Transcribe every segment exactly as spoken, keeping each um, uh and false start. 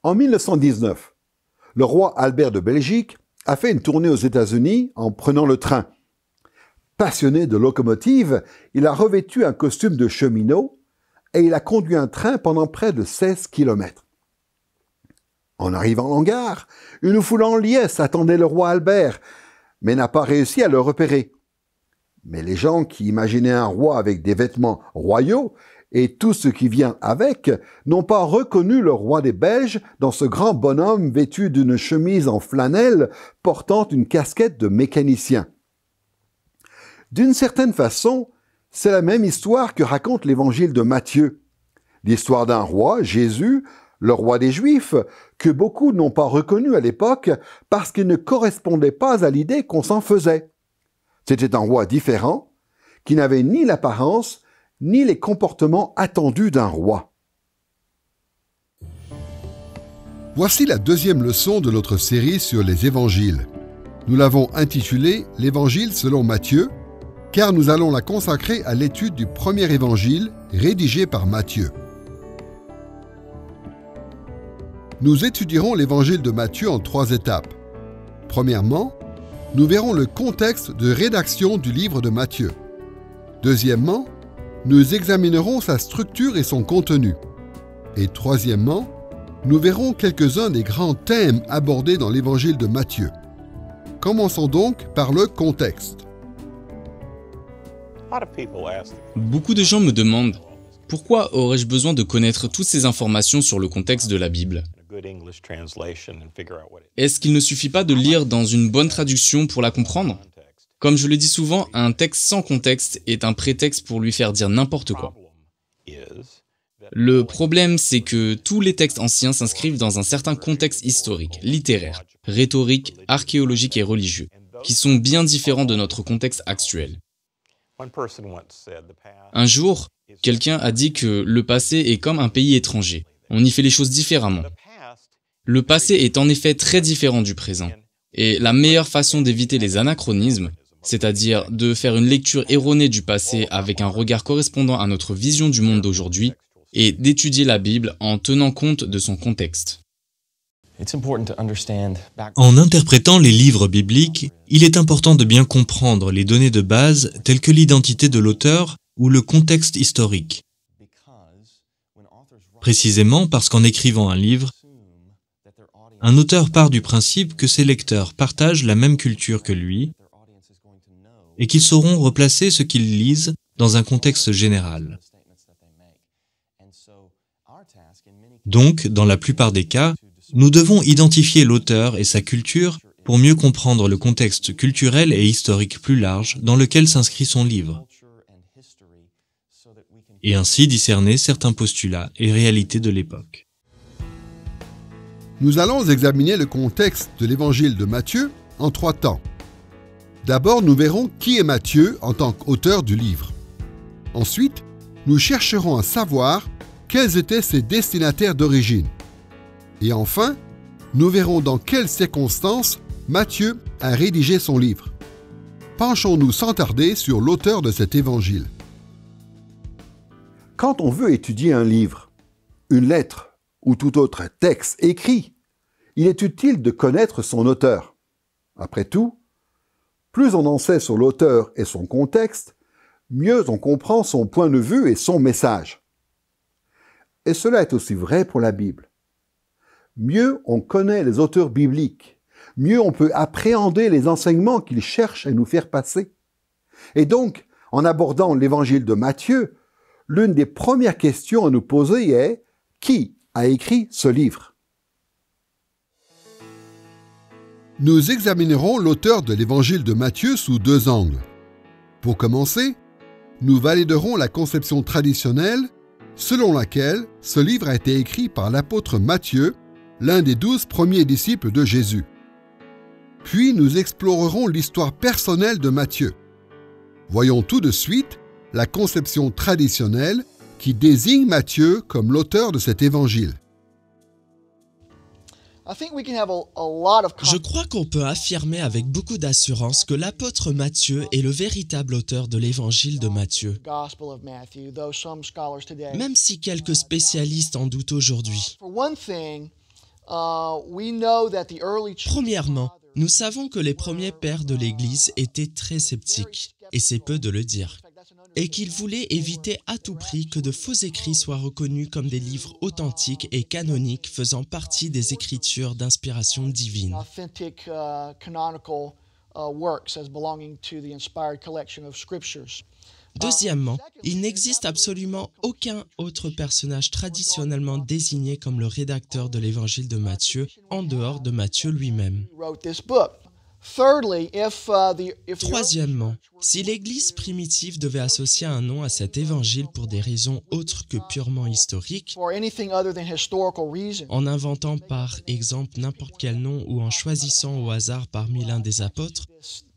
En mille neuf cent dix-neuf, le roi Albert de Belgique a fait une tournée aux États-Unis en prenant le train. Passionné de locomotive, il a revêtu un costume de cheminot et il a conduit un train pendant près de seize kilomètres. En arrivant en gare, une foule en liesse attendait le roi Albert, mais n'a pas réussi à le repérer. Mais les gens qui imaginaient un roi avec des vêtements royaux et tout ce qui vient avec n'ont pas reconnu le roi des Belges dans ce grand bonhomme vêtu d'une chemise en flanelle portant une casquette de mécanicien. D'une certaine façon, c'est la même histoire que raconte l'évangile de Matthieu. L'histoire d'un roi, Jésus, le roi des Juifs, que beaucoup n'ont pas reconnu à l'époque parce qu'il ne correspondait pas à l'idée qu'on s'en faisait. C'était un roi différent, qui n'avait ni l'apparence, ni les comportements attendus d'un roi. Voici la deuxième leçon de notre série sur les évangiles. Nous l'avons intitulée « L'évangile selon Matthieu », car nous allons la consacrer à l'étude du premier évangile rédigé par Matthieu. Nous étudierons l'évangile de Matthieu en trois étapes. Premièrement, nous verrons le contexte de rédaction du livre de Matthieu. Deuxièmement, nous examinerons sa structure et son contenu. Et troisièmement, nous verrons quelques-uns des grands thèmes abordés dans l'évangile de Matthieu. Commençons donc par le contexte. Beaucoup de gens me demandent « Pourquoi aurais-je besoin de connaître toutes ces informations sur le contexte de la Bible ? Est-ce qu'il ne suffit pas de lire dans une bonne traduction pour la comprendre ? Comme je le dis souvent, un texte sans contexte est un prétexte pour lui faire dire n'importe quoi. Le problème, c'est que tous les textes anciens s'inscrivent dans un certain contexte historique, littéraire, rhétorique, archéologique et religieux, qui sont bien différents de notre contexte actuel. Un jour, quelqu'un a dit que le passé est comme un pays étranger. On y fait les choses différemment. Le passé est en effet très différent du présent. Et la meilleure façon d'éviter les anachronismes, c'est-à-dire de faire une lecture erronée du passé avec un regard correspondant à notre vision du monde d'aujourd'hui, est d'étudier la Bible en tenant compte de son contexte. En interprétant les livres bibliques, il est important de bien comprendre les données de base telles que l'identité de l'auteur ou le contexte historique. Précisément parce qu'en écrivant un livre, un auteur part du principe que ses lecteurs partagent la même culture que lui et qu'ils sauront replacer ce qu'ils lisent dans un contexte général. Donc, dans la plupart des cas, nous devons identifier l'auteur et sa culture pour mieux comprendre le contexte culturel et historique plus large dans lequel s'inscrit son livre, et ainsi discerner certains postulats et réalités de l'époque. Nous allons examiner le contexte de l'évangile de Matthieu en trois temps. D'abord, nous verrons qui est Matthieu en tant qu'auteur du livre. Ensuite, nous chercherons à savoir quels étaient ses destinataires d'origine. Et enfin, nous verrons dans quelles circonstances Matthieu a rédigé son livre. Penchons-nous sans tarder sur l'auteur de cet évangile. Quand on veut étudier un livre, une lettre ou tout autre texte écrit, il est utile de connaître son auteur. Après tout, plus on en sait sur l'auteur et son contexte, mieux on comprend son point de vue et son message. Et cela est aussi vrai pour la Bible. Mieux on connaît les auteurs bibliques, mieux on peut appréhender les enseignements qu'ils cherchent à nous faire passer. Et donc, en abordant l'évangile de Matthieu, l'une des premières questions à nous poser est « Qui a écrit ce livre ?» Nous examinerons l'auteur de l'évangile de Matthieu sous deux angles. Pour commencer, nous validerons la conception traditionnelle selon laquelle ce livre a été écrit par l'apôtre Matthieu, l'un des douze premiers disciples de Jésus. Puis nous explorerons l'histoire personnelle de Matthieu. Voyons tout de suite la conception traditionnelle qui désigne Matthieu comme l'auteur de cet évangile. Je crois qu'on peut affirmer avec beaucoup d'assurance que l'apôtre Matthieu est le véritable auteur de l'évangile de Matthieu, même si quelques spécialistes en doutent aujourd'hui. Premièrement, nous savons que les premiers pères de l'Église étaient très sceptiques, et c'est peu de le dire, et qu'ils voulaient éviter à tout prix que de faux écrits soient reconnus comme des livres authentiques et canoniques faisant partie des écritures d'inspiration divine. Deuxièmement, il n'existe absolument aucun autre personnage traditionnellement désigné comme le rédacteur de l'évangile de Matthieu en dehors de Matthieu lui-même. Troisièmement, si l'Église primitive devait associer un nom à cet évangile pour des raisons autres que purement historiques, en inventant par exemple n'importe quel nom ou en choisissant au hasard parmi l'un des apôtres,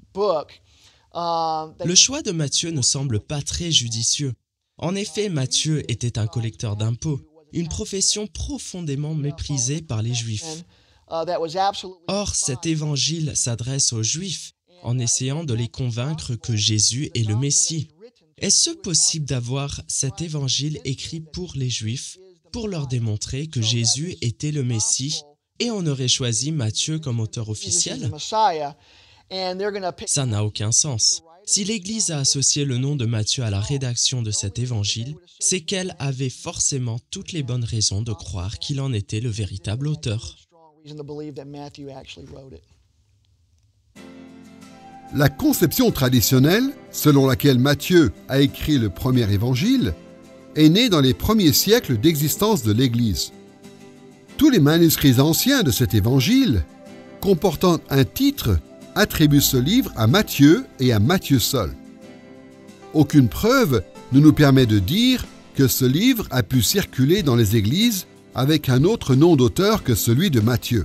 le choix de Matthieu ne semble pas très judicieux. En effet, Matthieu était un collecteur d'impôts, une profession profondément méprisée par les Juifs. Or, cet évangile s'adresse aux Juifs en essayant de les convaincre que Jésus est le Messie. Est-ce possible d'avoir cet évangile écrit pour les Juifs pour leur démontrer que Jésus était le Messie et on aurait choisi Matthieu comme auteur officiel? Ça n'a aucun sens. Si l'Église a associé le nom de Matthieu à la rédaction de cet évangile, c'est qu'elle avait forcément toutes les bonnes raisons de croire qu'il en était le véritable auteur. La conception traditionnelle, selon laquelle Matthieu a écrit le premier évangile, est née dans les premiers siècles d'existence de l'Église. Tous les manuscrits anciens de cet évangile, comportant un titre, attribuent ce livre à Matthieu et à Matthieu seul. Aucune preuve ne nous permet de dire que ce livre a pu circuler dans les églises avec un autre nom d'auteur que celui de Matthieu.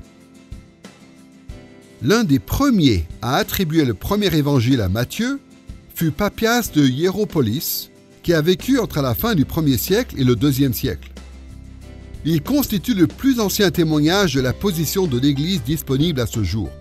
L'un des premiers à attribuer le premier évangile à Matthieu fut Papias de Hiéropolis, qui a vécu entre la fin du premier siècle et le deuxième siècle. Il constitue le plus ancien témoignage de la position de l'Église disponible à ce jour.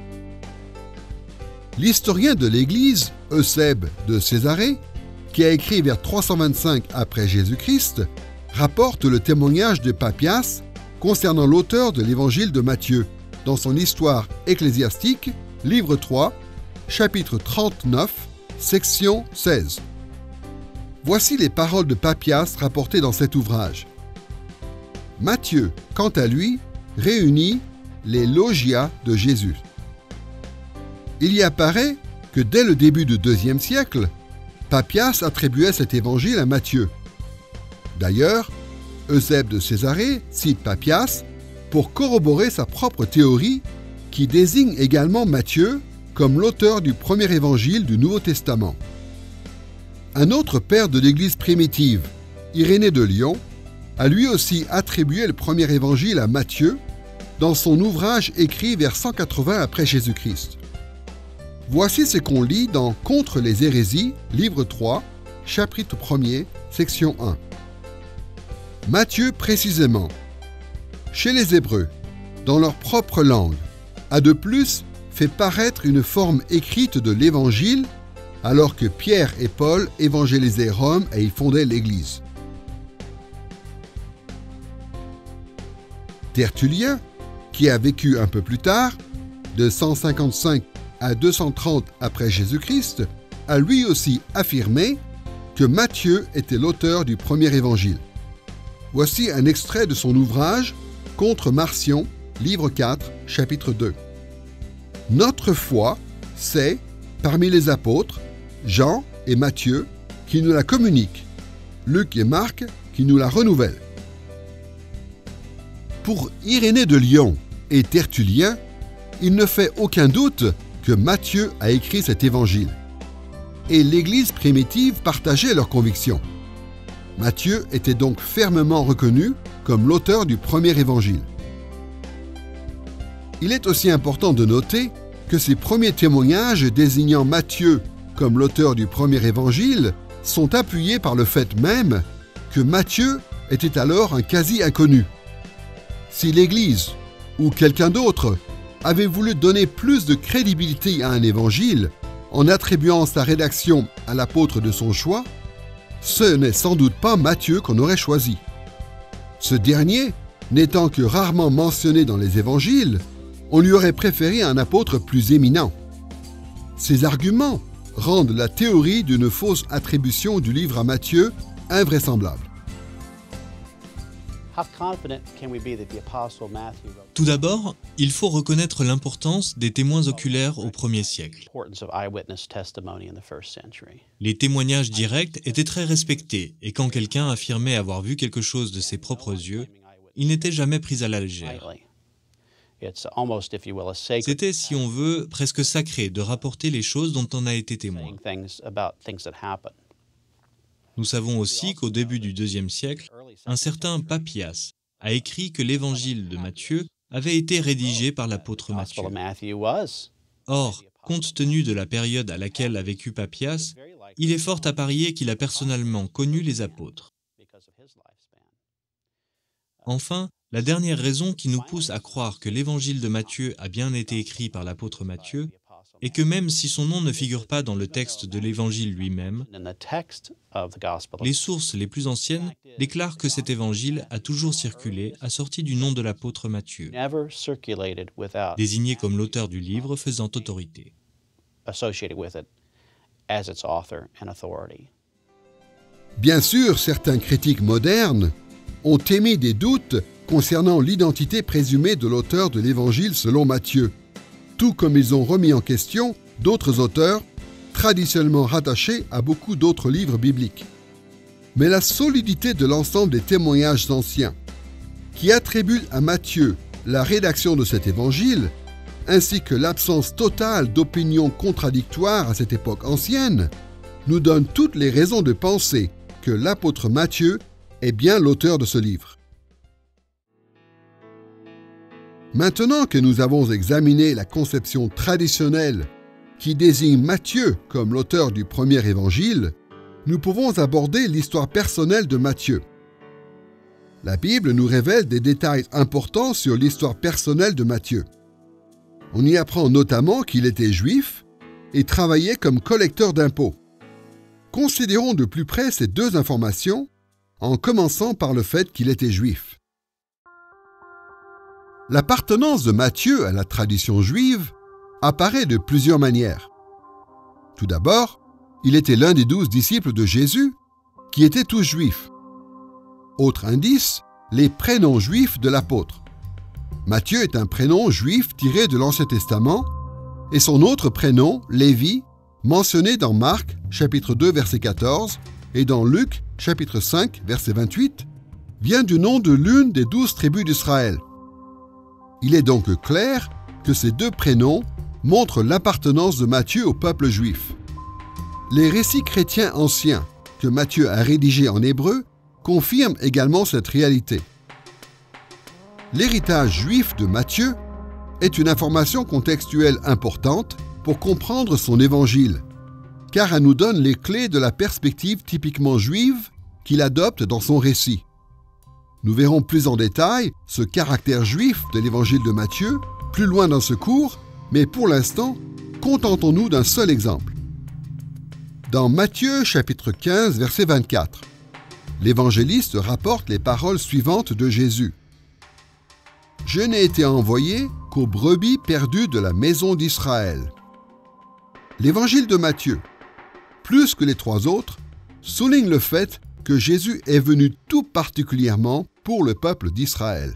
L'historien de l'Église, Eusèbe de Césarée, qui a écrit vers trois cent vingt-cinq après Jésus-Christ, rapporte le témoignage de Papias concernant l'auteur de l'évangile de Matthieu dans son Histoire ecclésiastique, livre trois, chapitre trente-neuf, section seize. Voici les paroles de Papias rapportées dans cet ouvrage. Matthieu, quant à lui, réunit les logias de Jésus. Il y apparaît que dès le début du deuxième siècle, Papias attribuait cet évangile à Matthieu. D'ailleurs, Eusèbe de Césarée cite Papias pour corroborer sa propre théorie qui désigne également Matthieu comme l'auteur du premier évangile du Nouveau Testament. Un autre père de l'Église primitive, Irénée de Lyon, a lui aussi attribué le premier évangile à Matthieu dans son ouvrage écrit vers cent quatre-vingts après Jésus-Christ. Voici ce qu'on lit dans Contre les hérésies, livre trois, chapitre premier, section un. Matthieu précisément, chez les Hébreux, dans leur propre langue, a de plus fait paraître une forme écrite de l'Évangile, alors que Pierre et Paul évangélisaient Rome et y fondaient l'Église. Tertullien, qui a vécu un peu plus tard, de cent cinquante-cinq à deux cent trente après Jésus-Christ, a lui aussi affirmé que Matthieu était l'auteur du premier évangile. Voici un extrait de son ouvrage Contre Marcion, livre quatre, chapitre deux. Notre foi, c'est, parmi les apôtres, Jean et Matthieu qui nous la communiquent, Luc et Marc qui nous la renouvellent. Pour Irénée de Lyon et Tertullien, il ne fait aucun doute que Matthieu a écrit cet évangile. Et l'Église primitive partageait leurs convictions. Matthieu était donc fermement reconnu comme l'auteur du premier évangile. Il est aussi important de noter que ces premiers témoignages désignant Matthieu comme l'auteur du premier évangile sont appuyés par le fait même que Matthieu était alors un quasi-inconnu. Si l'Église, ou quelqu'un d'autre, avait voulu donner plus de crédibilité à un évangile en attribuant sa rédaction à l'apôtre de son choix, ce n'est sans doute pas Matthieu qu'on aurait choisi. Ce dernier N'étant que rarement mentionné dans les évangiles, on lui aurait préféré un apôtre plus éminent. Ces arguments rendent la théorie d'une fausse attribution du livre à Matthieu invraisemblable. Tout d'abord, il faut reconnaître l'importance des témoins oculaires au premier siècle. Les témoignages directs étaient très respectés, et quand quelqu'un affirmait avoir vu quelque chose de ses propres yeux, il n'était jamais pris à la légère. C'était, si on veut, presque sacré de rapporter les choses dont on a été témoin. Nous savons aussi qu'au début du deuxième siècle, un certain Papias a écrit que l'évangile de Matthieu avait été rédigé par l'apôtre Matthieu. Or, compte tenu de la période à laquelle a vécu Papias, il est fort à parier qu'il a personnellement connu les apôtres. Enfin, la dernière raison qui nous pousse à croire que l'évangile de Matthieu a bien été écrit par l'apôtre Matthieu est que même si son nom ne figure pas dans le texte de l'évangile lui-même, les sources les plus anciennes déclarent que cet évangile a toujours circulé assorti du nom de l'apôtre Matthieu, désigné comme l'auteur du livre faisant autorité. Bien sûr, certains critiques modernes ont émis des doutes concernant l'identité présumée de l'auteur de l'Évangile selon Matthieu, tout comme ils ont remis en question d'autres auteurs traditionnellement rattachés à beaucoup d'autres livres bibliques. Mais la solidité de l'ensemble des témoignages anciens, qui attribuent à Matthieu la rédaction de cet Évangile, ainsi que l'absence totale d'opinions contradictoires à cette époque ancienne, nous donne toutes les raisons de penser que l'apôtre Matthieu est bien l'auteur de ce livre. Maintenant que nous avons examiné la conception traditionnelle qui désigne Matthieu comme l'auteur du premier évangile, nous pouvons aborder l'histoire personnelle de Matthieu. La Bible nous révèle des détails importants sur l'histoire personnelle de Matthieu. On y apprend notamment qu'il était juif et travaillait comme collecteur d'impôts. Considérons de plus près ces deux informations, en commençant par le fait qu'il était juif. L'appartenance de Matthieu à la tradition juive apparaît de plusieurs manières. Tout d'abord, il était l'un des douze disciples de Jésus, qui étaient tous juifs. Autre indice, les prénoms juifs de l'apôtre. Matthieu est un prénom juif tiré de l'Ancien Testament, et son autre prénom, Lévi, mentionné dans Marc, chapitre deux, verset quatorze, et dans Luc, chapitre cinq, verset vingt-huit, vient du nom de l'une des douze tribus d'Israël. Il est donc clair que ces deux prénoms montrent l'appartenance de Matthieu au peuple juif. Les récits chrétiens anciens que Matthieu a rédigés en hébreu confirment également cette réalité. L'héritage juif de Matthieu est une information contextuelle importante pour comprendre son évangile, car elle nous donne les clés de la perspective typiquement juive qu'il adopte dans son récit. Nous verrons plus en détail ce caractère juif de l'évangile de Matthieu plus loin dans ce cours, mais pour l'instant, contentons-nous d'un seul exemple. Dans Matthieu chapitre quinze, verset vingt-quatre, l'évangéliste rapporte les paroles suivantes de Jésus. « Je n'ai été envoyé qu'aux brebis perdues de la maison d'Israël. » L'évangile de Matthieu, plus que les trois autres, souligne le fait que Jésus est venu tout particulièrement pour le peuple d'Israël.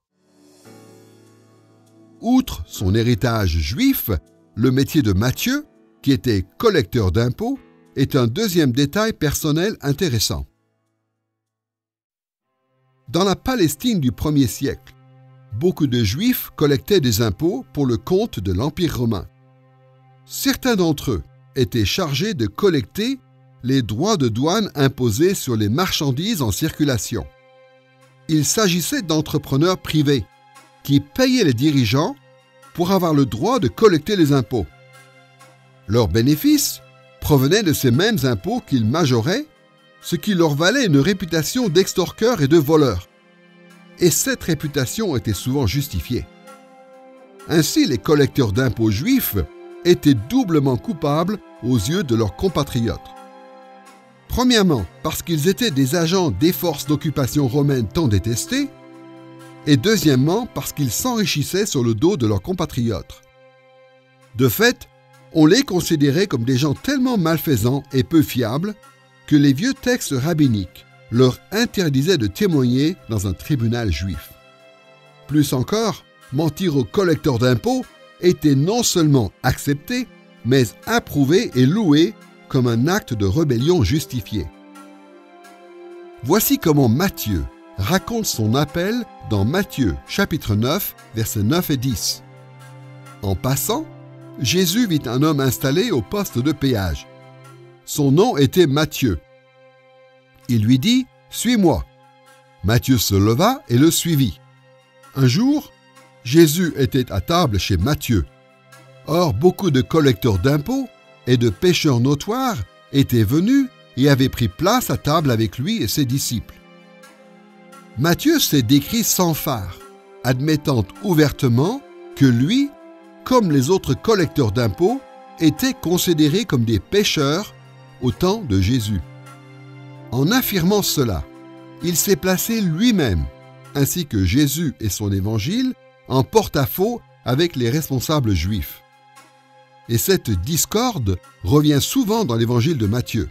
Outre son héritage juif, le métier de Matthieu, qui était collecteur d'impôts, est un deuxième détail personnel intéressant. Dans la Palestine du premier siècle, beaucoup de Juifs collectaient des impôts pour le compte de l'Empire romain. Certains d'entre eux étaient chargés de collecter les droits de douane imposés sur les marchandises en circulation. Il s'agissait d'entrepreneurs privés qui payaient les dirigeants pour avoir le droit de collecter les impôts. Leurs bénéfices provenaient de ces mêmes impôts qu'ils majoraient, ce qui leur valait une réputation d'extorqueurs et de voleurs. Et cette réputation était souvent justifiée. Ainsi, les collecteurs d'impôts juifs étaient doublement coupables aux yeux de leurs compatriotes. Premièrement, parce qu'ils étaient des agents des forces d'occupation romaines tant détestées, et deuxièmement parce qu'ils s'enrichissaient sur le dos de leurs compatriotes. De fait, on les considérait comme des gens tellement malfaisants et peu fiables que les vieux textes rabbiniques leur interdisaient de témoigner dans un tribunal juif. Plus encore, mentir aux collecteurs d'impôts était non seulement accepté, mais approuvé et loué comme un acte de rébellion justifié. Voici comment Matthieu raconte son appel dans Matthieu chapitre neuf, versets neuf et dix. En passant, Jésus vit un homme installé au poste de péage. Son nom était Matthieu. Il lui dit « Suis-moi ». Matthieu se leva et le suivit. Un jour, Jésus était à table chez Matthieu. Or, beaucoup de collecteurs d'impôts et de pécheurs notoires étaient venus et avaient pris place à table avec lui et ses disciples. Matthieu s'est décrit sans phare, admettant ouvertement que lui, comme les autres collecteurs d'impôts, était considéré comme des pécheurs au temps de Jésus. En affirmant cela, il s'est placé lui-même, ainsi que Jésus et son évangile, en porte-à-faux avec les responsables juifs. Et cette discorde revient souvent dans l'évangile de Matthieu.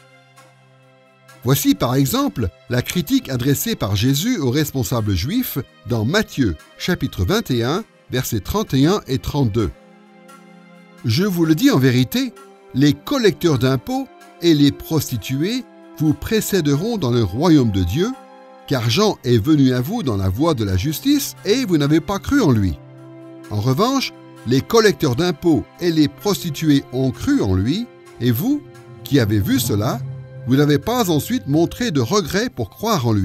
Voici par exemple la critique adressée par Jésus aux responsables juifs dans Matthieu chapitre vingt et un, versets trente et un et trente-deux. « Je vous le dis en vérité, les collecteurs d'impôts et les prostituées vous précéderont dans le royaume de Dieu, car Jean est venu à vous dans la voie de la justice et vous n'avez pas cru en lui. En revanche, les collecteurs d'impôts et les prostituées ont cru en lui, et vous, qui avez vu cela, vous n'avez pas ensuite montré de regret pour croire en lui. »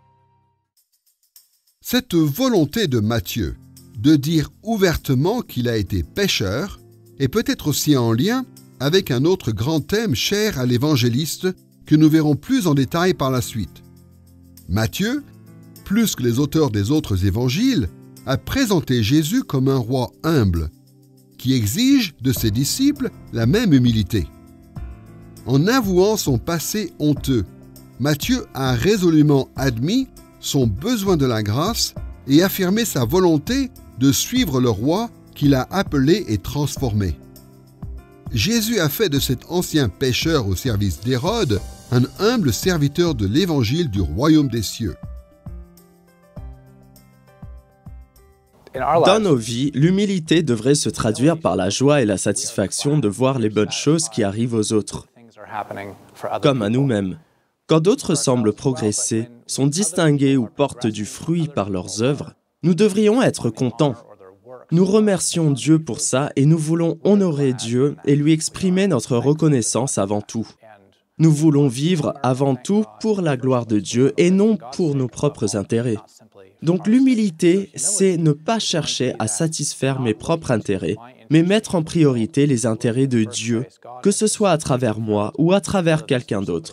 Cette volonté de Matthieu de dire ouvertement qu'il a été pécheur est peut-être aussi en lien avec un autre grand thème cher à l'évangéliste que nous verrons plus en détail par la suite. Matthieu, plus que les auteurs des autres évangiles, a présenté Jésus comme un roi humble, qui exige de ses disciples la même humilité. En avouant son passé honteux, Matthieu a résolument admis son besoin de la grâce et affirmé sa volonté de suivre le roi qu'il a appelé et transformé. Jésus a fait de cet ancien pécheur au service d'Hérode un humble serviteur de l'évangile du royaume des cieux. Dans nos vies, l'humilité devrait se traduire par la joie et la satisfaction de voir les bonnes choses qui arrivent aux autres, comme à nous-mêmes. Quand d'autres semblent progresser, sont distingués ou portent du fruit par leurs œuvres, nous devrions être contents. Nous remercions Dieu pour ça et nous voulons honorer Dieu et lui exprimer notre reconnaissance avant tout. Nous voulons vivre avant tout pour la gloire de Dieu et non pour nos propres intérêts. Donc l'humilité, c'est ne pas chercher à satisfaire mes propres intérêts, mais mettre en priorité les intérêts de Dieu, que ce soit à travers moi ou à travers quelqu'un d'autre.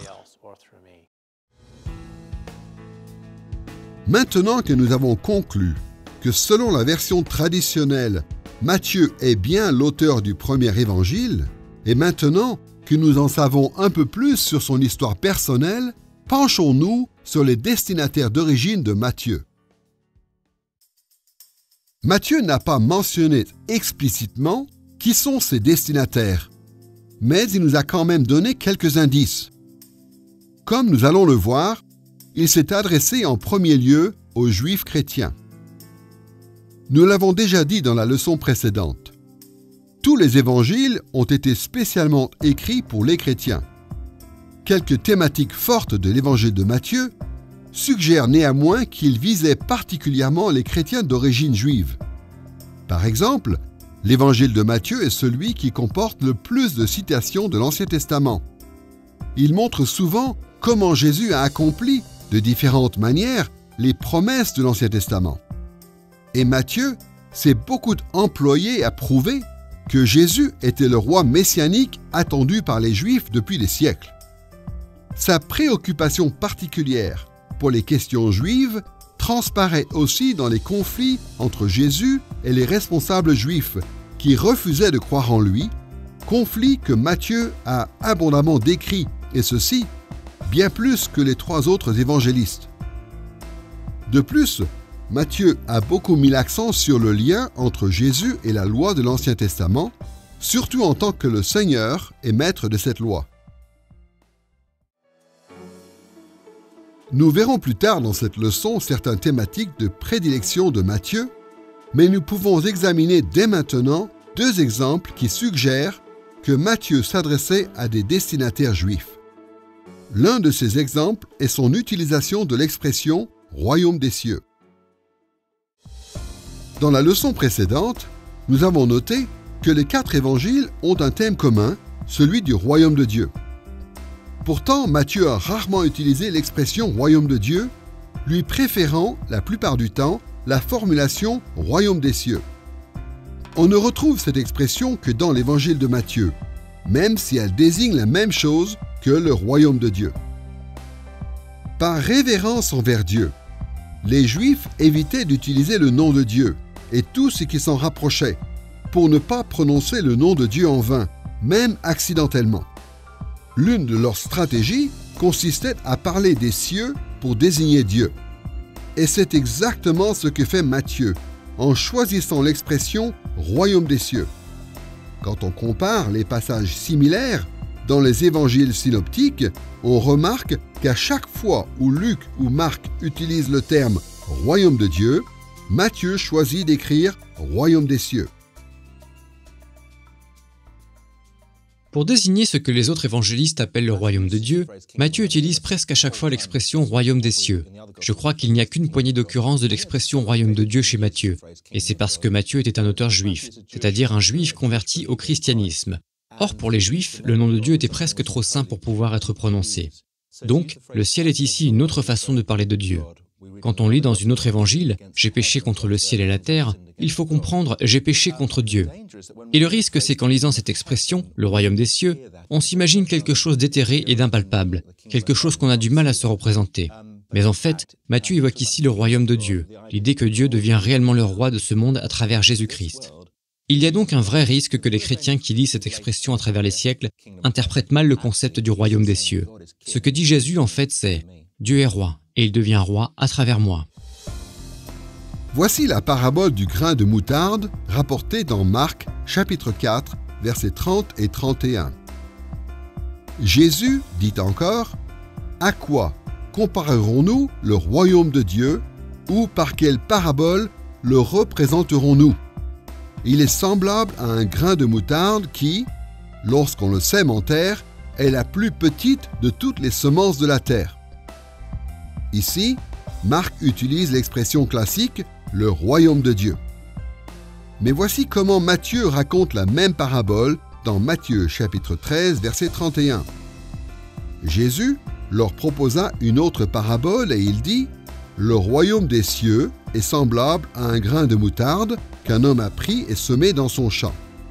Maintenant que nous avons conclu que selon la version traditionnelle, Matthieu est bien l'auteur du premier évangile, et maintenant que nous en savons un peu plus sur son histoire personnelle, penchons-nous sur les destinataires d'origine de Matthieu. Matthieu n'a pas mentionné explicitement qui sont ses destinataires, mais il nous a quand même donné quelques indices. Comme nous allons le voir, il s'est adressé en premier lieu aux Juifs chrétiens. Nous l'avons déjà dit dans la leçon précédente. Tous les évangiles ont été spécialement écrits pour les chrétiens. Quelques thématiques fortes de l'évangile de Matthieu suggèrent néanmoins qu'il visait particulièrement les chrétiens d'origine juive. Par exemple, l'évangile de Matthieu est celui qui comporte le plus de citations de l'Ancien Testament. Il montre souvent comment Jésus a accompli, de différentes manières, les promesses de l'Ancien Testament. Et Matthieu s'est beaucoup employé à prouver que Jésus était le roi messianique attendu par les Juifs depuis des siècles. Sa préoccupation particulière pour les questions juives transparaît aussi dans les conflits entre Jésus et les responsables juifs qui refusaient de croire en lui, conflits que Matthieu a abondamment décrits, et ceci bien plus que les trois autres évangélistes. De plus, Matthieu a beaucoup mis l'accent sur le lien entre Jésus et la loi de l'Ancien Testament, surtout en tant que le Seigneur et maître de cette loi. Nous verrons plus tard dans cette leçon certaines thématiques de prédilection de Matthieu, mais nous pouvons examiner dès maintenant deux exemples qui suggèrent que Matthieu s'adressait à des destinataires juifs. L'un de ces exemples est son utilisation de l'expression « royaume des cieux ». Dans la leçon précédente, nous avons noté que les quatre évangiles ont un thème commun, celui du royaume de Dieu. Pourtant, Matthieu a rarement utilisé l'expression « royaume de Dieu », lui préférant, la plupart du temps, la formulation « royaume des cieux ». On ne retrouve cette expression que dans l'évangile de Matthieu, même si elle désigne la même chose que le royaume de Dieu. Par révérence envers Dieu, les Juifs évitaient d'utiliser le nom de Dieu et tout ce qui s'en rapprochait, pour ne pas prononcer le nom de Dieu en vain, même accidentellement. L'une de leurs stratégies consistait à parler des cieux pour désigner Dieu. Et c'est exactement ce que fait Matthieu, en choisissant l'expression « royaume des cieux ». Quand on compare les passages similaires dans les évangiles synoptiques, on remarque qu'à chaque fois où Luc ou Marc utilisent le terme « royaume de Dieu », Matthieu choisit d'écrire « royaume des cieux ». Pour désigner ce que les autres évangélistes appellent le royaume de Dieu, Matthieu utilise presque à chaque fois l'expression « royaume des cieux ». Je crois qu'il n'y a qu'une poignée d'occurrences de l'expression « royaume de Dieu » chez Matthieu, et c'est parce que Matthieu était un auteur juif, c'est-à-dire un juif converti au christianisme. Or, pour les juifs, le nom de Dieu était presque trop saint pour pouvoir être prononcé. Donc, le ciel est ici une autre façon de parler de Dieu. Quand on lit dans une autre évangile « J'ai péché contre le ciel et la terre », il faut comprendre « J'ai péché contre Dieu ». Et le risque, c'est qu'en lisant cette expression, le royaume des cieux, on s'imagine quelque chose d'éthéré et d'impalpable, quelque chose qu'on a du mal à se représenter. Mais en fait, Matthieu évoque ici le royaume de Dieu, l'idée que Dieu devient réellement le roi de ce monde à travers Jésus-Christ. Il y a donc un vrai risque que les chrétiens qui lisent cette expression à travers les siècles interprètent mal le concept du royaume des cieux. Ce que dit Jésus, en fait, c'est « Dieu est roi, et il devient roi à travers moi ». Voici la parabole du grain de moutarde rapportée dans Marc, chapitre quatre, versets trente et trente et un. Jésus dit encore « À quoi comparerons-nous le royaume de Dieu ou par quelle parabole le représenterons-nous ? Il est semblable à un grain de moutarde qui, lorsqu'on le sème en terre, est la plus petite de toutes les semences de la terre. » Ici, Marc utilise l'expression classique « le royaume de Dieu ». Mais voici comment Matthieu raconte la même parabole dans Matthieu chapitre treize, verset trente et un. Jésus leur proposa une autre parabole et il dit « Le royaume des cieux est semblable à un grain de moutarde qu'un homme a pris et semé dans son champ. »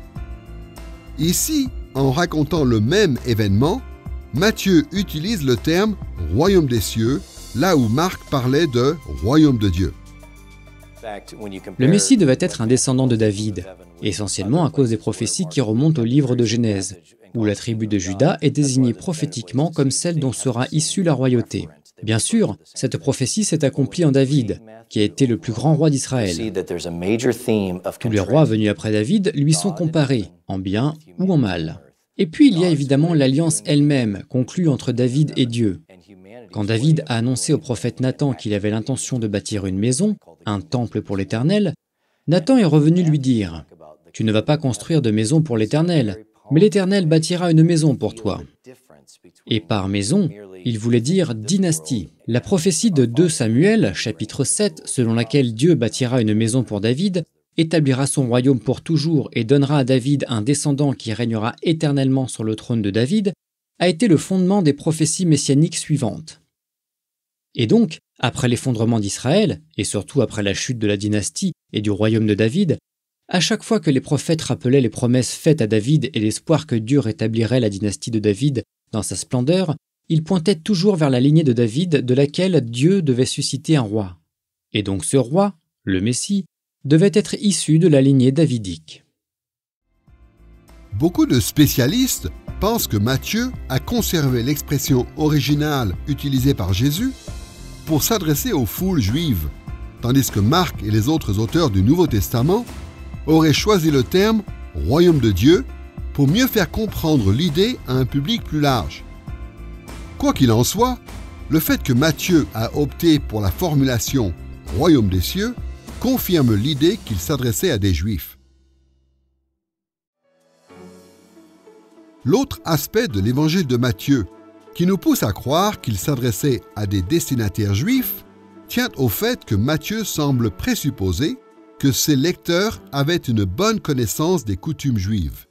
Ici, en racontant le même événement, Matthieu utilise le terme « royaume des cieux » là où Marc parlait de « royaume de Dieu ». Le Messie devait être un descendant de David, essentiellement à cause des prophéties qui remontent au livre de Genèse, où la tribu de Juda est désignée prophétiquement comme celle dont sera issue la royauté. Bien sûr, cette prophétie s'est accomplie en David, qui a été le plus grand roi d'Israël. Tous les rois venus après David lui sont comparés, en bien ou en mal. Et puis il y a évidemment l'alliance elle-même, conclue entre David et Dieu. Quand David a annoncé au prophète Nathan qu'il avait l'intention de bâtir une maison, un temple pour l'Éternel, Nathan est revenu lui dire « Tu ne vas pas construire de maison pour l'Éternel, mais l'Éternel bâtira une maison pour toi. » Et par maison, il voulait dire dynastie. La prophétie de deux Samuel, chapitre sept, selon laquelle Dieu bâtira une maison pour David, établira son royaume pour toujours et donnera à David un descendant qui régnera éternellement sur le trône de David, a été le fondement des prophéties messianiques suivantes. Et donc, après l'effondrement d'Israël, et surtout après la chute de la dynastie et du royaume de David, à chaque fois que les prophètes rappelaient les promesses faites à David et l'espoir que Dieu rétablirait la dynastie de David dans sa splendeur, ils pointaient toujours vers la lignée de David de laquelle Dieu devait susciter un roi. Et donc ce roi, le Messie, devait être issu de la lignée davidique. Beaucoup de spécialistes pensent que Matthieu a conservé l'expression originale utilisée par Jésus pour s'adresser aux foules juives, tandis que Marc et les autres auteurs du Nouveau Testament auraient choisi le terme « royaume de Dieu » pour mieux faire comprendre l'idée à un public plus large. Quoi qu'il en soit, le fait que Matthieu a opté pour la formulation « royaume des cieux » confirme l'idée qu'il s'adressait à des Juifs. L'autre aspect de l'évangile de Matthieu, qui nous pousse à croire qu'il s'adressait à des destinataires juifs, tient au fait que Matthieu semble présupposer que ses lecteurs avaient une bonne connaissance des coutumes juives.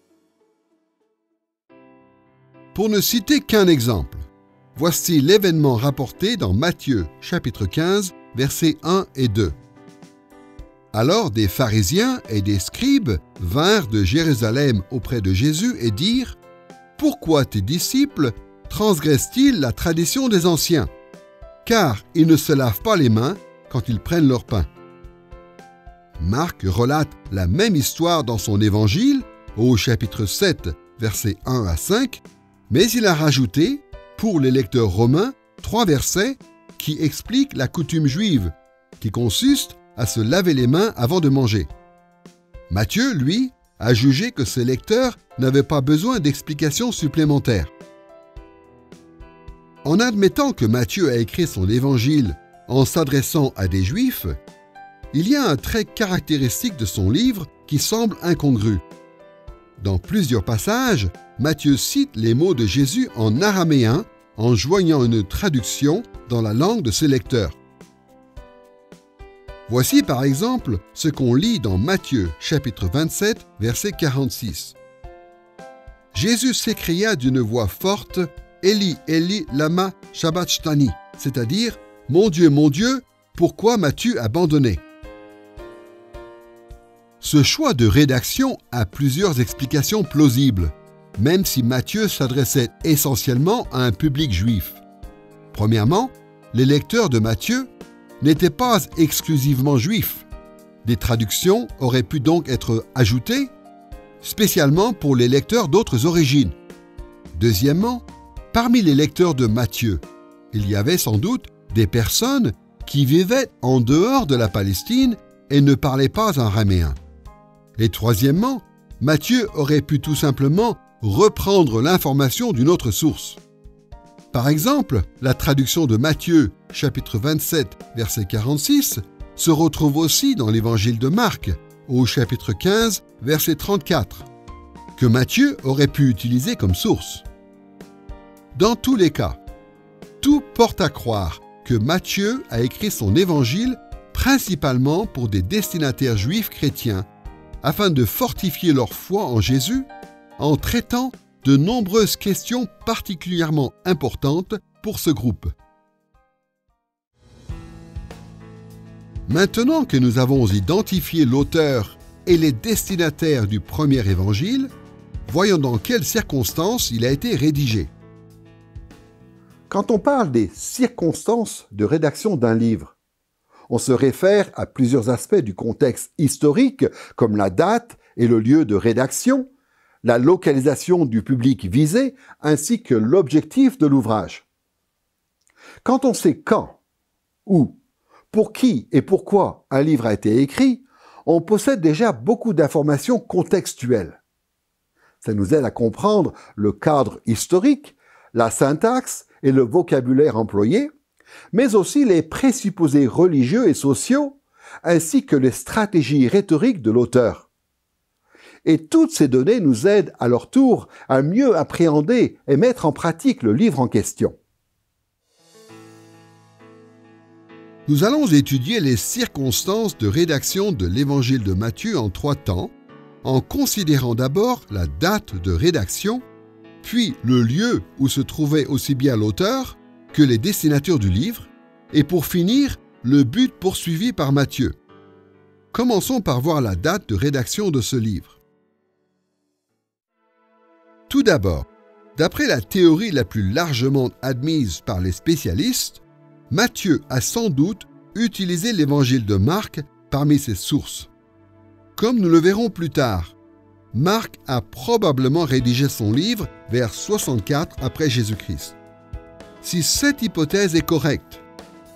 Pour ne citer qu'un exemple, voici l'événement rapporté dans Matthieu chapitre quinze, versets un et deux. Alors des pharisiens et des scribes vinrent de Jérusalem auprès de Jésus et dirent « Pourquoi tes disciples transgressent-ils la tradition des anciens? Car ils ne se lavent pas les mains quand ils prennent leur pain. » Marc relate la même histoire dans son évangile, au chapitre sept, versets un à cinq, mais il a rajouté, pour les lecteurs romains, trois versets qui expliquent la coutume juive, qui consiste à se laver les mains avant de manger. Matthieu, lui, a jugé que ses lecteurs n'avaient pas besoin d'explications supplémentaires. En admettant que Matthieu a écrit son évangile en s'adressant à des Juifs, il y a un trait caractéristique de son livre qui semble incongru. Dans plusieurs passages, Matthieu cite les mots de Jésus en araméen en joignant une traduction dans la langue de ses lecteurs. Voici par exemple ce qu'on lit dans Matthieu chapitre vingt-sept, verset quarante-six. Jésus s'écria d'une voix forte « Eli, Eli, lama sabachthani », c'est-à-dire « Mon Dieu, mon Dieu, pourquoi m'as-tu abandonné ?» Ce choix de rédaction a plusieurs explications plausibles, même si Matthieu s'adressait essentiellement à un public juif. Premièrement, les lecteurs de Matthieu n'étaient pas exclusivement juifs. Des traductions auraient pu donc être ajoutées, spécialement pour les lecteurs d'autres origines. Deuxièmement, parmi les lecteurs de Matthieu, il y avait sans doute des personnes qui vivaient en dehors de la Palestine et ne parlaient pas araméen. Et troisièmement, Matthieu aurait pu tout simplement reprendre l'information d'une autre source. Par exemple, la traduction de Matthieu, chapitre vingt-sept, verset quarante-six, se retrouve aussi dans l'évangile de Marc, au chapitre quinze, verset trente-quatre, que Matthieu aurait pu utiliser comme source. Dans tous les cas, tout porte à croire que Matthieu a écrit son évangile principalement pour des destinataires juifs chrétiens, afin de fortifier leur foi en Jésus en traitant de nombreuses questions particulièrement importantes pour ce groupe. Maintenant que nous avons identifié l'auteur et les destinataires du premier évangile, voyons dans quelles circonstances il a été rédigé. Quand on parle des circonstances de rédaction d'un livre, on se réfère à plusieurs aspects du contexte historique, comme la date et le lieu de rédaction, la localisation du public visé, ainsi que l'objectif de l'ouvrage. Quand on sait quand, où, pour qui et pourquoi un livre a été écrit, on possède déjà beaucoup d'informations contextuelles. Ça nous aide à comprendre le cadre historique, la syntaxe et le vocabulaire employé, mais aussi les présupposés religieux et sociaux, ainsi que les stratégies rhétoriques de l'auteur. Et toutes ces données nous aident à leur tour à mieux appréhender et mettre en pratique le livre en question. Nous allons étudier les circonstances de rédaction de l'Évangile de Matthieu en trois temps, en considérant d'abord la date de rédaction, puis le lieu où se trouvait aussi bien l'auteur que les destinataires du livre, et pour finir, le but poursuivi par Matthieu. Commençons par voir la date de rédaction de ce livre. Tout d'abord, d'après la théorie la plus largement admise par les spécialistes, Matthieu a sans doute utilisé l'évangile de Marc parmi ses sources. Comme nous le verrons plus tard, Marc a probablement rédigé son livre vers soixante-quatre après Jésus-Christ. Si cette hypothèse est correcte,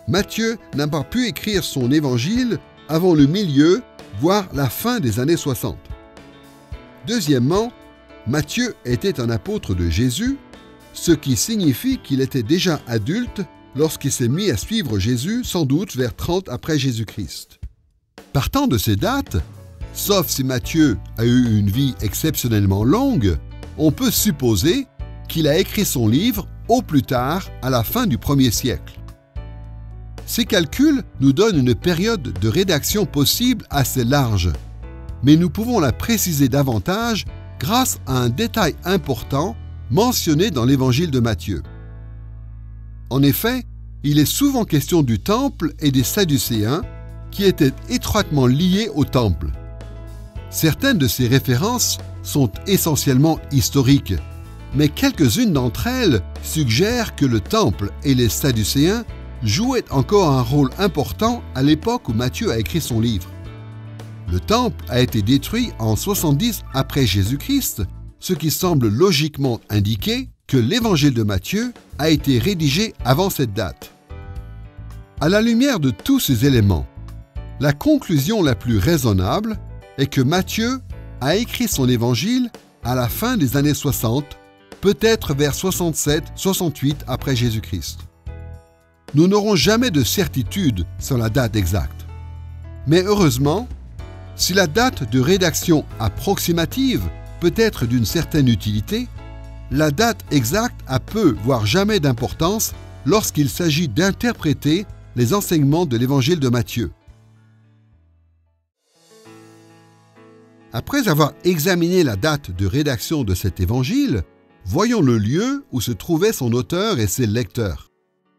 Matthieu n'a pas pu écrire son évangile avant le milieu, voire la fin des années soixante. Deuxièmement, Matthieu était un apôtre de Jésus, ce qui signifie qu'il était déjà adulte lorsqu'il s'est mis à suivre Jésus, sans doute vers trente après Jésus-Christ. Partant de ces dates, sauf si Matthieu a eu une vie exceptionnellement longue, on peut supposer qu'il a écrit son livre au plus tard à la fin du premier siècle. Ces calculs nous donnent une période de rédaction possible assez large, mais nous pouvons la préciser davantage grâce à un détail important mentionné dans l'évangile de Matthieu. En effet, il est souvent question du temple et des Sadducéens qui étaient étroitement liés au temple. Certaines de ces références sont essentiellement historiques, mais quelques-unes d'entre elles suggèrent que le temple et les Sadducéens jouaient encore un rôle important à l'époque où Matthieu a écrit son livre. Le temple a été détruit en soixante-dix après Jésus-Christ, ce qui semble logiquement indiquer que l'évangile de Matthieu a été rédigé avant cette date. À la lumière de tous ces éléments, la conclusion la plus raisonnable est que Matthieu a écrit son évangile à la fin des années soixante, peut-être vers soixante-sept soixante-huit après Jésus-Christ. Nous n'aurons jamais de certitude sur la date exacte. Mais heureusement, si la date de rédaction approximative peut être d'une certaine utilité, la date exacte a peu, voire jamais d'importance lorsqu'il s'agit d'interpréter les enseignements de l'évangile de Matthieu. Après avoir examiné la date de rédaction de cet évangile, voyons le lieu où se trouvaient son auteur et ses lecteurs.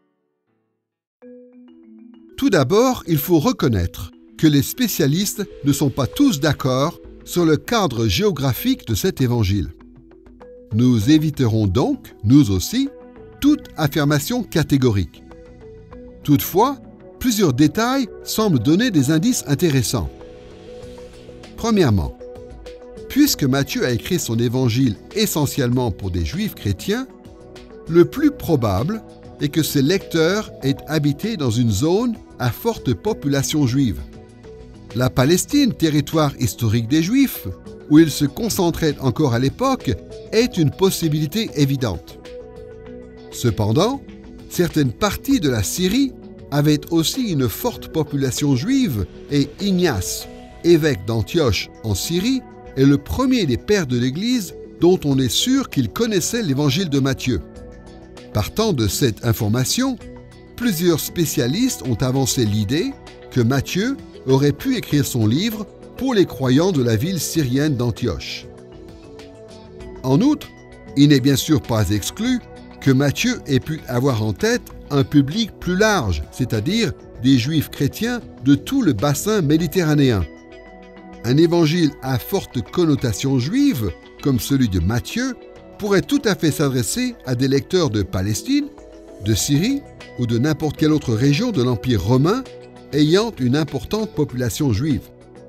Tout d'abord, il faut reconnaître que les spécialistes ne sont pas tous d'accord sur le cadre géographique de cet évangile. Nous éviterons donc, nous aussi, toute affirmation catégorique. Toutefois, plusieurs détails semblent donner des indices intéressants. Premièrement, puisque Matthieu a écrit son évangile essentiellement pour des Juifs chrétiens, le plus probable est que ses lecteurs aient habité dans une zone à forte population juive. La Palestine, territoire historique des Juifs, où ils se concentraient encore à l'époque, est une possibilité évidente. Cependant, certaines parties de la Syrie avaient aussi une forte population juive et Ignace, évêque d'Antioche en Syrie, est le premier des pères de l'Église dont on est sûr qu'il connaissait l'évangile de Matthieu. Partant de cette information, plusieurs spécialistes ont avancé l'idée que Matthieu aurait pu écrire son livre pour les croyants de la ville syrienne d'Antioche. En outre, il n'est bien sûr pas exclu que Matthieu ait pu avoir en tête un public plus large, c'est-à-dire des Juifs chrétiens de tout le bassin méditerranéen. Un évangile à forte connotation juive, comme celui de Matthieu, pourrait tout à fait s'adresser à des lecteurs de Palestine, de Syrie ou de n'importe quelle autre région de l'Empire romain ayant une importante population juive.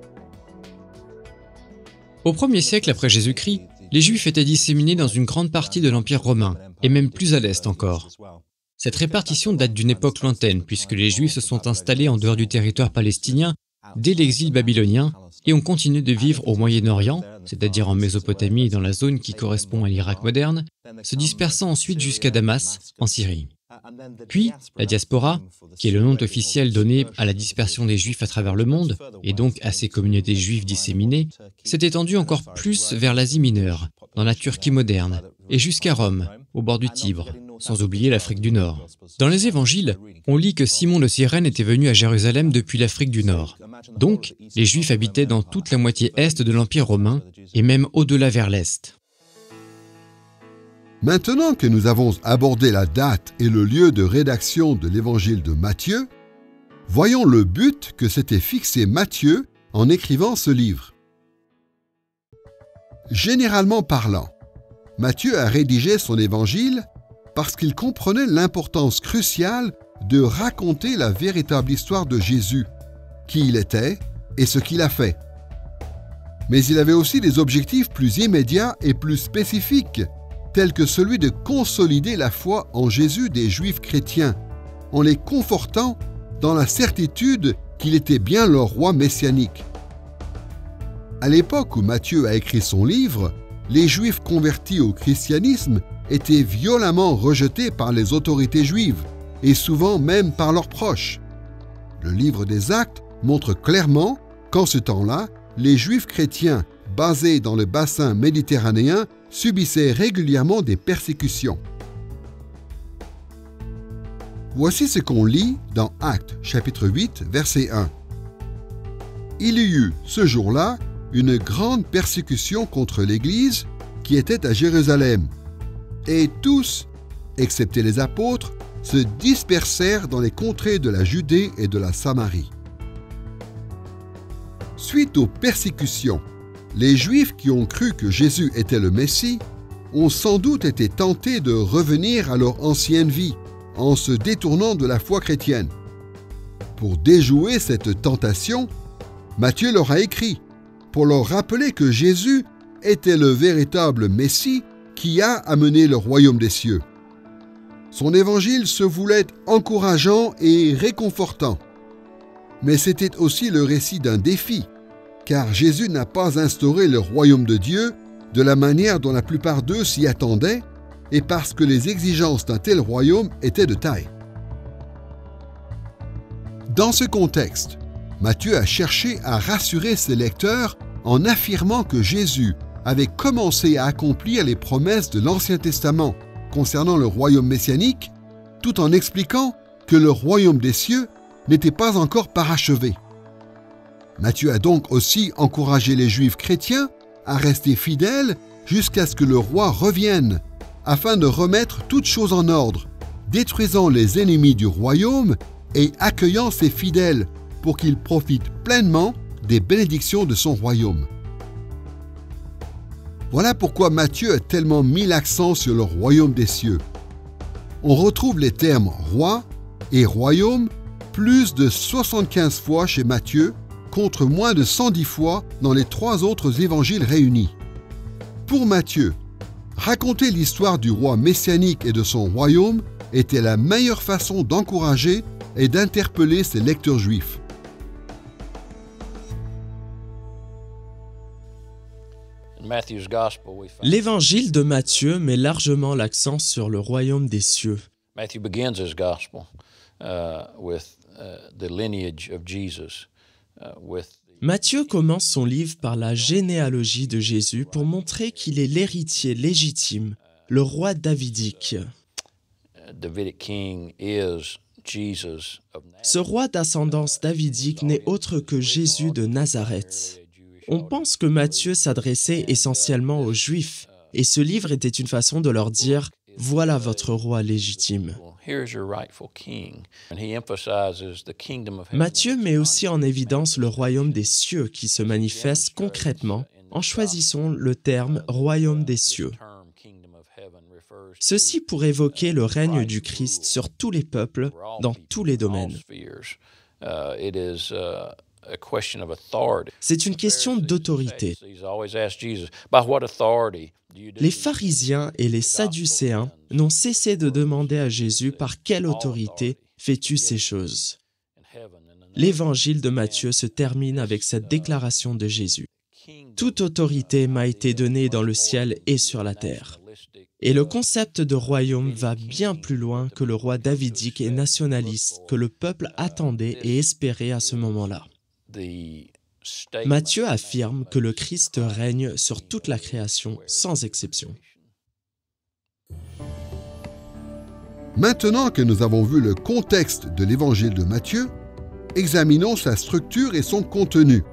Au premier siècle après Jésus-Christ, les Juifs étaient disséminés dans une grande partie de l'Empire romain, et même plus à l'est encore. Cette répartition date d'une époque lointaine, puisque les Juifs se sont installés en dehors du territoire palestinien dès l'exil babylonien et ont continué de vivre au Moyen-Orient, c'est-à-dire en Mésopotamie et dans la zone qui correspond à l'Irak moderne, se dispersant ensuite jusqu'à Damas, en Syrie. Puis, la diaspora, qui est le nom officiel donné à la dispersion des Juifs à travers le monde, et donc à ces communautés juives disséminées, s'est étendue encore plus vers l'Asie mineure, dans la Turquie moderne, et jusqu'à Rome, au bord du Tibre, sans oublier l'Afrique du Nord. Dans les évangiles, on lit que Simon de Cyrène était venu à Jérusalem depuis l'Afrique du Nord. Donc, les Juifs habitaient dans toute la moitié est de l'Empire romain, et même au-delà vers l'est. Maintenant que nous avons abordé la date et le lieu de rédaction de l'évangile de Matthieu, voyons le but que s'était fixé Matthieu en écrivant ce livre. Généralement parlant, Matthieu a rédigé son évangile parce qu'il comprenait l'importance cruciale de raconter la véritable histoire de Jésus, qui il était et ce qu'il a fait. Mais il avait aussi des objectifs plus immédiats et plus spécifiques, tel que celui de consolider la foi en Jésus des Juifs chrétiens, en les confortant dans la certitude qu'il était bien leur roi messianique. À l'époque où Matthieu a écrit son livre, les Juifs convertis au christianisme étaient violemment rejetés par les autorités juives, et souvent même par leurs proches. Le livre des Actes montre clairement qu'en ce temps-là, les Juifs chrétiens basés dans le bassin méditerranéen subissaient régulièrement des persécutions. Voici ce qu'on lit dans Actes, chapitre huit, verset un. « Il y eut, ce jour-là, une grande persécution contre l'Église qui était à Jérusalem, et tous, excepté les apôtres, se dispersèrent dans les contrées de la Judée et de la Samarie. » Suite aux persécutions, les Juifs qui ont cru que Jésus était le Messie ont sans doute été tentés de revenir à leur ancienne vie en se détournant de la foi chrétienne. Pour déjouer cette tentation, Matthieu leur a écrit pour leur rappeler que Jésus était le véritable Messie qui a amené le royaume des cieux. Son évangile se voulait encourageant et réconfortant. Mais c'était aussi le récit d'un défi, car Jésus n'a pas instauré le royaume de Dieu de la manière dont la plupart d'eux s'y attendaient, et parce que les exigences d'un tel royaume étaient de taille. Dans ce contexte, Matthieu a cherché à rassurer ses lecteurs en affirmant que Jésus avait commencé à accomplir les promesses de l'Ancien Testament concernant le royaume messianique, tout en expliquant que le royaume des cieux n'était pas encore parachevé. Matthieu a donc aussi encouragé les Juifs chrétiens à rester fidèles jusqu'à ce que le roi revienne, afin de remettre toutes choses en ordre, détruisant les ennemis du royaume et accueillant ses fidèles pour qu'ils profitent pleinement des bénédictions de son royaume. Voilà pourquoi Matthieu a tellement mis l'accent sur le royaume des cieux. On retrouve les termes « roi » et « royaume » plus de soixante-quinze fois chez Matthieu, contre moins de cent dix fois dans les trois autres évangiles réunis. Pour Matthieu, raconter l'histoire du roi messianique et de son royaume était la meilleure façon d'encourager et d'interpeller ses lecteurs juifs. L'évangile de Matthieu met largement l'accent sur le royaume des cieux. Matthew begins his gospel uh, with uh, the lineage of Jesus. Uh, with Matthieu commence son livre par la généalogie de Jésus pour montrer qu'il est l'héritier légitime, le roi davidique. Davidic king is Jesus of Nazareth. Ce roi d'ascendance davidique n'est autre que Jésus de Nazareth. On pense que Matthieu s'adressait essentiellement aux Juifs, et ce livre était une façon de leur dire « Voilà votre roi légitime ». Matthieu met aussi en évidence le royaume des cieux qui se manifeste concrètement en choisissant le terme « royaume des cieux ». Ceci pour évoquer le règne du Christ sur tous les peuples, dans tous les domaines. C'est une question d'autorité. Les pharisiens et les sadducéens n'ont cessé de demander à Jésus par quelle autorité fais-tu ces choses. L'évangile de Matthieu se termine avec cette déclaration de Jésus. Toute autorité m'a été donnée dans le ciel et sur la terre. Et le concept de royaume va bien plus loin que le roi davidique et nationaliste que le peuple attendait et espérait à ce moment-là. Matthieu affirme que le Christ règne sur toute la création, sans exception. Maintenant que nous avons vu le contexte de l'évangile de Matthieu, examinons sa structure et son contenu.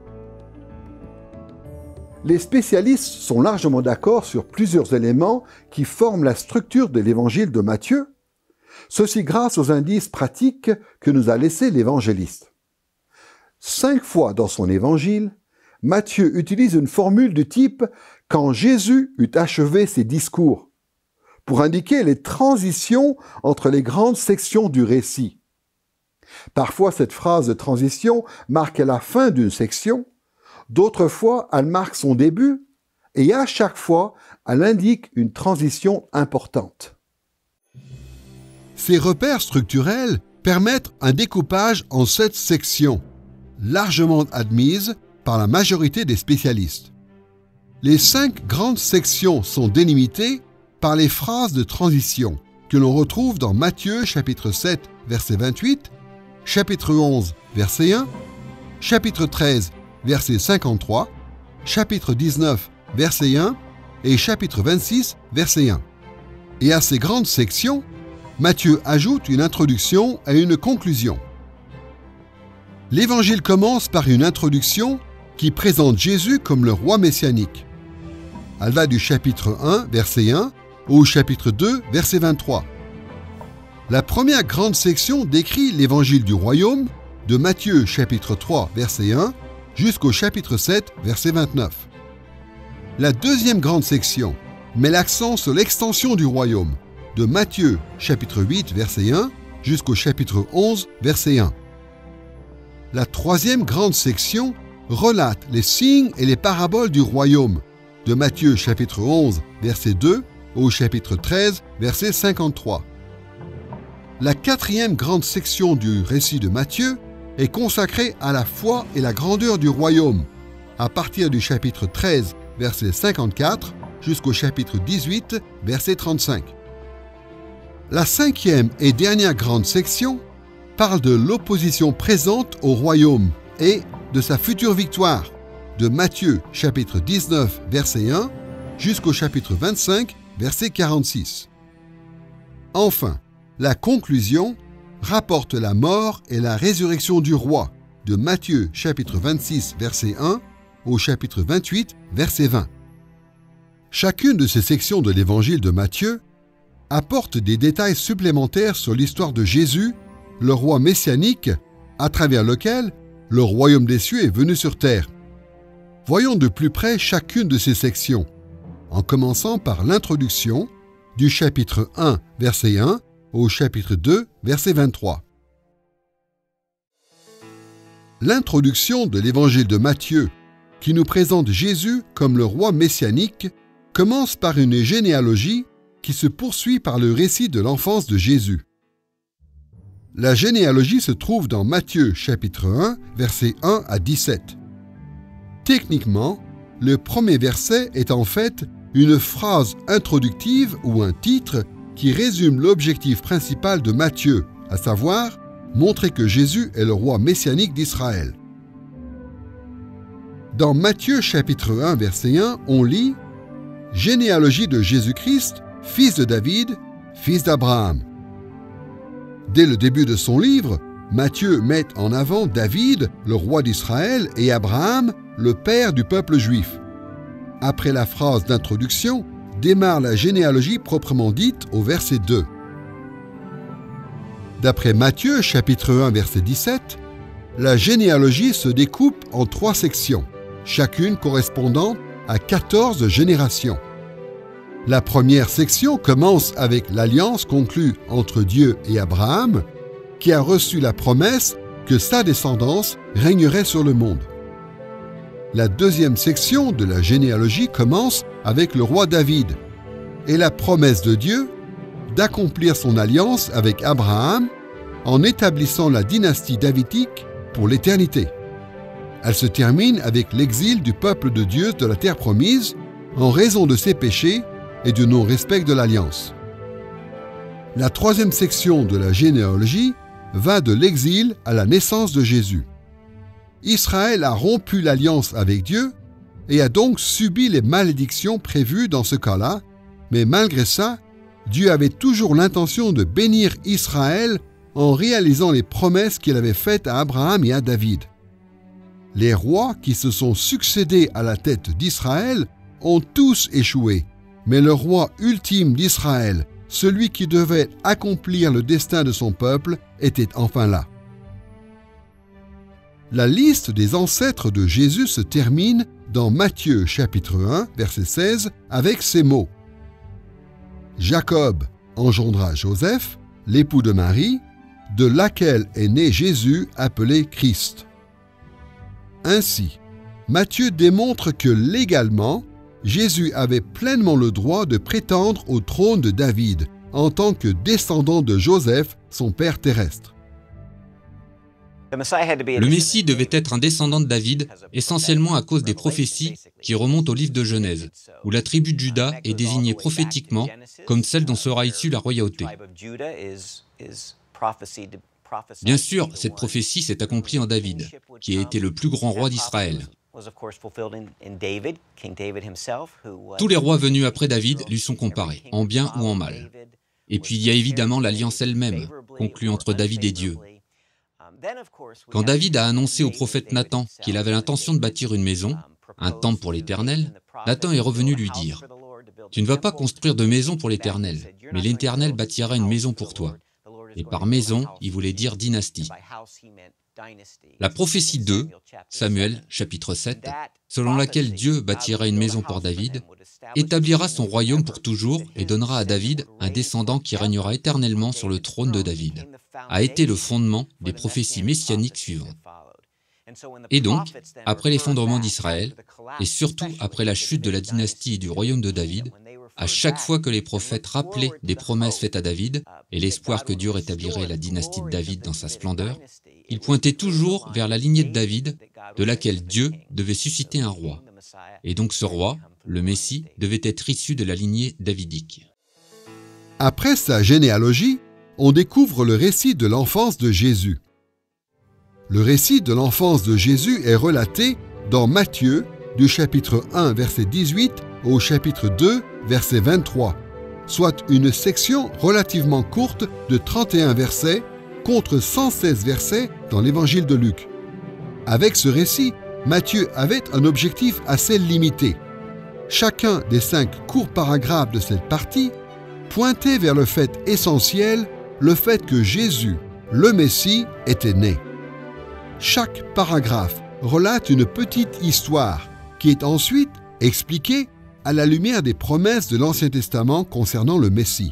Les spécialistes sont largement d'accord sur plusieurs éléments qui forment la structure de l'évangile de Matthieu, ceci grâce aux indices pratiques que nous a laissés l'évangéliste. Cinq fois dans son évangile, Matthieu utilise une formule du type « quand Jésus eut achevé ses discours » pour indiquer les transitions entre les grandes sections du récit. Parfois, cette phrase de transition marque la fin d'une section, d'autres fois, elle marque son début, et à chaque fois, elle indique une transition importante. Ces repères structurels permettre un découpage en sept sections, largement admises par la majorité des spécialistes. Les cinq grandes sections sont délimitées par les phrases de transition que l'on retrouve dans Matthieu chapitre sept, verset vingt-huit, chapitre onze, verset un, chapitre treize, verset cinquante-trois, chapitre dix-neuf, verset un et chapitre vingt-six, verset un. Et à ces grandes sections, Matthieu ajoute une introduction et une conclusion. L'Évangile commence par une introduction qui présente Jésus comme le roi messianique. Elle va du chapitre un, verset un, au chapitre deux, verset vingt-trois. La première grande section décrit l'Évangile du royaume, de Matthieu chapitre trois, verset un, jusqu'au chapitre sept, verset vingt-neuf. La deuxième grande section met l'accent sur l'extension du royaume, de Matthieu chapitre huit, verset un, jusqu'au chapitre onze, verset un. La troisième grande section relate les signes et les paraboles du royaume, de Matthieu chapitre onze, verset deux, au chapitre treize, verset cinquante-trois. La quatrième grande section du récit de Matthieu est consacrée à la foi et la grandeur du royaume, à partir du chapitre treize, verset cinquante-quatre, jusqu'au chapitre dix-huit, verset trente-cinq. La cinquième et dernière grande section parle de l'opposition présente au royaume et de sa future victoire, de Matthieu chapitre dix-neuf, verset un, jusqu'au chapitre vingt-cinq, verset quarante-six. Enfin, la conclusion rapporte la mort et la résurrection du roi, de Matthieu chapitre vingt-six, verset un, au chapitre vingt-huit, verset vingt. Chacune de ces sections de l'Évangile de Matthieu apporte des détails supplémentaires sur l'histoire de Jésus, le roi messianique, à travers lequel le royaume des cieux est venu sur terre. Voyons de plus près chacune de ces sections, en commençant par l'introduction du chapitre un, verset un, au chapitre deux, verset vingt-trois. L'introduction de l'Évangile de Matthieu, qui nous présente Jésus comme le roi messianique, commence par une généalogie qui se poursuit par le récit de l'enfance de Jésus. La généalogie se trouve dans Matthieu chapitre un, versets un à dix-sept. Techniquement, le premier verset est en fait une phrase introductive ou un titre qui résume l'objectif principal de Matthieu, à savoir montrer que Jésus est le roi messianique d'Israël. Dans Matthieu chapitre un, verset un, on lit « Généalogie de Jésus-Christ, fils de David, fils d'Abraham ». Dès le début de son livre, Matthieu met en avant David, le roi d'Israël, et Abraham, le père du peuple juif. Après la phrase d'introduction, démarre la généalogie proprement dite au verset deux. D'après Matthieu chapitre un, verset dix-sept, la généalogie se découpe en trois sections, chacune correspondant à quatorze générations. La première section commence avec l'alliance conclue entre Dieu et Abraham, qui a reçu la promesse que sa descendance régnerait sur le monde. La deuxième section de la généalogie commence avec le roi David et la promesse de Dieu d'accomplir son alliance avec Abraham en établissant la dynastie davidique pour l'éternité. Elle se termine avec l'exil du peuple de Dieu de la terre promise en raison de ses péchés et du non-respect de l'alliance. La troisième section de la généalogie va de l'exil à la naissance de Jésus. Israël a rompu l'alliance avec Dieu et a donc subi les malédictions prévues dans ce cas-là, mais malgré ça, Dieu avait toujours l'intention de bénir Israël en réalisant les promesses qu'il avait faites à Abraham et à David. Les rois qui se sont succédés à la tête d'Israël ont tous échoué, mais le roi ultime d'Israël, celui qui devait accomplir le destin de son peuple, était enfin là. La liste des ancêtres de Jésus se termine dans Matthieu chapitre un, verset seize, avec ces mots. Jacob engendra Joseph, l'époux de Marie, de laquelle est né Jésus appelé Christ. Ainsi, Matthieu démontre que légalement, Jésus avait pleinement le droit de prétendre au trône de David en tant que descendant de Joseph, son père terrestre. Le Messie devait être un descendant de David, essentiellement à cause des prophéties qui remontent au livre de Genèse, où la tribu de Juda est désignée prophétiquement comme celle dont sera issue la royauté. Bien sûr, cette prophétie s'est accomplie en David, qui a été le plus grand roi d'Israël. Tous les rois venus après David lui sont comparés, en bien ou en mal. Et puis il y a évidemment l'alliance elle-même, conclue entre David et Dieu. Quand David a annoncé au prophète Nathan qu'il avait l'intention de bâtir une maison, un temple pour l'Éternel, Nathan est revenu lui dire « Tu ne vas pas construire de maison pour l'Éternel, mais l'Éternel bâtira une maison pour toi. » Et par maison, il voulait dire dynastie. La prophétie deux, Samuel, chapitre sept, selon laquelle Dieu bâtira une maison pour David, établira son royaume pour toujours et donnera à David un descendant qui régnera éternellement sur le trône de David, a été le fondement des prophéties messianiques suivantes. Et donc, après l'effondrement d'Israël, et surtout après la chute de la dynastie et du royaume de David, à chaque fois que les prophètes rappelaient des promesses faites à David et l'espoir que Dieu rétablirait la dynastie de David dans sa splendeur, ils pointaient toujours vers la lignée de David, de laquelle Dieu devait susciter un roi. Et donc ce roi, le Messie, devait être issu de la lignée davidique. Après sa généalogie, on découvre le récit de l'enfance de Jésus. Le récit de l'enfance de Jésus est relaté dans Matthieu, du chapitre un, verset dix-huit, au chapitre deux, verset vingt-trois, soit une section relativement courte de trente et un versets contre cent seize versets dans l'évangile de Luc. Avec ce récit, Matthieu avait un objectif assez limité. Chacun des cinq courts paragraphes de cette partie pointait vers le fait essentiel, le fait que Jésus, le Messie, était né. Chaque paragraphe relate une petite histoire qui est ensuite expliquée à la lumière des promesses de l'Ancien Testament concernant le Messie.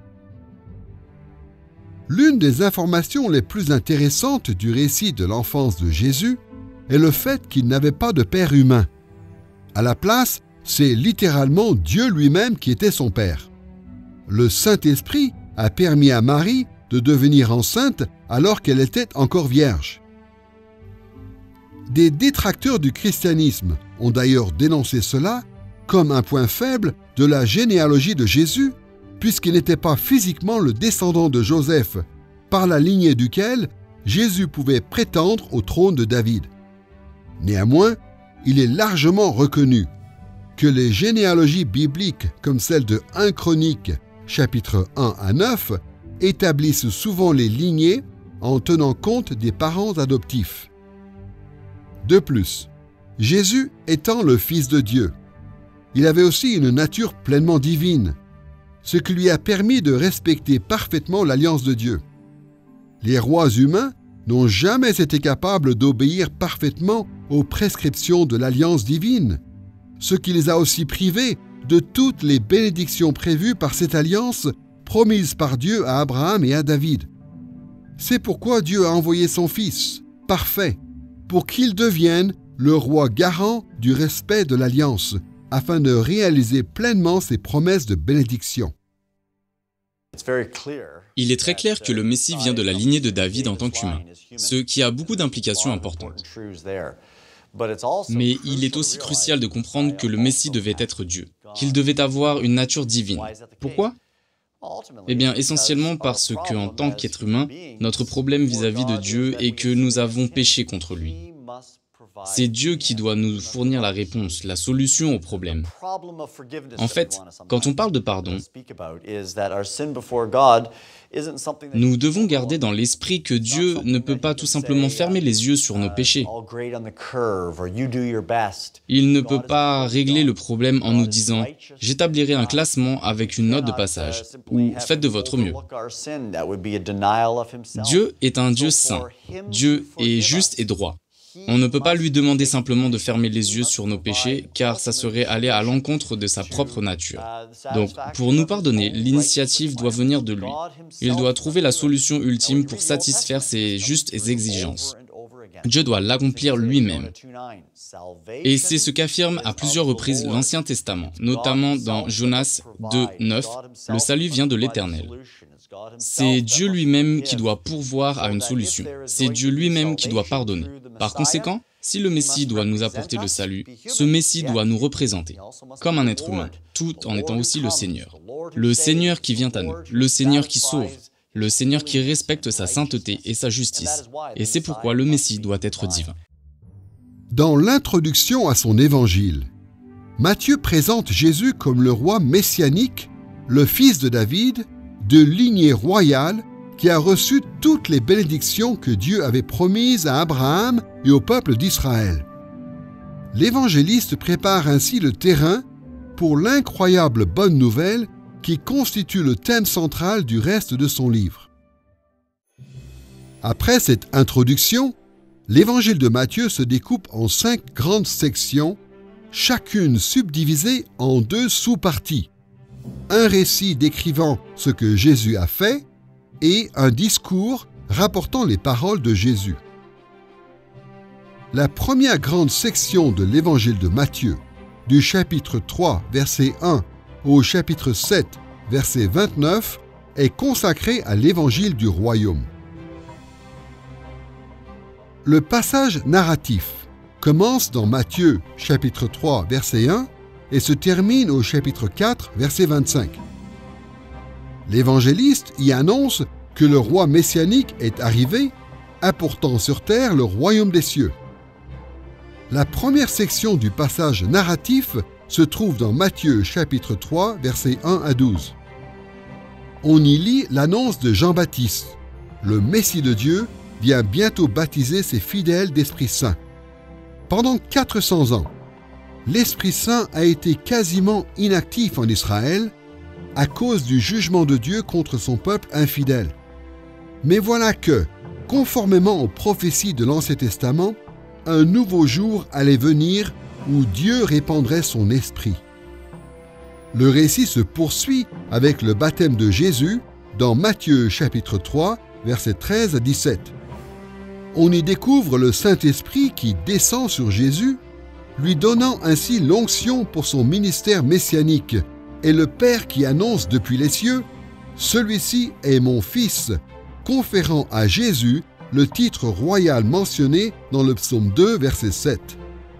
L'une des informations les plus intéressantes du récit de l'enfance de Jésus est le fait qu'il n'avait pas de père humain. À la place, c'est littéralement Dieu lui-même qui était son père. Le Saint-Esprit a permis à Marie de devenir enceinte alors qu'elle était encore vierge. Des détracteurs du christianisme ont d'ailleurs dénoncé cela comme un point faible de la généalogie de Jésus, puisqu'il n'était pas physiquement le descendant de Joseph, par la lignée duquel Jésus pouvait prétendre au trône de David. Néanmoins, il est largement reconnu que les généalogies bibliques comme celle de premier Chroniques, chapitre un à neuf, établissent souvent les lignées en tenant compte des parents adoptifs. De plus, Jésus étant le Fils de Dieu, il avait aussi une nature pleinement divine, ce qui lui a permis de respecter parfaitement l'alliance de Dieu. Les rois humains n'ont jamais été capables d'obéir parfaitement aux prescriptions de l'alliance divine, ce qui les a aussi privés de toutes les bénédictions prévues par cette alliance promise par Dieu à Abraham et à David. C'est pourquoi Dieu a envoyé son Fils, parfait, pour qu'il devienne le roi garant du respect de l'alliance, afin de réaliser pleinement ses promesses de bénédiction. Il est très clair que le Messie vient de la lignée de David en tant qu'humain, ce qui a beaucoup d'implications importantes. Mais il est aussi crucial de comprendre que le Messie devait être Dieu, qu'il devait avoir une nature divine. Pourquoi ? Eh bien, essentiellement parce que, en tant qu'être humain, notre problème vis-à-vis de Dieu est que nous avons péché contre lui. C'est Dieu qui doit nous fournir la réponse, la solution au problème. En fait, quand on parle de pardon, nous devons garder dans l'esprit que Dieu ne peut pas tout simplement fermer les yeux sur nos péchés. Il ne peut pas régler le problème en nous disant « J'établirai un classement avec une note de passage » ou « Faites de votre mieux ». Dieu est un Dieu saint. Dieu est juste et droit. On ne peut pas lui demander simplement de fermer les yeux sur nos péchés, car ça serait aller à l'encontre de sa propre nature. Donc, pour nous pardonner, l'initiative doit venir de lui. Il doit trouver la solution ultime pour satisfaire ses justes exigences. Dieu doit l'accomplir lui-même. Et c'est ce qu'affirme à plusieurs reprises l'Ancien Testament, notamment dans Jonas deux, neuf, « Le salut vient de l'Éternel ». C'est Dieu lui-même qui doit pourvoir à une solution. C'est Dieu lui-même qui doit pardonner. Par conséquent, si le Messie doit nous apporter le salut, ce Messie doit nous représenter, comme un être humain, tout en étant aussi le Seigneur. Le Seigneur qui vient à nous, le Seigneur qui sauve, le Seigneur qui respecte sa sainteté et sa justice. Et c'est pourquoi le Messie doit être divin. Dans l'introduction à son évangile, Matthieu présente Jésus comme le roi messianique, le fils de David, de lignée royale, qui a reçu toutes les bénédictions que Dieu avait promises à Abraham et au peuple d'Israël. L'évangéliste prépare ainsi le terrain pour l'incroyable bonne nouvelle qui constitue le thème central du reste de son livre. Après cette introduction, l'évangile de Matthieu se découpe en cinq grandes sections, chacune subdivisée en deux sous-parties. Un récit décrivant ce que Jésus a fait et un discours rapportant les paroles de Jésus. La première grande section de l'évangile de Matthieu, du chapitre trois, verset un au chapitre sept, verset vingt-neuf, est consacrée à l'évangile du royaume. Le passage narratif commence dans Matthieu, chapitre trois, verset un, et se termine au chapitre quatre, verset vingt-cinq. L'évangéliste y annonce que le roi messianique est arrivé, apportant sur terre le royaume des cieux. La première section du passage narratif se trouve dans Matthieu chapitre trois, versets un à douze. On y lit l'annonce de Jean-Baptiste. Le Messie de Dieu vient bientôt baptiser ses fidèles d'Esprit Saint. Pendant quatre cents ans, l'Esprit Saint a été quasiment inactif en Israël à cause du jugement de Dieu contre son peuple infidèle. Mais voilà que, conformément aux prophéties de l'Ancien Testament, un nouveau jour allait venir où Dieu répandrait son esprit. Le récit se poursuit avec le baptême de Jésus dans Matthieu chapitre trois, versets treize à dix-sept. On y découvre le Saint-Esprit qui descend sur Jésus, lui donnant ainsi l'onction pour son ministère messianique, et le Père qui annonce depuis les cieux « Celui-ci est mon Fils », conférant à Jésus le titre royal mentionné dans le psaume deux, verset sept.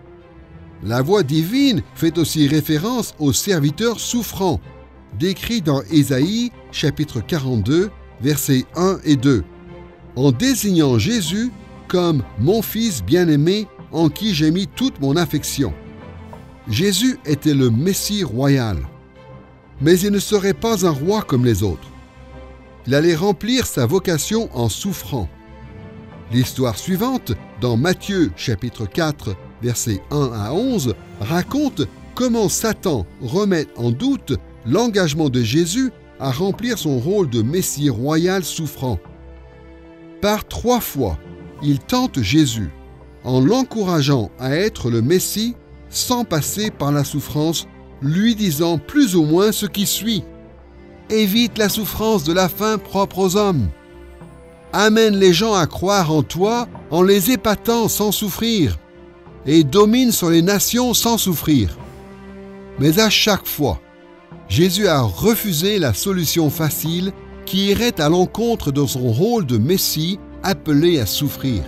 La voix divine fait aussi référence au serviteur souffrant, décrit dans Ésaïe chapitre quarante-deux, versets un et deux, en désignant Jésus comme « mon Fils bien-aimé en qui j'ai mis toute mon affection ». Jésus était le Messie royal, mais il ne serait pas un roi comme les autres. Il allait remplir sa vocation en souffrant. L'histoire suivante, dans Matthieu chapitre quatre, versets un à onze, raconte comment Satan remet en doute l'engagement de Jésus à remplir son rôle de Messie royal souffrant. Par trois fois, il tente Jésus, en l'encourageant à être le Messie sans passer par la souffrance, lui disant plus ou moins ce qui suit. « Évite la souffrance de la fin propre aux hommes. Amène les gens à croire en toi en les épatant sans souffrir, et domine sur les nations sans souffrir. » Mais à chaque fois, Jésus a refusé la solution facile qui irait à l'encontre de son rôle de Messie appelé à souffrir.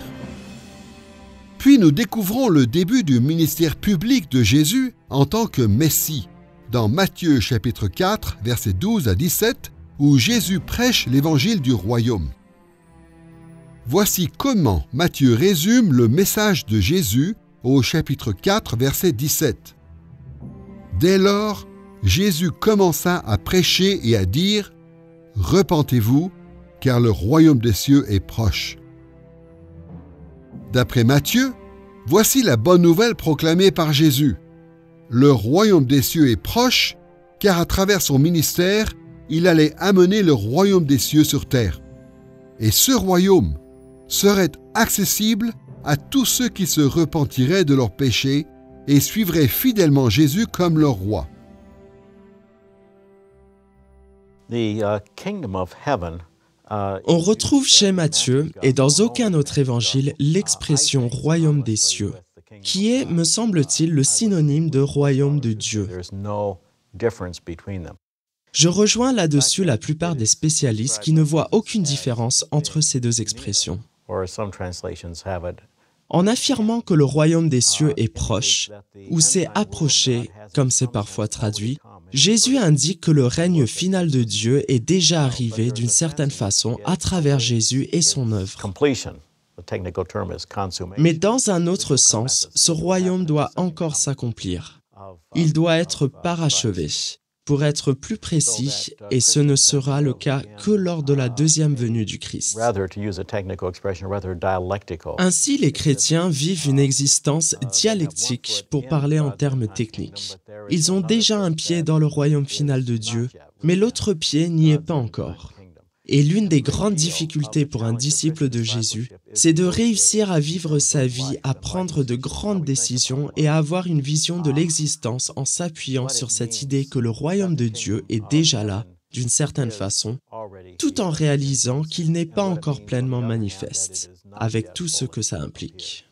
Puis nous découvrons le début du ministère public de Jésus en tant que Messie, dans Matthieu chapitre quatre, versets douze à dix-sept, où Jésus prêche l'évangile du royaume. Voici comment Matthieu résume le message de Jésus au chapitre quatre, verset dix-sept. Dès lors, Jésus commença à prêcher et à dire « Repentez-vous, car le royaume des cieux est proche. » D'après Matthieu, voici la bonne nouvelle proclamée par Jésus. Le royaume des cieux est proche, car à travers son ministère, il allait amener le royaume des cieux sur terre. Et ce royaume serait accessible à tous ceux qui se repentiraient de leurs péchés et suivraient fidèlement Jésus comme leur roi. The uh, kingdom of heaven On retrouve chez Matthieu et dans aucun autre évangile l'expression « royaume des cieux », qui est, me semble-t-il, le synonyme de « royaume de Dieu ». Je rejoins là-dessus la plupart des spécialistes qui ne voient aucune différence entre ces deux expressions. En affirmant que le royaume des cieux est proche, ou s'est approché, comme c'est parfois traduit, Jésus indique que le règne final de Dieu est déjà arrivé d'une certaine façon à travers Jésus et son œuvre. Mais dans un autre sens, ce royaume doit encore s'accomplir. Il doit être parachevé. Pour être plus précis, et ce ne sera le cas que lors de la deuxième venue du Christ. Ainsi, les chrétiens vivent une existence dialectique pour parler en termes techniques. Ils ont déjà un pied dans le royaume final de Dieu, mais l'autre pied n'y est pas encore. Et l'une des grandes difficultés pour un disciple de Jésus, c'est de réussir à vivre sa vie, à prendre de grandes décisions et à avoir une vision de l'existence en s'appuyant sur cette idée que le royaume de Dieu est déjà là, d'une certaine façon, tout en réalisant qu'il n'est pas encore pleinement manifeste, avec tout ce que ça implique.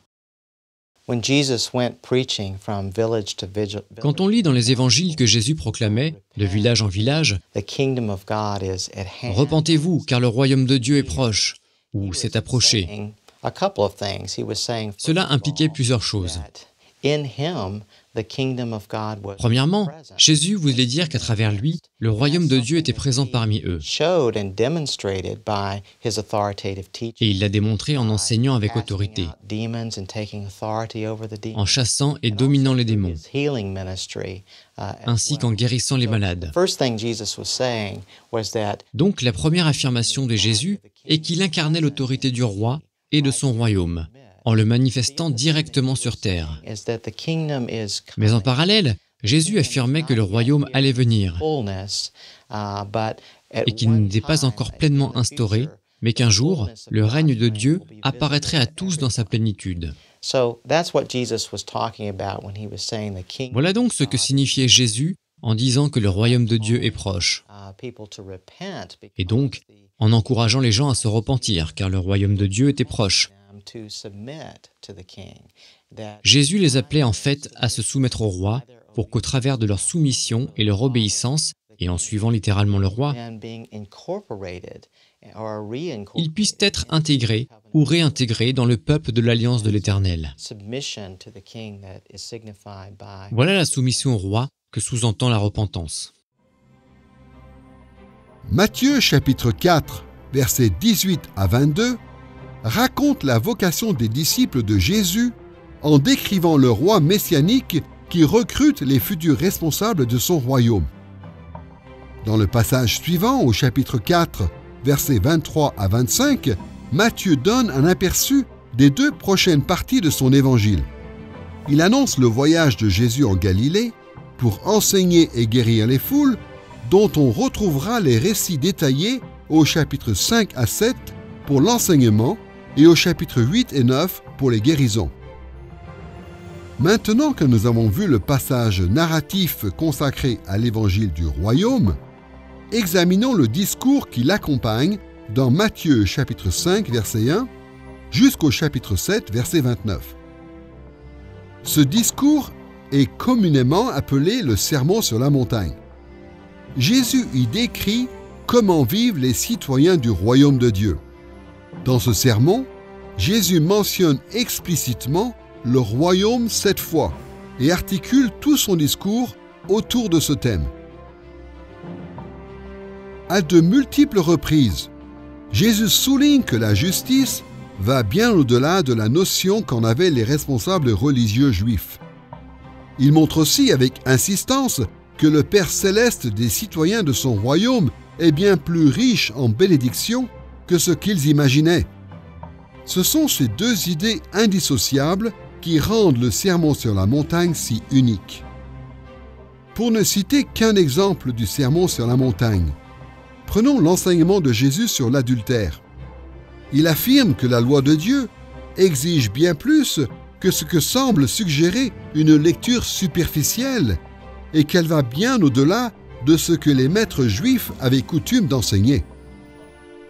Quand on lit dans les évangiles que Jésus proclamait, de village en village, « Repentez-vous, car le royaume de Dieu est proche » ou « s'est approché », cela impliquait plusieurs choses. Premièrement, Jésus voulait dire qu'à travers lui, le royaume de Dieu était présent parmi eux. Et il l'a démontré en enseignant avec autorité, en chassant et dominant les démons, ainsi qu'en guérissant les malades. Donc la première affirmation de Jésus est qu'il incarnait l'autorité du roi et de son royaume, en le manifestant directement sur terre. Mais en parallèle, Jésus affirmait que le royaume allait venir et qu'il n'était pas encore pleinement instauré, mais qu'un jour, le règne de Dieu apparaîtrait à tous dans sa plénitude. Voilà donc ce que signifiait Jésus en disant que le royaume de Dieu est proche. Et donc, en encourageant les gens à se repentir, car le royaume de Dieu était proche. Jésus les appelait en fait à se soumettre au roi pour qu'au travers de leur soumission et leur obéissance, et en suivant littéralement le roi, ils puissent être intégrés ou réintégrés dans le peuple de l'Alliance de l'Éternel. Voilà la soumission au roi que sous-entend la repentance. Matthieu chapitre quatre, versets dix-huit à vingt-deux, raconte la vocation des disciples de Jésus en décrivant le roi messianique qui recrute les futurs responsables de son royaume. Dans le passage suivant, au chapitre quatre, versets vingt-trois à vingt-cinq, Matthieu donne un aperçu des deux prochaines parties de son évangile. Il annonce le voyage de Jésus en Galilée pour enseigner et guérir les foules, dont on retrouvera les récits détaillés au chapitre cinq à sept pour l'enseignement et au chapitre huit et neuf pour les guérisons. Maintenant que nous avons vu le passage narratif consacré à l'évangile du royaume, examinons le discours qui l'accompagne dans Matthieu chapitre cinq, verset un, jusqu'au chapitre sept, verset vingt-neuf. Ce discours est communément appelé le Sermon sur la montagne. Jésus y décrit comment vivent les citoyens du royaume de Dieu. Dans ce sermon, Jésus mentionne explicitement le royaume sept fois et articule tout son discours autour de ce thème. À de multiples reprises, Jésus souligne que la justice va bien au-delà de la notion qu'en avaient les responsables religieux juifs. Il montre aussi avec insistance que le Père céleste des citoyens de son royaume est bien plus riche en bénédictions que ce qu'ils imaginaient. Ce sont ces deux idées indissociables qui rendent le Sermon sur la montagne si unique. Pour ne citer qu'un exemple du Sermon sur la montagne, prenons l'enseignement de Jésus sur l'adultère. Il affirme que la loi de Dieu exige bien plus que ce que semble suggérer une lecture superficielle et qu'elle va bien au-delà de ce que les maîtres juifs avaient coutume d'enseigner.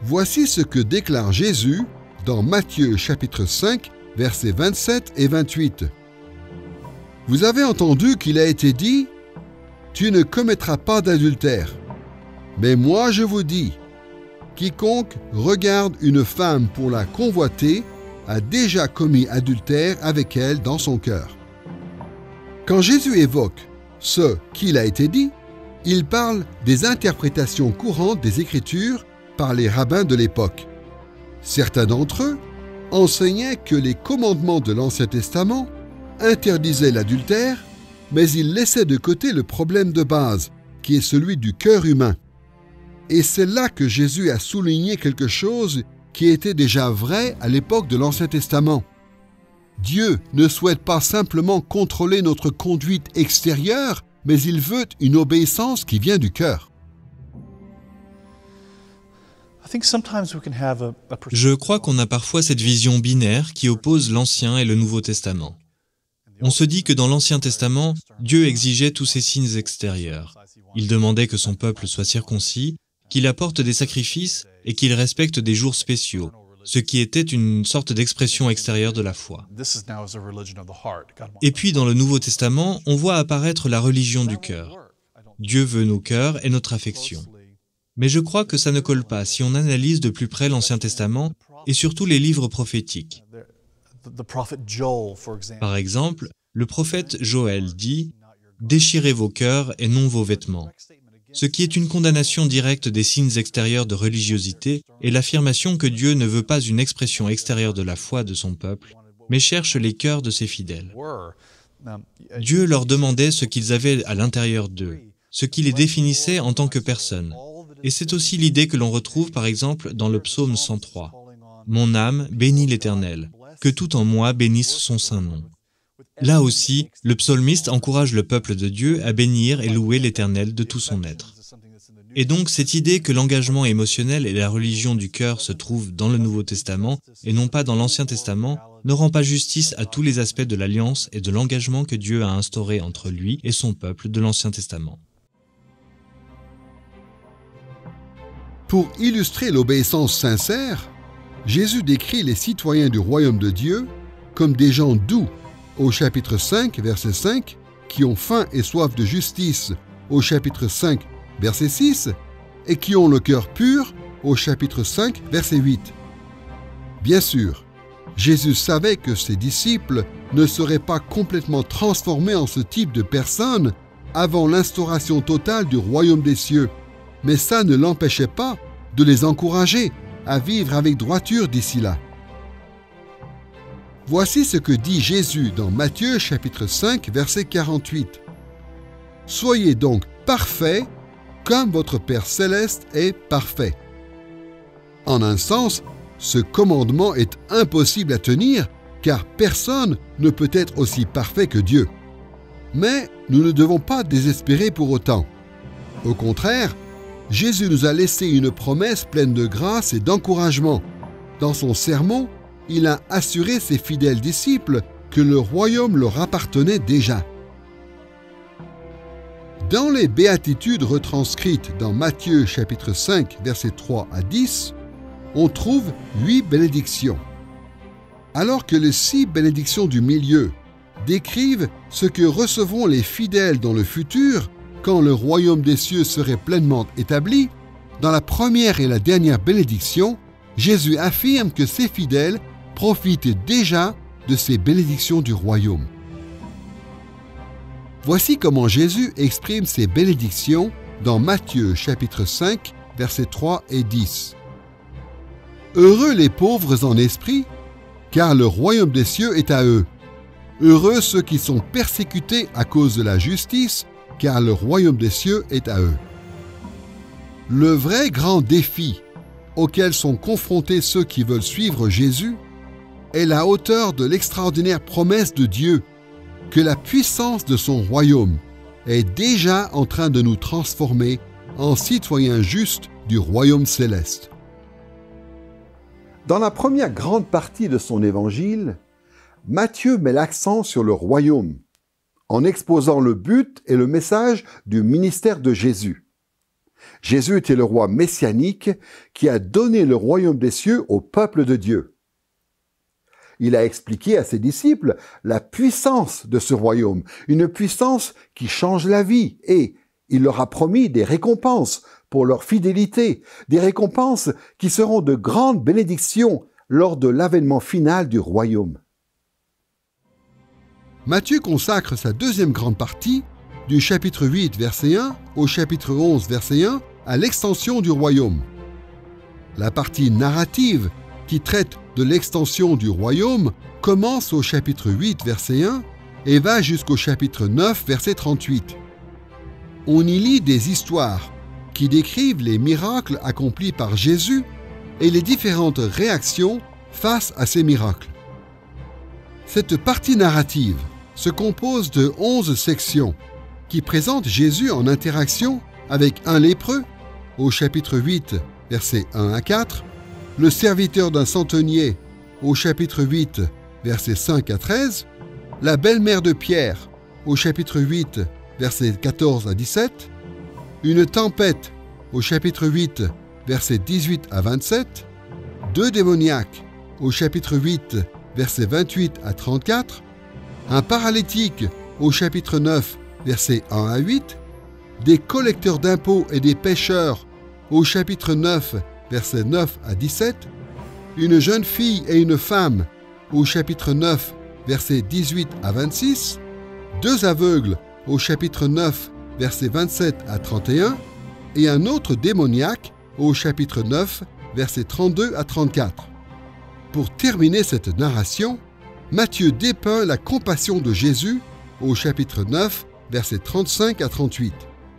Voici ce que déclare Jésus dans Matthieu chapitre cinq, versets vingt-sept et vingt-huit. « Vous avez entendu qu'il a été dit, « Tu ne commettras pas d'adultère. Mais moi je vous dis, quiconque regarde une femme pour la convoiter a déjà commis adultère avec elle dans son cœur. » Quand Jésus évoque ce qu'il a été dit, il parle des interprétations courantes des Écritures par les rabbins de l'époque. Certains d'entre eux enseignaient que les commandements de l'Ancien Testament interdisaient l'adultère, mais ils laissaient de côté le problème de base, qui est celui du cœur humain. Et c'est là que Jésus a souligné quelque chose qui était déjà vrai à l'époque de l'Ancien Testament. Dieu ne souhaite pas simplement contrôler notre conduite extérieure, mais il veut une obéissance qui vient du cœur. Je crois qu'on a parfois cette vision binaire qui oppose l'Ancien et le Nouveau Testament. On se dit que dans l'Ancien Testament, Dieu exigeait tous ces signes extérieurs. Il demandait que son peuple soit circoncis, qu'il apporte des sacrifices et qu'il respecte des jours spéciaux, ce qui était une sorte d'expression extérieure de la foi. Et puis dans le Nouveau Testament, on voit apparaître la religion du cœur. Dieu veut nos cœurs et notre affection. Mais je crois que ça ne colle pas si on analyse de plus près l'Ancien Testament et surtout les livres prophétiques. Par exemple, le prophète Joël dit « Déchirez vos cœurs et non vos vêtements », ce qui est une condamnation directe des signes extérieurs de religiosité et l'affirmation que Dieu ne veut pas une expression extérieure de la foi de son peuple, mais cherche les cœurs de ses fidèles. Dieu leur demandait ce qu'ils avaient à l'intérieur d'eux, ce qui les définissait en tant que personnes. Et c'est aussi l'idée que l'on retrouve par exemple dans le psaume cent trois. « Mon âme bénit l'Éternel, que tout en moi bénisse son saint nom. » Là aussi, le psalmiste encourage le peuple de Dieu à bénir et louer l'Éternel de tout son être. Et donc cette idée que l'engagement émotionnel et la religion du cœur se trouvent dans le Nouveau Testament et non pas dans l'Ancien Testament ne rend pas justice à tous les aspects de l'alliance et de l'engagement que Dieu a instauré entre lui et son peuple de l'Ancien Testament. Pour illustrer l'obéissance sincère, Jésus décrit les citoyens du royaume de Dieu comme des gens doux, au chapitre cinq, verset cinq, qui ont faim et soif de justice, au chapitre cinq, verset six, et qui ont le cœur pur, au chapitre cinq, verset huit. Bien sûr, Jésus savait que ses disciples ne seraient pas complètement transformés en ce type de personnes avant l'instauration totale du royaume des cieux, mais ça ne l'empêchait pas de les encourager à vivre avec droiture d'ici là. Voici ce que dit Jésus dans Matthieu chapitre cinq, verset quarante-huit. « Soyez donc parfaits comme votre Père céleste est parfait. » En un sens, ce commandement est impossible à tenir car personne ne peut être aussi parfait que Dieu. Mais nous ne devons pas désespérer pour autant. Au contraire, Jésus nous a laissé une promesse pleine de grâce et d'encouragement. Dans son sermon, il a assuré ses fidèles disciples que le royaume leur appartenait déjà. Dans les béatitudes retranscrites dans Matthieu chapitre cinq, versets trois à dix, on trouve huit bénédictions. Alors que les six bénédictions du milieu décrivent ce que recevront les fidèles dans le futur, quand le royaume des cieux serait pleinement établi, dans la première et la dernière bénédiction, Jésus affirme que ses fidèles profitent déjà de ces bénédictions du royaume. Voici comment Jésus exprime ces bénédictions dans Matthieu chapitre cinq, versets trois et dix. « Heureux les pauvres en esprit, car le royaume des cieux est à eux. Heureux ceux qui sont persécutés à cause de la justice, car le royaume des cieux est à eux. » Le vrai grand défi auquel sont confrontés ceux qui veulent suivre Jésus est la hauteur de l'extraordinaire promesse de Dieu que la puissance de son royaume est déjà en train de nous transformer en citoyens justes du royaume céleste. Dans la première grande partie de son évangile, Matthieu met l'accent sur le royaume, en exposant le but et le message du ministère de Jésus. Jésus était le roi messianique qui a donné le royaume des cieux au peuple de Dieu. Il a expliqué à ses disciples la puissance de ce royaume, une puissance qui change la vie, et il leur a promis des récompenses pour leur fidélité, des récompenses qui seront de grandes bénédictions lors de l'avènement final du royaume. Matthieu consacre sa deuxième grande partie, du chapitre huit, verset un, au chapitre onze, verset un, à l'extension du royaume. La partie narrative qui traite de l'extension du royaume commence au chapitre huit, verset un, et va jusqu'au chapitre neuf, verset trente-huit. On y lit des histoires qui décrivent les miracles accomplis par Jésus et les différentes réactions face à ces miracles. Cette partie narrative se compose de onze sections qui présentent Jésus en interaction avec un lépreux, au chapitre huit, versets un à quatre, le serviteur d'un centenier, au chapitre huit, versets cinq à treize, la belle-mère de Pierre, au chapitre huit, versets quatorze à dix-sept, une tempête, au chapitre huit, versets dix-huit à vingt-sept, deux démoniaques, au chapitre huit, versets vingt-huit à trente-quatre, un paralytique, au chapitre neuf, versets un à huit, des collecteurs d'impôts et des pêcheurs, au chapitre neuf, versets neuf à dix-sept, une jeune fille et une femme, au chapitre neuf, versets dix-huit à vingt-six, deux aveugles, au chapitre neuf, versets vingt-sept à trente et un, et un autre démoniaque, au chapitre neuf, versets trente-deux à trente-quatre. Pour terminer cette narration, Matthieu dépeint la compassion de Jésus, au chapitre neuf, versets trente-cinq à trente-huit.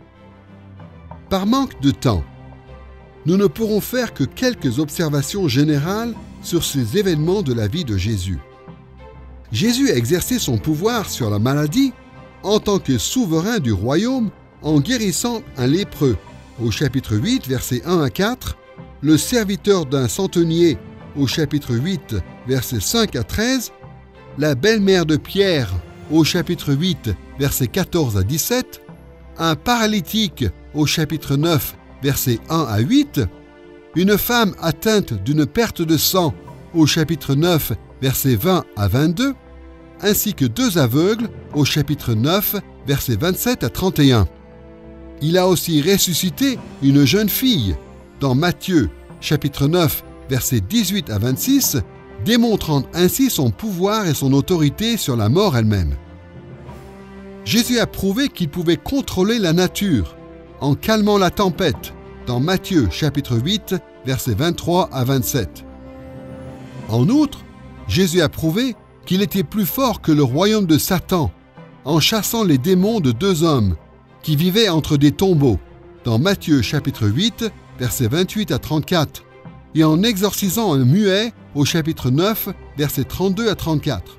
Par manque de temps, nous ne pourrons faire que quelques observations générales sur ces événements de la vie de Jésus. Jésus a exercé son pouvoir sur la maladie en tant que souverain du royaume en guérissant un lépreux, au chapitre huit, versets un à quatre, le serviteur d'un centenier, au chapitre huit, versets cinq à treize, la belle-mère de Pierre, au chapitre huit, versets quatorze à dix-sept, un paralytique, au chapitre neuf, versets un à huit, une femme atteinte d'une perte de sang, au chapitre neuf, versets vingt à vingt-deux, ainsi que deux aveugles, au chapitre neuf, versets vingt-sept à trente et un. Il a aussi ressuscité une jeune fille, dans Matthieu, chapitre neuf, versets dix-huit à vingt-six, démontrant ainsi son pouvoir et son autorité sur la mort elle-même. Jésus a prouvé qu'il pouvait contrôler la nature en calmant la tempête, dans Matthieu chapitre huit, versets vingt-trois à vingt-sept. En outre, Jésus a prouvé qu'il était plus fort que le royaume de Satan en chassant les démons de deux hommes qui vivaient entre des tombeaux, dans Matthieu chapitre huit, versets vingt-huit à trente-quatre, et en exorcisant un muet au chapitre neuf, versets trente-deux à trente-quatre.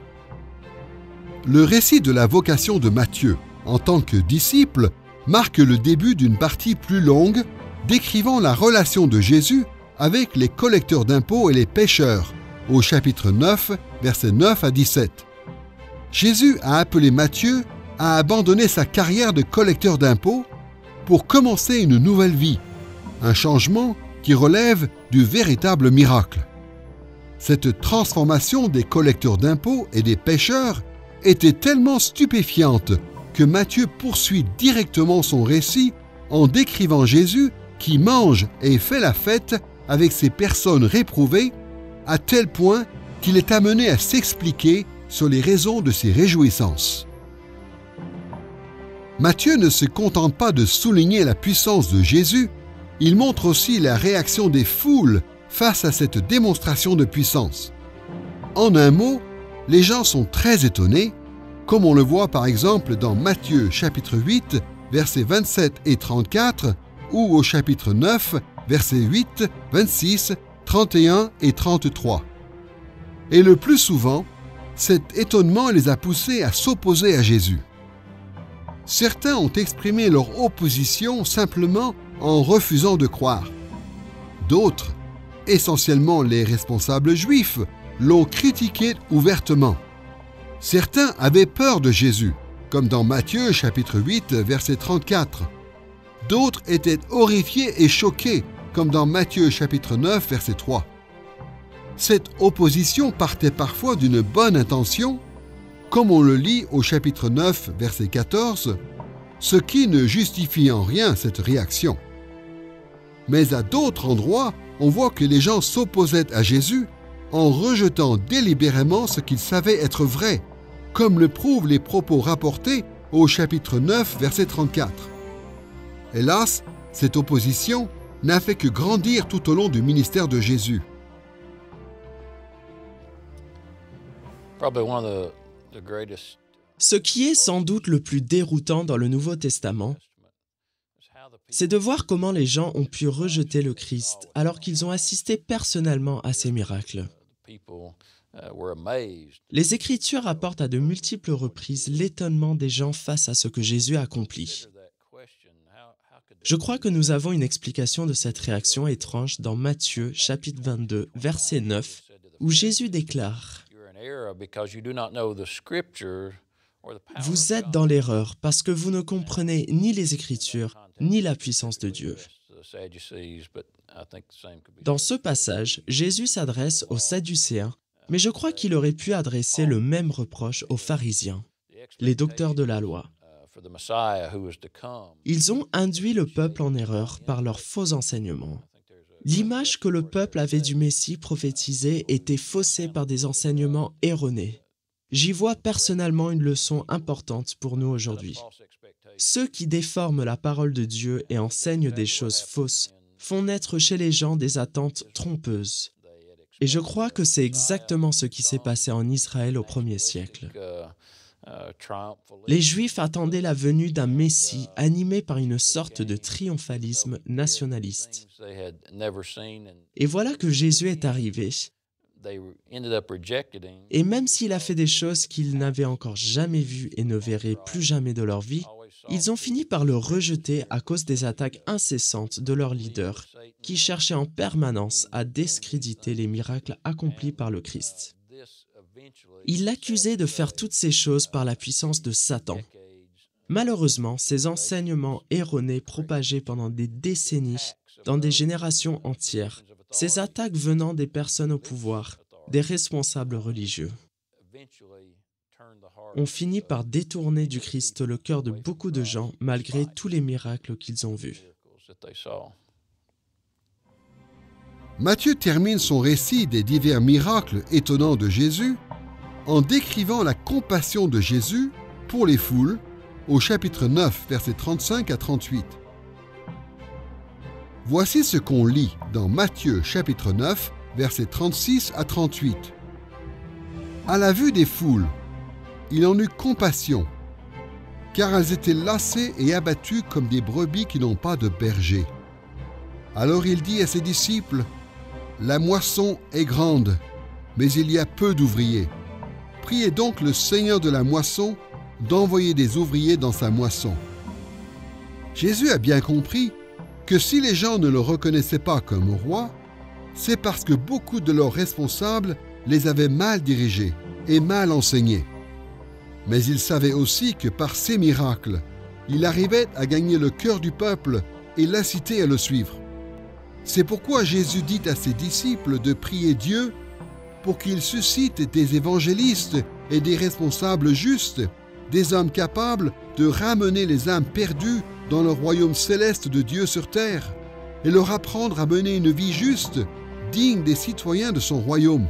Le récit de la vocation de Matthieu en tant que disciple marque le début d'une partie plus longue décrivant la relation de Jésus avec les collecteurs d'impôts et les pêcheurs, au chapitre neuf, versets neuf à dix-sept. Jésus a appelé Matthieu à abandonner sa carrière de collecteur d'impôts pour commencer une nouvelle vie, un changement qui relève du véritable miracle. Cette transformation des collecteurs d'impôts et des pêcheurs était tellement stupéfiante que Matthieu poursuit directement son récit en décrivant Jésus qui mange et fait la fête avec ces personnes réprouvées, à tel point qu'il est amené à s'expliquer sur les raisons de ces réjouissances. Matthieu ne se contente pas de souligner la puissance de Jésus, il montre aussi la réaction des foules face à cette démonstration de puissance. En un mot, les gens sont très étonnés, comme on le voit par exemple dans Matthieu chapitre huit, versets vingt-sept et trente-quatre, ou au chapitre neuf, versets huit, vingt-six, trente et un et trente-trois. Et le plus souvent, cet étonnement les a poussés à s'opposer à Jésus. Certains ont exprimé leur opposition simplement en refusant de croire. D'autres, essentiellement les responsables juifs, l'ont critiqué ouvertement. Certains avaient peur de Jésus, comme dans Matthieu chapitre huit, verset trente-quatre. D'autres étaient horrifiés et choqués, comme dans Matthieu chapitre neuf, verset trois. Cette opposition partait parfois d'une bonne intention, comme on le lit au chapitre neuf, verset quatorze, ce qui ne justifie en rien cette réaction. Mais à d'autres endroits, on voit que les gens s'opposaient à Jésus en rejetant délibérément ce qu'ils savaient être vrai, comme le prouvent les propos rapportés au chapitre neuf, verset trente-quatre. Hélas, cette opposition n'a fait que grandir tout au long du ministère de Jésus. Ce qui est sans doute le plus déroutant dans le Nouveau Testament, c'est de voir comment les gens ont pu rejeter le Christ alors qu'ils ont assisté personnellement à ces miracles. Les Écritures apportent à de multiples reprises l'étonnement des gens face à ce que Jésus accomplit. Je crois que nous avons une explication de cette réaction étrange dans Matthieu, chapitre vingt-deux, verset neuf, où Jésus déclare « Vous êtes dans l'erreur parce que vous ne comprenez ni les Écritures, ni la puissance de Dieu. » Dans ce passage, Jésus s'adresse aux Sadducéens, mais je crois qu'il aurait pu adresser le même reproche aux pharisiens, les docteurs de la loi. Ils ont induit le peuple en erreur par leurs faux enseignements. L'image que le peuple avait du Messie prophétisé était faussée par des enseignements erronés. J'y vois personnellement une leçon importante pour nous aujourd'hui. Ceux qui déforment la parole de Dieu et enseignent des choses fausses font naître chez les gens des attentes trompeuses. Et je crois que c'est exactement ce qui s'est passé en Israël au premier siècle. Les Juifs attendaient la venue d'un Messie animé par une sorte de triomphalisme nationaliste. Et voilà que Jésus est arrivé. Et même s'il a fait des choses qu'ils n'avaient encore jamais vues et ne verraient plus jamais de leur vie, ils ont fini par le rejeter à cause des attaques incessantes de leurs leaders, qui cherchaient en permanence à discréditer les miracles accomplis par le Christ. Ils l'accusaient de faire toutes ces choses par la puissance de Satan. Malheureusement, ces enseignements erronés propagés pendant des décennies, dans des générations entières, ces attaques venant des personnes au pouvoir, des responsables religieux, ont fini par détourner du Christ le cœur de beaucoup de gens malgré tous les miracles qu'ils ont vus. Matthieu termine son récit des divers miracles étonnants de Jésus en décrivant la compassion de Jésus pour les foules au chapitre neuf, versets trente-cinq à trente-huit. Voici ce qu'on lit dans Matthieu chapitre neuf, versets trente-six à trente-huit. À la vue des foules, il en eut compassion, car elles étaient lassées et abattues comme des brebis qui n'ont pas de berger. Alors il dit à ses disciples, « La moisson est grande, mais il y a peu d'ouvriers. Priez donc le Seigneur de la moisson d'envoyer des ouvriers dans sa moisson. » Jésus a bien compris que si les gens ne le reconnaissaient pas comme roi, c'est parce que beaucoup de leurs responsables les avaient mal dirigés et mal enseignés. Mais il savait aussi que par ces miracles, il arrivait à gagner le cœur du peuple et l'inciter à le suivre. C'est pourquoi Jésus dit à ses disciples de prier Dieu pour qu'il suscite des évangélistes et des responsables justes, des hommes capables de ramener les âmes perdues dans le royaume céleste de Dieu sur terre et leur apprendre à mener une vie juste, digne des citoyens de son royaume.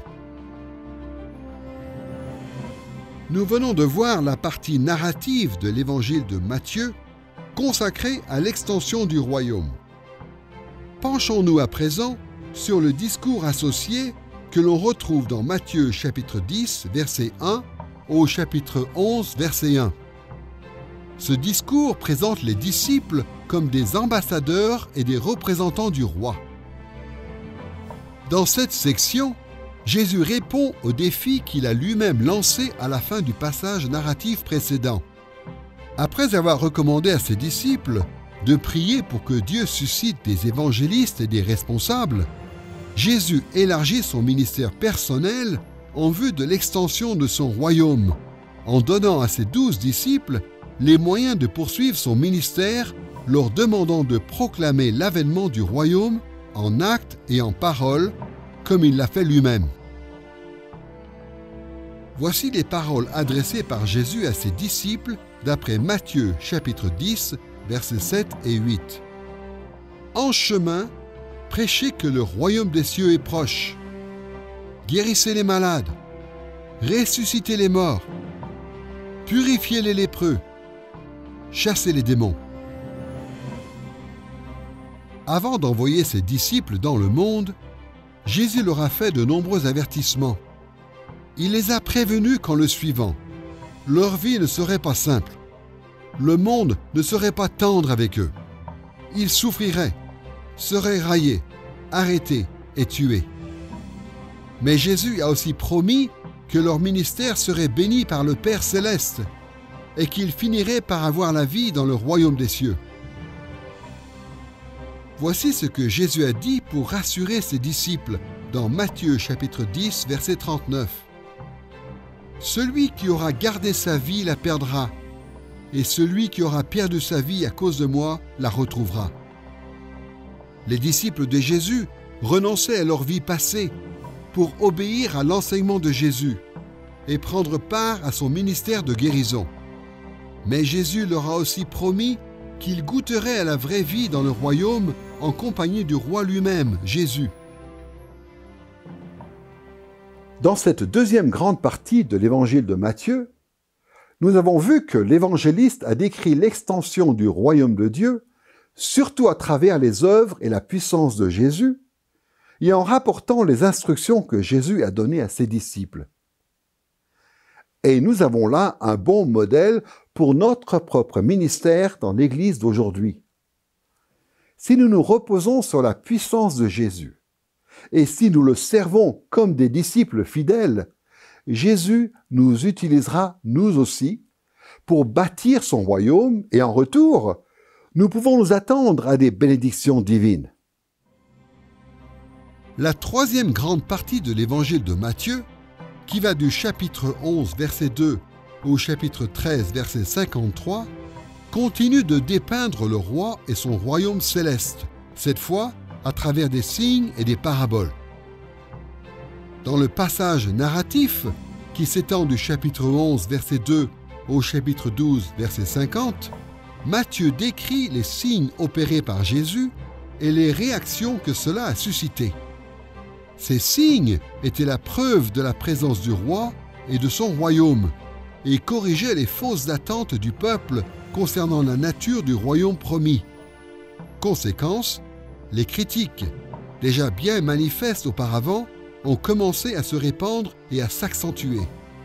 Nous venons de voir la partie narrative de l'évangile de Matthieu consacrée à l'extension du royaume. Penchons-nous à présent sur le discours associé que l'on retrouve dans Matthieu chapitre dix, verset un, au chapitre onze, verset un. Ce discours présente les disciples comme des ambassadeurs et des représentants du roi. Dans cette section, Jésus répond au défi qu'il a lui-même lancé à la fin du passage narratif précédent. Après avoir recommandé à ses disciples de prier pour que Dieu suscite des évangélistes et des responsables, Jésus élargit son ministère personnel en vue de l'extension de son royaume, en donnant à ses douze disciples les moyens de poursuivre son ministère leur demandant de proclamer l'avènement du royaume en actes et en paroles, comme il l'a fait lui-même. Voici les paroles adressées par Jésus à ses disciples d'après Matthieu chapitre dix, versets sept et huit. En chemin, prêchez que le royaume des cieux est proche. Guérissez les malades, ressuscitez les morts, purifiez les lépreux, chassez les démons. Avant d'envoyer ses disciples dans le monde, Jésus leur a fait de nombreux avertissements. Il les a prévenus qu'en le suivant, leur vie ne serait pas simple. Le monde ne serait pas tendre avec eux. Ils souffriraient, seraient raillés, arrêtés et tués. Mais Jésus a aussi promis que leur ministère serait béni par le Père céleste et qu'ils finiraient par avoir la vie dans le royaume des cieux. Voici ce que Jésus a dit pour rassurer ses disciples dans Matthieu chapitre dix, verset trente-neuf. « Celui qui aura gardé sa vie la perdra, et celui qui aura perdu sa vie à cause de moi la retrouvera. » Les disciples de Jésus renonçaient à leur vie passée pour obéir à l'enseignement de Jésus et prendre part à son ministère de guérison. Mais Jésus leur a aussi promis qu'ils goûteraient à la vraie vie dans le royaume en compagnie du roi lui-même, Jésus. Dans cette deuxième grande partie de l'évangile de Matthieu, nous avons vu que l'évangéliste a décrit l'extension du royaume de Dieu, surtout à travers les œuvres et la puissance de Jésus, et en rapportant les instructions que Jésus a données à ses disciples. Et nous avons là un bon modèle pour notre propre ministère dans l'Église d'aujourd'hui. Si nous nous reposons sur la puissance de Jésus, et si nous le servons comme des disciples fidèles, Jésus nous utilisera, nous aussi, pour bâtir son royaume, et en retour, nous pouvons nous attendre à des bénédictions divines. La troisième grande partie de l'évangile de Matthieu, qui va du chapitre onze, verset deux, au chapitre treize, verset cinquante-trois, continue de dépeindre le roi et son royaume céleste, cette fois à travers des signes et des paraboles. Dans le passage narratif, qui s'étend du chapitre onze, verset deux, au chapitre douze, verset cinquante, Matthieu décrit les signes opérés par Jésus et les réactions que cela a suscitées. Ces signes étaient la preuve de la présence du roi et de son royaume, et corrigeaient les fausses attentes du peuple concernant la nature du royaume promis. Conséquence, les critiques, déjà bien manifestes auparavant, ont commencé à se répandre et à s'accentuer.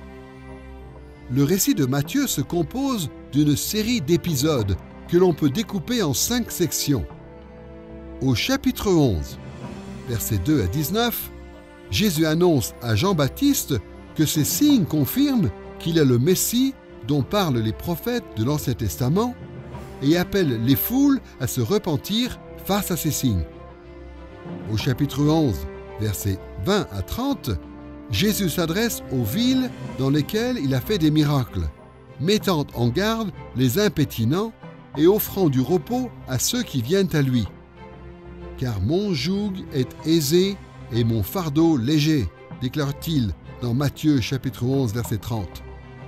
Le récit de Matthieu se compose d'une série d'épisodes que l'on peut découper en cinq sections. Au chapitre onze, versets deux à dix-neuf, Jésus annonce à Jean-Baptiste que ces signes confirment qu'il est le Messie dont parlent les prophètes de l'Ancien Testament et appelle les foules à se repentir face à ces signes. Au chapitre onze, versets vingt à trente, Jésus s'adresse aux villes dans lesquelles il a fait des miracles, mettant en garde les impétinents et offrant du repos à ceux qui viennent à lui. « Car mon joug est aisé et mon fardeau léger », déclare-t-il dans Matthieu chapitre onze, verset trente.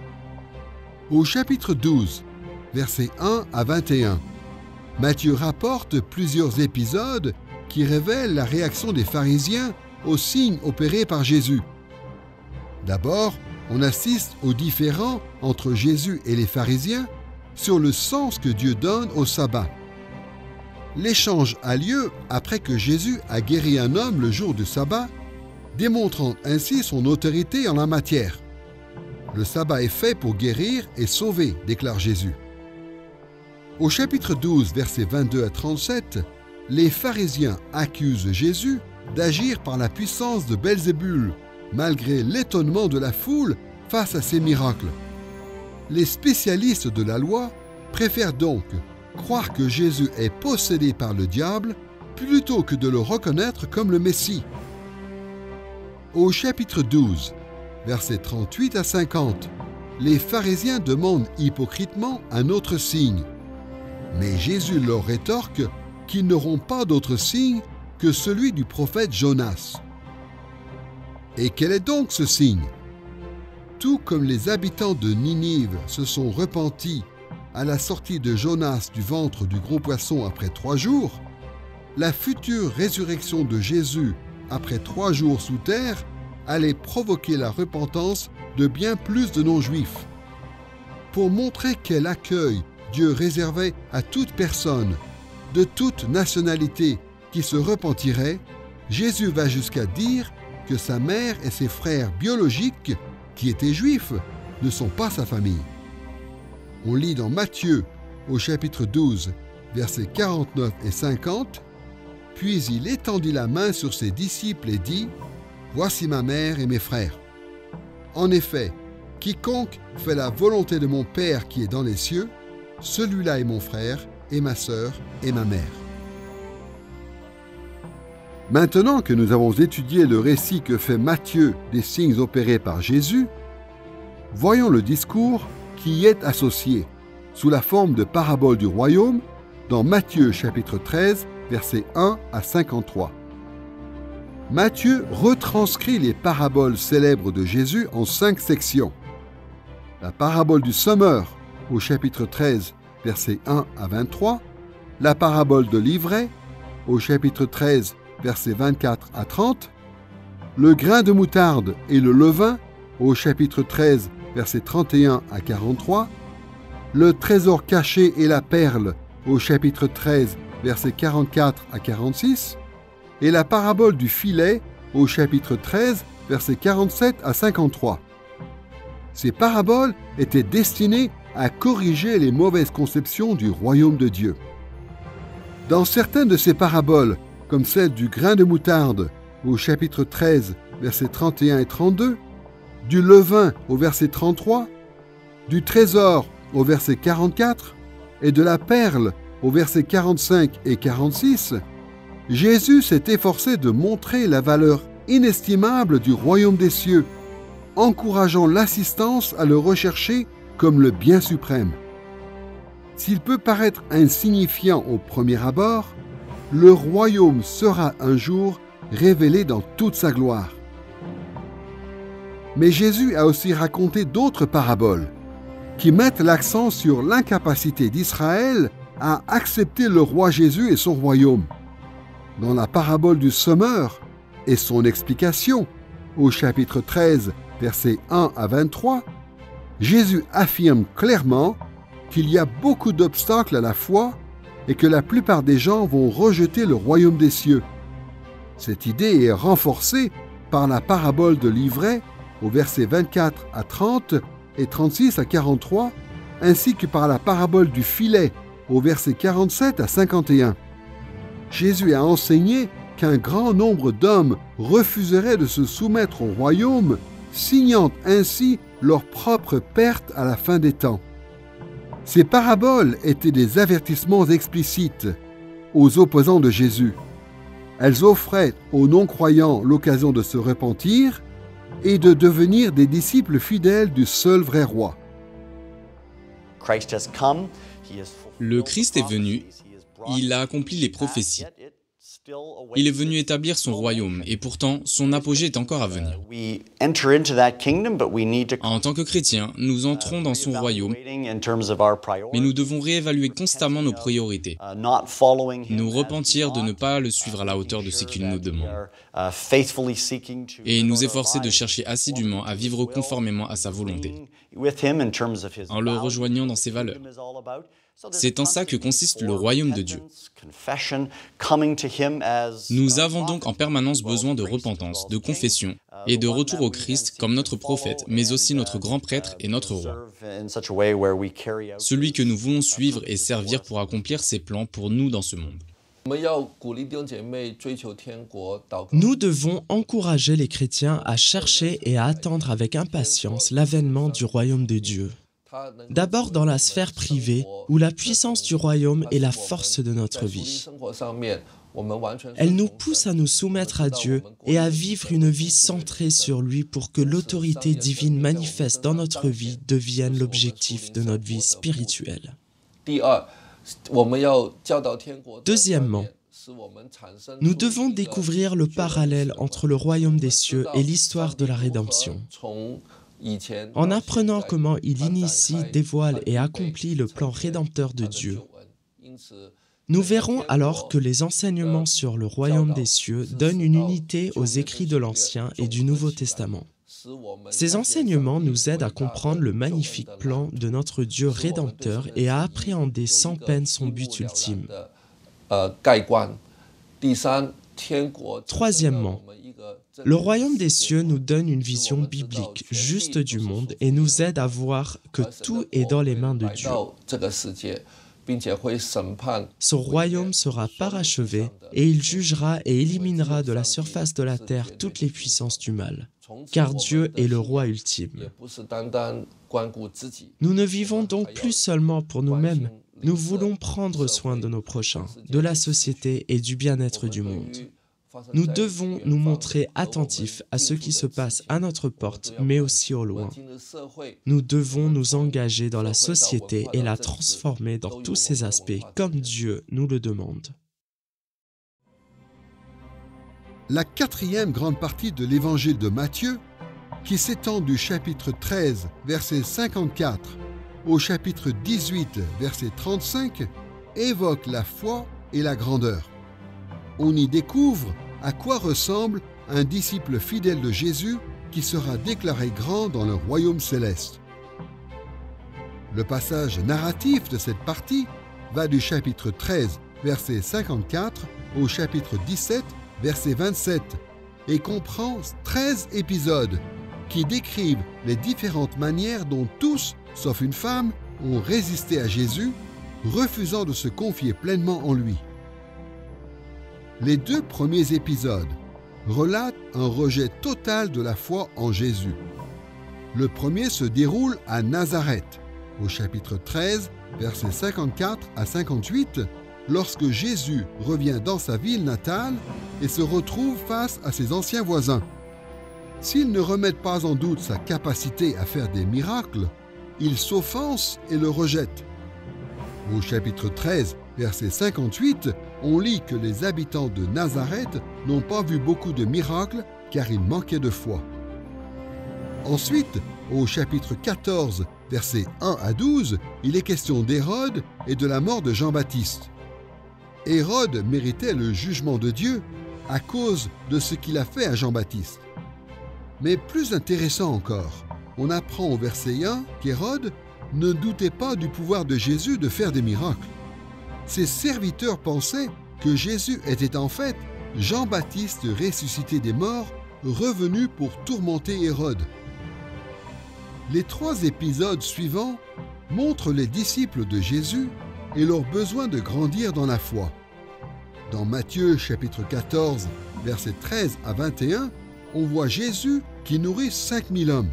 Au chapitre douze, versets un à vingt et un, Matthieu rapporte plusieurs épisodes qui révèlent la réaction des pharisiens aux signes opérés par Jésus. D'abord, on assiste aux différends entre Jésus et les pharisiens sur le sens que Dieu donne au sabbat. L'échange a lieu après que Jésus a guéri un homme le jour du sabbat, démontrant ainsi son autorité en la matière. Le sabbat est fait pour guérir et sauver, déclare Jésus. Au chapitre douze, versets vingt-deux à trente-sept, les pharisiens accusent Jésus d'agir par la puissance de Belzébul, malgré l'étonnement de la foule face à ses miracles. Les spécialistes de la loi préfèrent donc croire que Jésus est possédé par le diable plutôt que de le reconnaître comme le Messie. Au chapitre douze, versets trente-huit à cinquante, les pharisiens demandent hypocritement un autre signe. Mais Jésus leur rétorque qu'ils n'auront pas d'autre signe que celui du prophète Jonas. Et quel est donc ce signe? Tout comme les habitants de Ninive se sont repentis à la sortie de Jonas du ventre du gros poisson après trois jours, la future résurrection de Jésus après trois jours sous terre allait provoquer la repentance de bien plus de non-juifs. Pour montrer quel accueil Dieu réservait à toute personne, de toute nationalité qui se repentirait, Jésus va jusqu'à dire que sa mère et ses frères biologiques, qui étaient juifs, ne sont pas sa famille. On lit dans Matthieu, au chapitre douze, versets quarante-neuf et cinquante, « Puis il étendit la main sur ses disciples et dit, « Voici ma mère et mes frères. En effet, quiconque fait la volonté de mon Père qui est dans les cieux, celui-là est mon frère et ma sœur et ma mère. » Maintenant que nous avons étudié le récit que fait Matthieu des signes opérés par Jésus, voyons le discours qui y est associé, sous la forme de parabole du royaume, dans Matthieu chapitre treize, versets un à cinquante-trois. Matthieu retranscrit les paraboles célèbres de Jésus en cinq sections. La parabole du semeur, au chapitre treize, versets un à vingt-trois, la parabole de l'ivraie, au chapitre treize, versets vingt-quatre à trente, le grain de moutarde et le levain, au chapitre treize, versets trente et un à quarante-trois, le trésor caché et la perle, au chapitre treize, versets quarante-quatre à quarante-six, et la parabole du filet, au chapitre treize, versets quarante-sept à cinquante-trois. Ces paraboles étaient destinées à corriger les mauvaises conceptions du royaume de Dieu. Dans certaines de ces paraboles, comme celle du grain de moutarde, au chapitre treize, versets trente et un et trente-deux, du levain au verset trente-trois, du trésor au verset quarante-quatre et de la perle au verset quarante-cinq et quarante-six, Jésus s'est efforcé de montrer la valeur inestimable du royaume des cieux, encourageant l'assistance à le rechercher comme le bien suprême. S'il peut paraître insignifiant au premier abord, le royaume sera un jour révélé dans toute sa gloire. Mais Jésus a aussi raconté d'autres paraboles qui mettent l'accent sur l'incapacité d'Israël à accepter le roi Jésus et son royaume. Dans la parabole du semeur et son explication, au chapitre treize, versets un à vingt-trois, Jésus affirme clairement qu'il y a beaucoup d'obstacles à la foi et que la plupart des gens vont rejeter le royaume des cieux. Cette idée est renforcée par la parabole de l'ivraie au versets vingt-quatre à trente et trente-six à quarante-trois, ainsi que par la parabole du filet au versets quarante-sept à cinquante et un. Jésus a enseigné qu'un grand nombre d'hommes refuseraient de se soumettre au royaume, signant ainsi leur propre perte à la fin des temps. Ces paraboles étaient des avertissements explicites aux opposants de Jésus. Elles offraient aux non-croyants l'occasion de se repentir et de devenir des disciples fidèles du seul vrai roi. Le Christ est venu, il a accompli les prophéties. Il est venu établir son royaume, et pourtant, son apogée est encore à venir. En tant que chrétiens, nous entrons dans son royaume, mais nous devons réévaluer constamment nos priorités, nous repentir de ne pas le suivre à la hauteur de ce qu'il nous demande, et nous efforcer de chercher assidûment à vivre conformément à sa volonté, en le rejoignant dans ses valeurs. C'est en ça que consiste le royaume de Dieu. Nous avons donc en permanence besoin de repentance, de confession et de retour au Christ comme notre prophète, mais aussi notre grand prêtre et notre roi. Celui que nous voulons suivre et servir pour accomplir ses plans pour nous dans ce monde. Nous devons encourager les chrétiens à chercher et à attendre avec impatience l'avènement du royaume de Dieu. D'abord dans la sphère privée, où la puissance du royaume est la force de notre vie. Elle nous pousse à nous soumettre à Dieu et à vivre une vie centrée sur lui pour que l'autorité divine manifeste dans notre vie devienne l'objectif de notre vie spirituelle. Deuxièmement, nous devons découvrir le parallèle entre le royaume des cieux et l'histoire de la rédemption. En apprenant comment il initie, dévoile et accomplit le plan rédempteur de Dieu, nous verrons alors que les enseignements sur le royaume des cieux donnent une unité aux écrits de l'Ancien et du Nouveau Testament. Ces enseignements nous aident à comprendre le magnifique plan de notre Dieu rédempteur et à appréhender sans peine son but ultime. Troisièmement, le royaume des cieux nous donne une vision biblique, juste du monde, et nous aide à voir que tout est dans les mains de Dieu. Ce royaume sera parachevé et il jugera et éliminera de la surface de la terre toutes les puissances du mal, car Dieu est le roi ultime. Nous ne vivons donc plus seulement pour nous-mêmes, nous voulons prendre soin de nos prochains, de la société et du bien-être du monde. Nous devons nous montrer attentifs à ce qui se passe à notre porte, mais aussi au loin. Nous devons nous engager dans la société et la transformer dans tous ses aspects, comme Dieu nous le demande. La quatrième grande partie de l'évangile de Matthieu, qui s'étend du chapitre treize, verset cinquante-quatre, au chapitre dix-huit, verset trente-cinq, évoque la foi et la grandeur. On y découvre à quoi ressemble un disciple fidèle de Jésus qui sera déclaré grand dans le royaume céleste. Le passage narratif de cette partie va du chapitre treize, verset cinquante-quatre, au chapitre dix-sept, verset vingt-sept, et comprend treize épisodes qui décrivent les différentes manières dont tous, sauf une femme, ont résisté à Jésus, refusant de se confier pleinement en lui. Les deux premiers épisodes relatent un rejet total de la foi en Jésus. Le premier se déroule à Nazareth, au chapitre treize, versets cinquante-quatre à cinquante-huit, lorsque Jésus revient dans sa ville natale et se retrouve face à ses anciens voisins. S'ils ne remettent pas en doute sa capacité à faire des miracles, ils s'offensent et le rejettent. Au chapitre treize, verset cinquante-huit, on lit que les habitants de Nazareth n'ont pas vu beaucoup de miracles car ils manquaient de foi. Ensuite, au chapitre quatorze, versets un à douze, il est question d'Hérode et de la mort de Jean-Baptiste. Hérode méritait le jugement de Dieu à cause de ce qu'il a fait à Jean-Baptiste. Mais plus intéressant encore, on apprend au verset un qu'Hérode ne doutait pas du pouvoir de Jésus de faire des miracles. Ses serviteurs pensaient que Jésus était en fait Jean-Baptiste ressuscité des morts, revenu pour tourmenter Hérode. Les trois épisodes suivants montrent les disciples de Jésus et leur besoin de grandir dans la foi. Dans Matthieu chapitre quatorze, versets treize à vingt et un, on voit Jésus qui nourrit cinq mille hommes.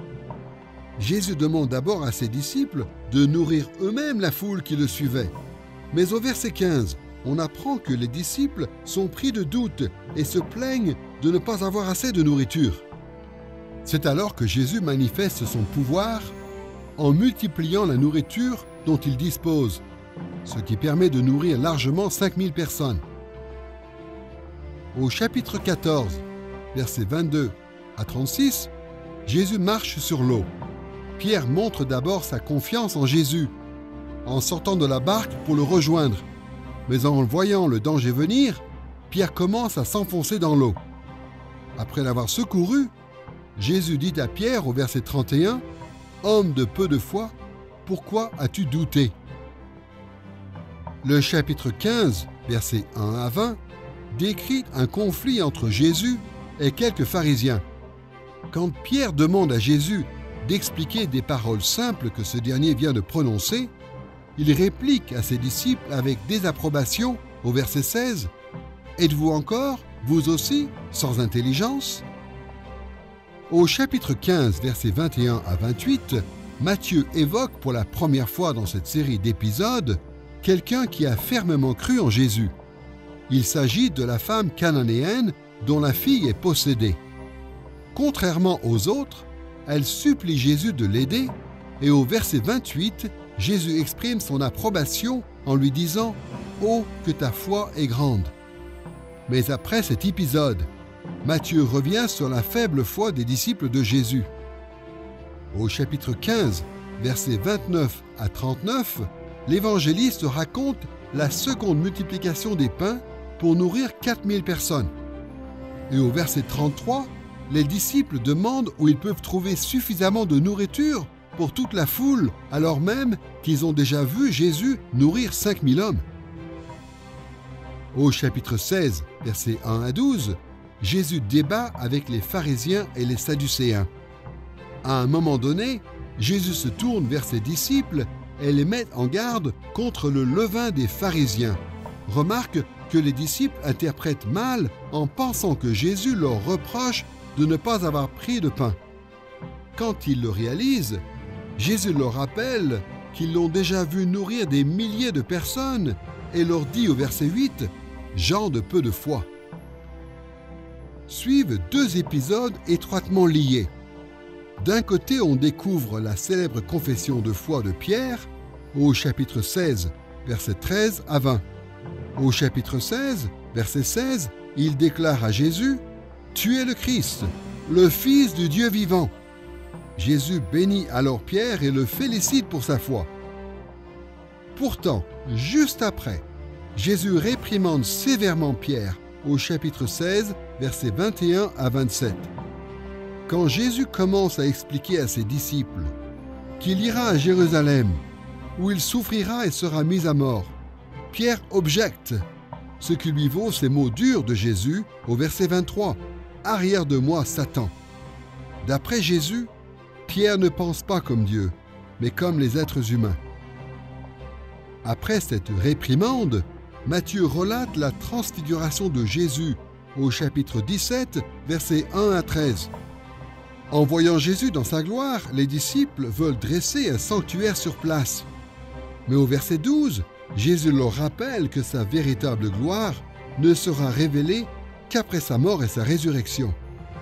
Jésus demande d'abord à ses disciples de nourrir eux-mêmes la foule qui le suivait. Mais au verset quinze, on apprend que les disciples sont pris de doute et se plaignent de ne pas avoir assez de nourriture. C'est alors que Jésus manifeste son pouvoir en multipliant la nourriture dont il dispose, ce qui permet de nourrir largement cinq mille personnes. Au chapitre quatorze, versets vingt-deux à trente-six, Jésus marche sur l'eau. Pierre montre d'abord sa confiance en Jésus, en sortant de la barque pour le rejoindre. Mais en voyant le danger venir, Pierre commence à s'enfoncer dans l'eau. Après l'avoir secouru, Jésus dit à Pierre au verset trente et un, « Homme de peu de foi, pourquoi as-tu douté ?» Le chapitre quinze, versets un à vingt, décrit un conflit entre Jésus et quelques pharisiens. Quand Pierre demande à Jésus d'expliquer des paroles simples que ce dernier vient de prononcer, il réplique à ses disciples avec désapprobation au verset seize, « Êtes-vous encore, vous aussi, sans intelligence ?» Au chapitre quinze, versets vingt et un à vingt-huit, Matthieu évoque pour la première fois dans cette série d'épisodes quelqu'un qui a fermement cru en Jésus. Il s'agit de la femme cananéenne dont la fille est possédée. Contrairement aux autres, elle supplie Jésus de l'aider et au verset vingt-huit, Jésus exprime son approbation en lui disant « Oh, que ta foi est grande !» Mais après cet épisode, Matthieu revient sur la faible foi des disciples de Jésus. Au chapitre quinze, versets vingt-neuf à trente-neuf, l'évangéliste raconte la seconde multiplication des pains pour nourrir quatre mille personnes. Et au verset trente-trois, les disciples demandent où ils peuvent trouver suffisamment de nourriture pour toute la foule, alors même qu'ils ont déjà vu Jésus nourrir cinq mille hommes. Au chapitre seize, versets un à douze, Jésus débat avec les pharisiens et les sadducéens. À un moment donné, Jésus se tourne vers ses disciples et les met en garde contre le levain des pharisiens. Remarque que les disciples interprètent mal en pensant que Jésus leur reproche de ne pas avoir pris de pain. Quand ils le réalisent, Jésus leur rappelle qu'ils l'ont déjà vu nourrir des milliers de personnes et leur dit au verset huit « Gens de peu de foi ». Suivent deux épisodes étroitement liés. D'un côté, on découvre la célèbre confession de foi de Pierre au chapitre seize, versets treize à vingt. Au chapitre seize, verset seize, il déclare à Jésus « Tu es le Christ, le Fils du Dieu vivant ». Jésus bénit alors Pierre et le félicite pour sa foi. Pourtant, juste après, Jésus réprimande sévèrement Pierre au chapitre seize, versets vingt et un à vingt-sept. Quand Jésus commence à expliquer à ses disciples qu'il ira à Jérusalem, où il souffrira et sera mis à mort, Pierre objecte, ce qui lui vaut ces mots durs de Jésus au verset vingt-trois. « Arrière de moi, Satan !» D'après Jésus, Pierre ne pense pas comme Dieu, mais comme les êtres humains. Après cette réprimande, Matthieu relate la transfiguration de Jésus au chapitre dix-sept, versets un à treize. En voyant Jésus dans sa gloire, les disciples veulent dresser un sanctuaire sur place. Mais au verset douze, Jésus leur rappelle que sa véritable gloire ne sera révélée qu'après sa mort et sa résurrection.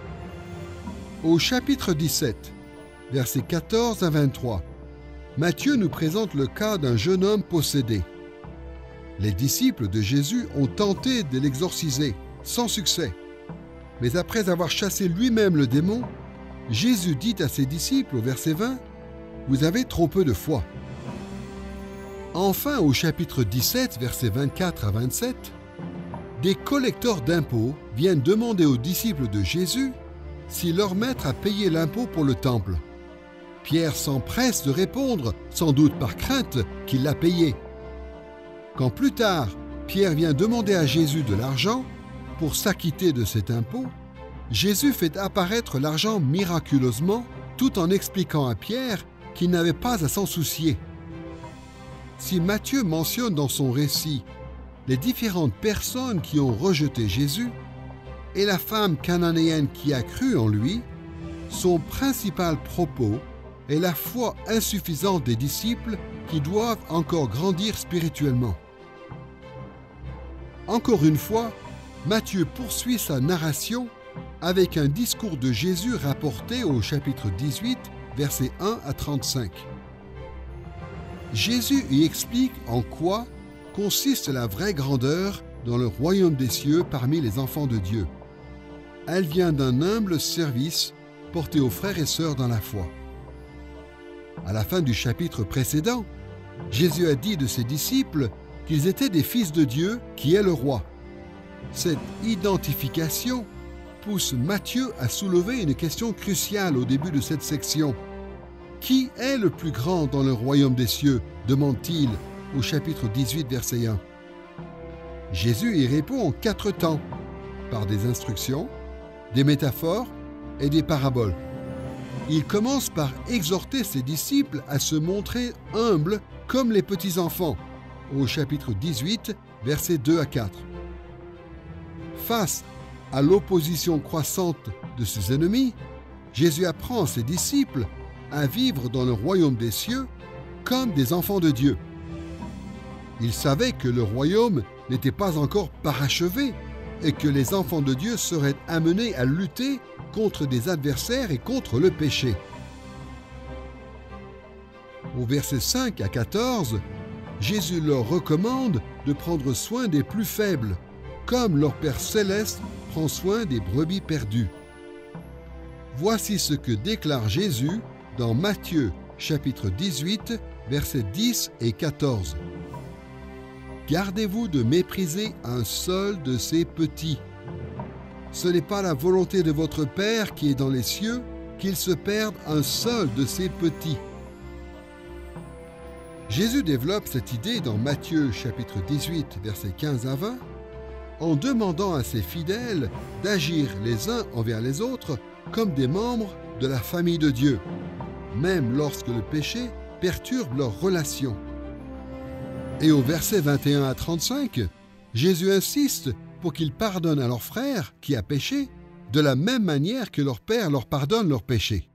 Au chapitre dix-sept, versets quatorze à vingt-trois, Matthieu nous présente le cas d'un jeune homme possédé. Les disciples de Jésus ont tenté de l'exorciser, sans succès. Mais après avoir chassé lui-même le démon, Jésus dit à ses disciples au verset vingt, « Vous avez trop peu de foi. » Enfin, au chapitre dix-sept, versets vingt-quatre à vingt-sept, des collecteurs d'impôts viennent demander aux disciples de Jésus si leur maître a payé l'impôt pour le temple. Pierre s'empresse de répondre, sans doute par crainte qu'il l'a payé. Quand plus tard, Pierre vient demander à Jésus de l'argent pour s'acquitter de cet impôt, Jésus fait apparaître l'argent miraculeusement, tout en expliquant à Pierre qu'il n'avait pas à s'en soucier. Si Matthieu mentionne dans son récit les différentes personnes qui ont rejeté Jésus et la femme cananéenne qui a cru en lui, son principal propos est la foi insuffisante des disciples qui doivent encore grandir spirituellement. Encore une fois, Matthieu poursuit sa narration avec un discours de Jésus rapporté au chapitre dix-huit, versets un à trente-cinq. Jésus y explique en quoi consiste la vraie grandeur dans le royaume des cieux parmi les enfants de Dieu. Elle vient d'un humble service porté aux frères et sœurs dans la foi. À la fin du chapitre précédent, Jésus a dit de ses disciples qu'ils étaient des fils de Dieu qui est le roi. Cette identification pousse Matthieu à soulever une question cruciale au début de cette section. Qui est le plus grand dans le royaume des cieux ? Demande-t-il au chapitre dix-huit, verset un. Jésus y répond en quatre temps, par des instructions, des métaphores et des paraboles. Il commence par exhorter ses disciples à se montrer humbles comme les petits-enfants, au chapitre dix-huit, versets deux à quatre. Face à l'opposition croissante de ses ennemis, Jésus apprend à ses disciples à vivre dans le royaume des cieux comme des enfants de Dieu. Il savait que le royaume n'était pas encore parachevé et que les enfants de Dieu seraient amenés à lutter contre des adversaires et contre le péché. Au verset cinq à quatorze, Jésus leur recommande de prendre soin des plus faibles, comme leur Père céleste prend soin des brebis perdues. Voici ce que déclare Jésus dans Matthieu chapitre dix-huit, versets dix et quatorze. Gardez-vous de mépriser un seul de ces petits. Ce n'est pas la volonté de votre Père qui est dans les cieux qu'il se perde un seul de ces petits. Jésus développe cette idée dans Matthieu chapitre dix-huit, versets quinze à vingt, en demandant à ses fidèles d'agir les uns envers les autres comme des membres de la famille de Dieu, même lorsque le péché perturbe leurs relations. Et au verset vingt et un à trente-cinq, Jésus insiste pour qu'ils pardonnent à leur frère qui a péché, de la même manière que leur Père leur pardonne leurs péchés.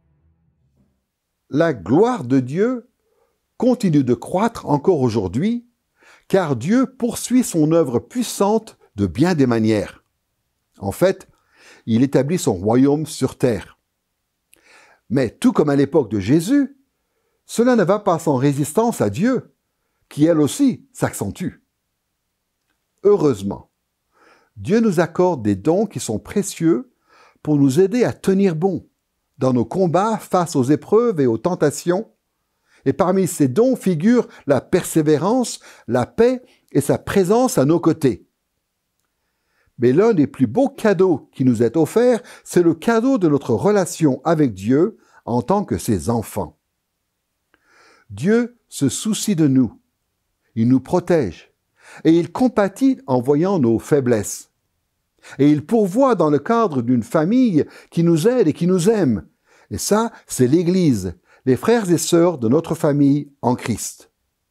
La gloire de Dieu continue de croître encore aujourd'hui, car Dieu poursuit son œuvre puissante de bien des manières. En fait, il établit son royaume sur terre. Mais tout comme à l'époque de Jésus, cela ne va pas sans résistance à Dieu, qui elle aussi s'accentue. Heureusement, Dieu nous accorde des dons qui sont précieux pour nous aider à tenir bon dans nos combats face aux épreuves et aux tentations. Et parmi ces dons figurent la persévérance, la paix et sa présence à nos côtés. Mais l'un des plus beaux cadeaux qui nous est offert, c'est le cadeau de notre relation avec Dieu en tant que ses enfants. Dieu se soucie de nous, il nous protège et il compatit en voyant nos faiblesses. Et il pourvoit dans le cadre d'une famille qui nous aide et qui nous aime. Et ça, c'est l'Église, les frères et sœurs de notre famille en Christ.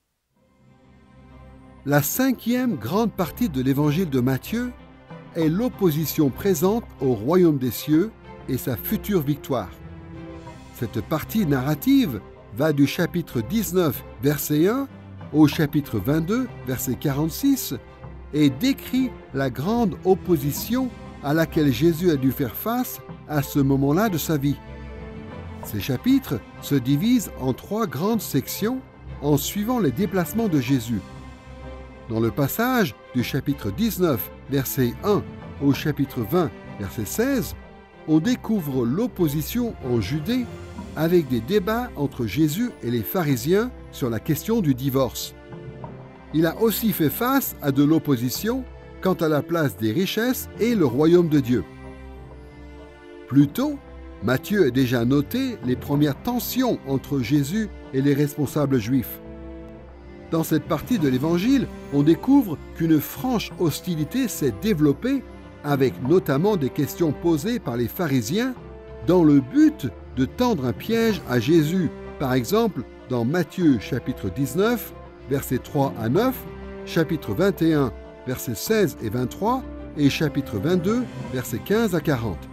La cinquième grande partie de l'évangile de Matthieu est l'opposition présente au royaume des cieux et sa future victoire. Cette partie narrative va du chapitre dix-neuf, verset un, au chapitre vingt-deux, verset quarante-six, et décrit la grande opposition à laquelle Jésus a dû faire face à ce moment-là de sa vie. Ces chapitres se divisent en trois grandes sections en suivant les déplacements de Jésus. Dans le passage du chapitre dix-neuf, verset un, au chapitre vingt, verset seize, on découvre l'opposition en Judée avec des débats entre Jésus et les pharisiens sur la question du divorce. Il a aussi fait face à de l'opposition quant à la place des richesses et le royaume de Dieu. Plus tôt, Matthieu a déjà noté les premières tensions entre Jésus et les responsables juifs. Dans cette partie de l'Évangile, on découvre qu'une franche hostilité s'est développée avec notamment des questions posées par les pharisiens dans le but de tendre un piège à Jésus, par exemple dans Matthieu chapitre dix-neuf, versets trois à neuf, chapitre vingt et un, versets seize et vingt-trois, et chapitre vingt-deux, versets quinze à quarante.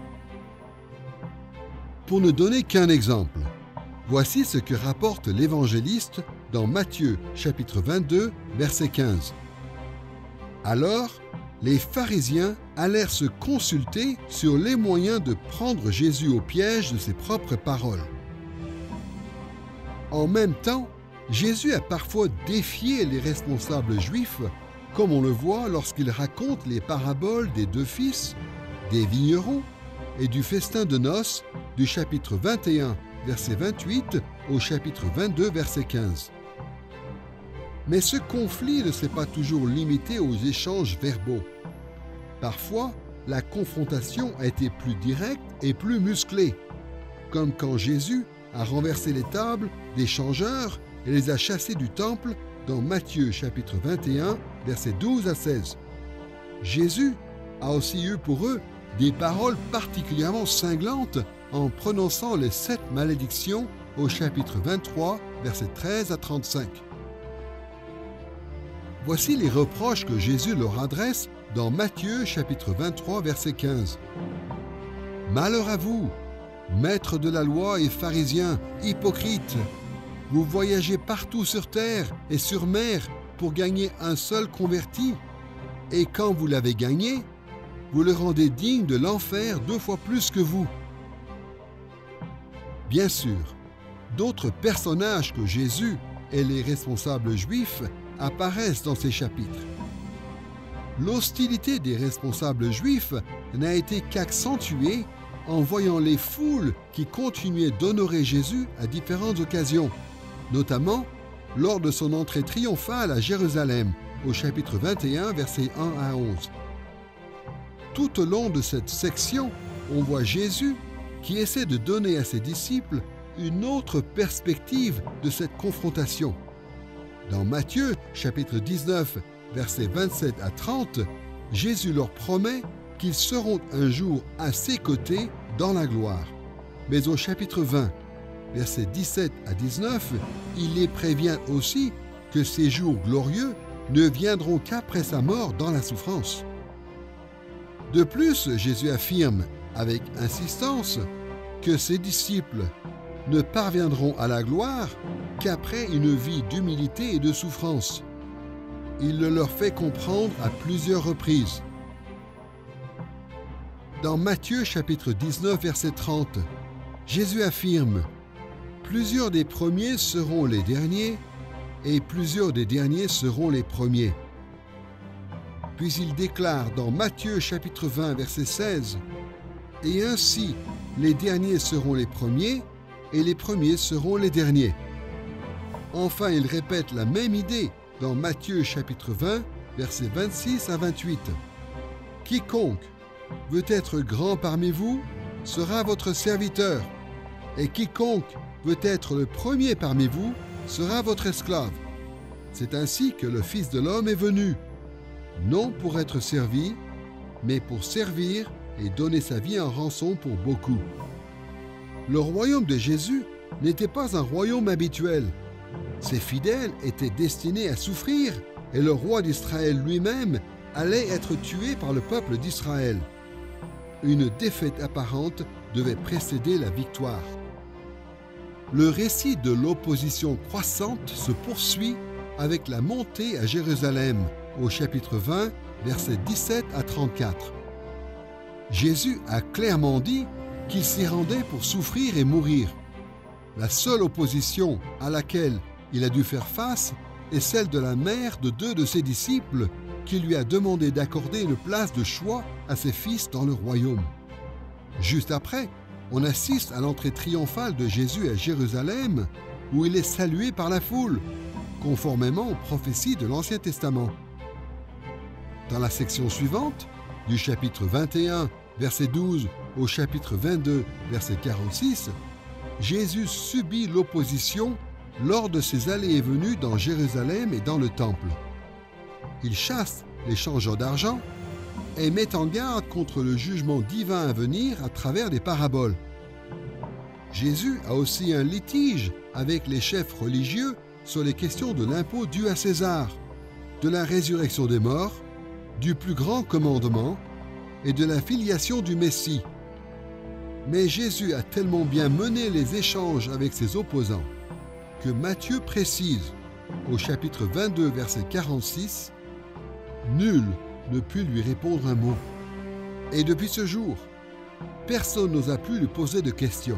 Pour ne donner qu'un exemple, voici ce que rapporte l'évangéliste dans Matthieu chapitre vingt-deux, verset quinze. Alors, les pharisiens allèrent se consulter sur les moyens de prendre Jésus au piège de ses propres paroles. En même temps, Jésus a parfois défié les responsables juifs, comme on le voit lorsqu'il raconte les paraboles des deux fils, des vignerons et du festin de noces du chapitre vingt et un, verset vingt-huit au chapitre vingt-deux, verset quinze. Mais ce conflit ne s'est pas toujours limité aux échanges verbaux. Parfois, la confrontation a été plus directe et plus musclée, comme quand Jésus a renversé les tables des changeurs et les a chassés du temple dans Matthieu chapitre vingt et un, versets douze à seize. Jésus a aussi eu pour eux des paroles particulièrement cinglantes en prononçant les sept malédictions au chapitre vingt-trois, versets treize à trente-cinq. Voici les reproches que Jésus leur adresse dans Matthieu chapitre vingt-trois, verset quinze. « Malheur à vous, maîtres de la loi et pharisiens, hypocrites! Vous voyagez partout sur terre et sur mer pour gagner un seul converti, et quand vous l'avez gagné, vous le rendez digne de l'enfer deux fois plus que vous. » Bien sûr, d'autres personnages que Jésus et les responsables juifs apparaissent dans ces chapitres. L'hostilité des responsables juifs n'a été qu'accentuée en voyant les foules qui continuaient d'honorer Jésus à différentes occasions, notamment lors de son entrée triomphale à Jérusalem, au chapitre vingt et un, versets un à onze. Tout au long de cette section, on voit Jésus qui essaie de donner à ses disciples une autre perspective de cette confrontation. Dans Matthieu, chapitre dix-neuf, versets vingt-sept à trente, Jésus leur promet qu'ils seront un jour à ses côtés dans la gloire. Mais au chapitre vingt, versets dix-sept à dix-neuf, il les prévient aussi que ces jours glorieux ne viendront qu'après sa mort dans la souffrance. De plus, Jésus affirme avec insistance que ses disciples ne parviendront à la gloire qu'après une vie d'humilité et de souffrance. Il le leur fait comprendre à plusieurs reprises. Dans Matthieu chapitre dix-neuf, verset trente, Jésus affirme « Plusieurs des premiers seront les derniers, et plusieurs des derniers seront les premiers. » Puis il déclare dans Matthieu chapitre vingt, verset seize, « Et ainsi, les derniers seront les premiers, et les premiers seront les derniers. » Enfin, il répète la même idée dans Matthieu chapitre vingt, versets vingt-six à vingt-huit. « Quiconque veut être grand parmi vous sera votre serviteur, et quiconque veut être le premier parmi vous sera votre esclave. C'est ainsi que le Fils de l'homme est venu, non pour être servi, mais pour servir et donner sa vie en rançon pour beaucoup. » Le royaume de Jésus n'était pas un royaume habituel. Ses fidèles étaient destinés à souffrir et le roi d'Israël lui-même allait être tué par le peuple d'Israël. Une défaite apparente devait précéder la victoire. Le récit de l'opposition croissante se poursuit avec la montée à Jérusalem, au chapitre vingt, versets dix-sept à trente-quatre. Jésus a clairement dit qu'il s'y rendait pour souffrir et mourir. La seule opposition à laquelle il a dû faire face est celle de la mère de deux de ses disciples qui lui a demandé d'accorder une place de choix à ses fils dans le royaume. Juste après, on assiste à l'entrée triomphale de Jésus à Jérusalem où il est salué par la foule, conformément aux prophéties de l'Ancien Testament. Dans la section suivante, du chapitre vingt et un, verset douze, au chapitre vingt-deux, verset quarante-six, Jésus subit l'opposition lors de ses allées et venues dans Jérusalem et dans le temple. Il chasse les changeurs d'argent et met en garde contre le jugement divin à venir à travers des paraboles. Jésus a aussi un litige avec les chefs religieux sur les questions de l'impôt dû à César, de la résurrection des morts, du plus grand commandement et de la filiation du Messie. Mais Jésus a tellement bien mené les échanges avec ses opposants que Matthieu précise, au chapitre vingt-deux, verset quarante-six, « Nul ne put lui répondre un mot. » Et depuis ce jour, personne n'osa plus lui poser de questions.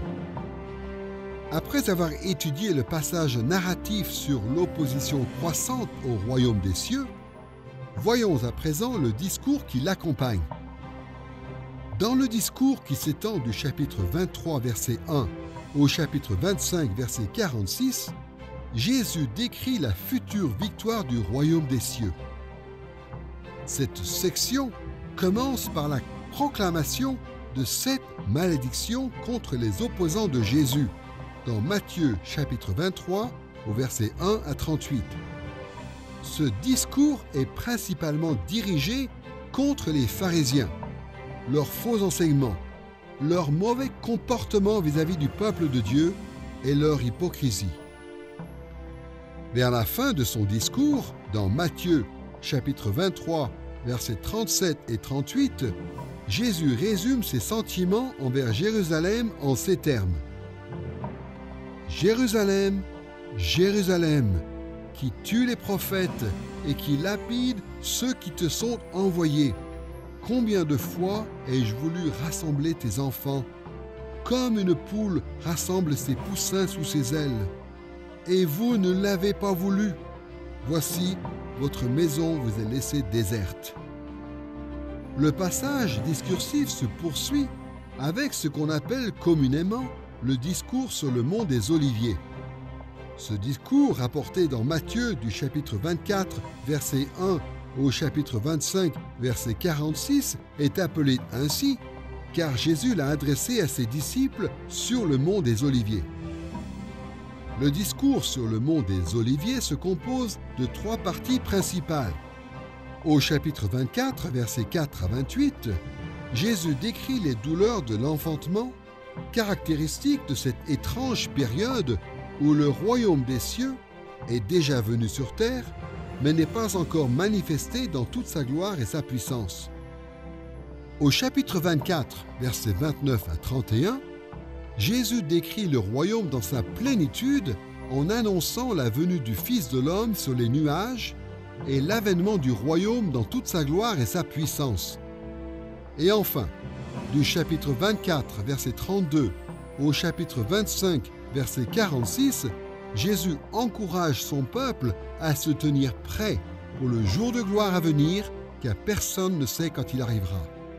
Après avoir étudié le passage narratif sur l'opposition croissante au royaume des cieux, voyons à présent le discours qui l'accompagne. Dans le discours qui s'étend du chapitre vingt-trois, verset un, au chapitre vingt-cinq, verset quarante-six, Jésus décrit la future victoire du royaume des cieux. Cette section commence par la proclamation de sept malédictions contre les opposants de Jésus, dans Matthieu chapitre vingt-trois, au verset un à trente-huit. Ce discours est principalement dirigé contre les pharisiens, leurs faux enseignements, leur mauvais comportement vis-à-vis du peuple de Dieu et leur hypocrisie. Vers la fin de son discours, dans Matthieu chapitre vingt-trois, versets trente-sept et trente-huit, Jésus résume ses sentiments envers Jérusalem en ces termes. « Jérusalem, Jérusalem, qui tue les prophètes et qui lapide ceux qui te sont envoyés. Combien de fois ai-je voulu rassembler tes enfants, comme une poule rassemble ses poussins sous ses ailes, et vous ne l'avez pas voulu. Voici, votre maison vous est laissée déserte. » Le passage discursif se poursuit avec ce qu'on appelle communément le discours sur le mont des Oliviers. Ce discours, rapporté dans Matthieu du chapitre vingt-quatre, verset un au chapitre vingt-cinq, verset quarante-six, est appelé ainsi car Jésus l'a adressé à ses disciples sur le mont des Oliviers. Le discours sur le mont des Oliviers se compose de trois parties principales. Au chapitre vingt-quatre, versets quatre à vingt-huit, Jésus décrit les douleurs de l'enfantement, caractéristiques de cette étrange période où le royaume des cieux est déjà venu sur terre, mais n'est pas encore manifesté dans toute sa gloire et sa puissance. Au chapitre vingt-quatre, versets vingt-neuf à trente et un, Jésus décrit le royaume dans sa plénitude en annonçant la venue du Fils de l'homme sur les nuages et l'avènement du royaume dans toute sa gloire et sa puissance. Et enfin, du chapitre vingt-quatre, verset trente-deux, au chapitre vingt-cinq, verset quarante-six, Jésus encourage son peuple à se tenir prêt pour le jour de gloire à venir, car personne ne sait quand il arrivera.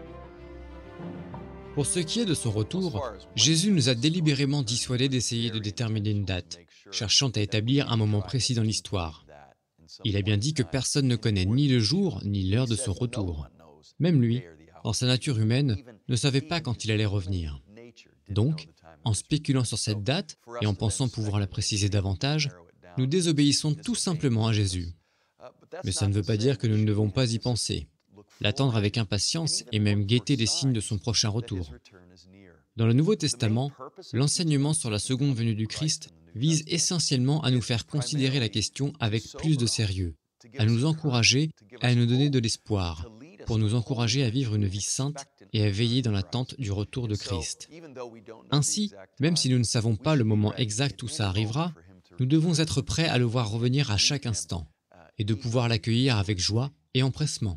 Pour ce qui est de son retour, Jésus nous a délibérément dissuadés d'essayer de déterminer une date, cherchant à établir un moment précis dans l'histoire. Il a bien dit que personne ne connaît ni le jour ni l'heure de son retour. Même lui, dans sa nature humaine, ne savait pas quand il allait revenir. Donc, en spéculant sur cette date et en pensant pouvoir la préciser davantage, nous désobéissons tout simplement à Jésus. Mais ça ne veut pas dire que nous ne devons pas y penser, l'attendre avec impatience et même guetter les signes de son prochain retour. Dans le Nouveau Testament, l'enseignement sur la seconde venue du Christ vise essentiellement à nous faire considérer la question avec plus de sérieux, à nous encourager et à nous donner de l'espoir, pour nous encourager à vivre une vie sainte et à veiller dans l'attente du retour de Christ. Ainsi, même si nous ne savons pas le moment exact où ça arrivera, nous devons être prêts à le voir revenir à chaque instant et de pouvoir l'accueillir avec joie et empressement.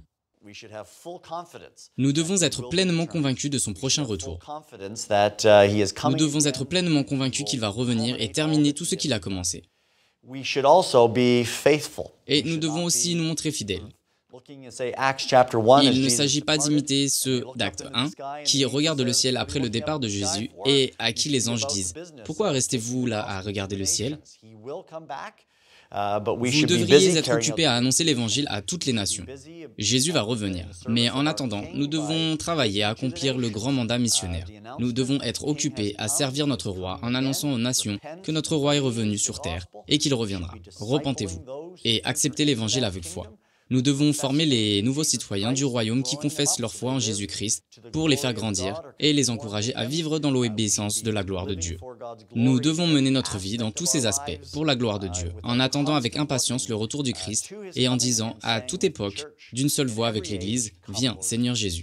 Nous devons être pleinement convaincus de son prochain retour. Nous devons être pleinement convaincus qu'il va revenir et terminer tout ce qu'il a commencé. Et nous devons aussi nous montrer fidèles. Il ne s'agit pas d'imiter ceux d'Acte un qui regardent le ciel après le départ de Jésus et à qui les anges disent « Pourquoi restez-vous là à regarder le ciel ?» Vous devriez être occupés à annoncer l'Évangile à toutes les nations. Jésus va revenir. Mais en attendant, nous devons travailler à accomplir le grand mandat missionnaire. Nous devons être occupés à servir notre roi en annonçant aux nations que notre roi est revenu sur terre et qu'il reviendra. Repentez-vous et acceptez l'Évangile avec foi. Nous devons former les nouveaux citoyens du royaume qui confessent leur foi en Jésus-Christ pour les faire grandir et les encourager à vivre dans l'obéissance de la gloire de Dieu. Nous devons mener notre vie dans tous ces aspects pour la gloire de Dieu, en attendant avec impatience le retour du Christ et en disant à toute époque, d'une seule voix avec l'Église, « Viens, Seigneur Jésus ».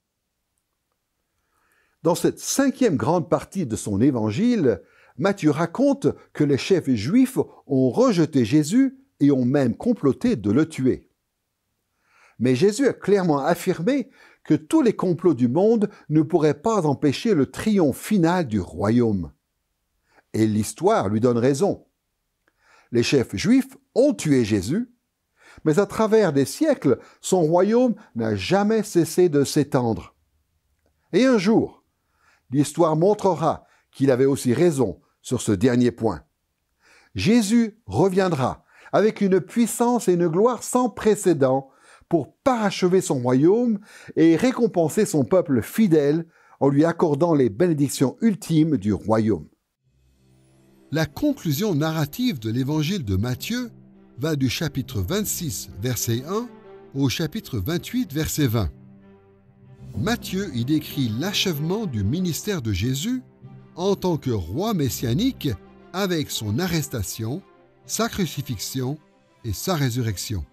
Dans cette cinquième grande partie de son évangile, Matthieu raconte que les chefs juifs ont rejeté Jésus et ont même comploté de le tuer. Mais Jésus a clairement affirmé que tous les complots du monde ne pourraient pas empêcher le triomphe final du royaume. Et l'histoire lui donne raison. Les chefs juifs ont tué Jésus, mais à travers des siècles, son royaume n'a jamais cessé de s'étendre. Et un jour, l'histoire montrera qu'il avait aussi raison sur ce dernier point. Jésus reviendra avec une puissance et une gloire sans précédent pour parachever son royaume et récompenser son peuple fidèle en lui accordant les bénédictions ultimes du royaume. La conclusion narrative de l'évangile de Matthieu va du chapitre vingt-six, verset un, au chapitre vingt-huit, verset vingt. Matthieu y décrit l'achèvement du ministère de Jésus en tant que roi messianique avec son arrestation, sa crucifixion et sa résurrection.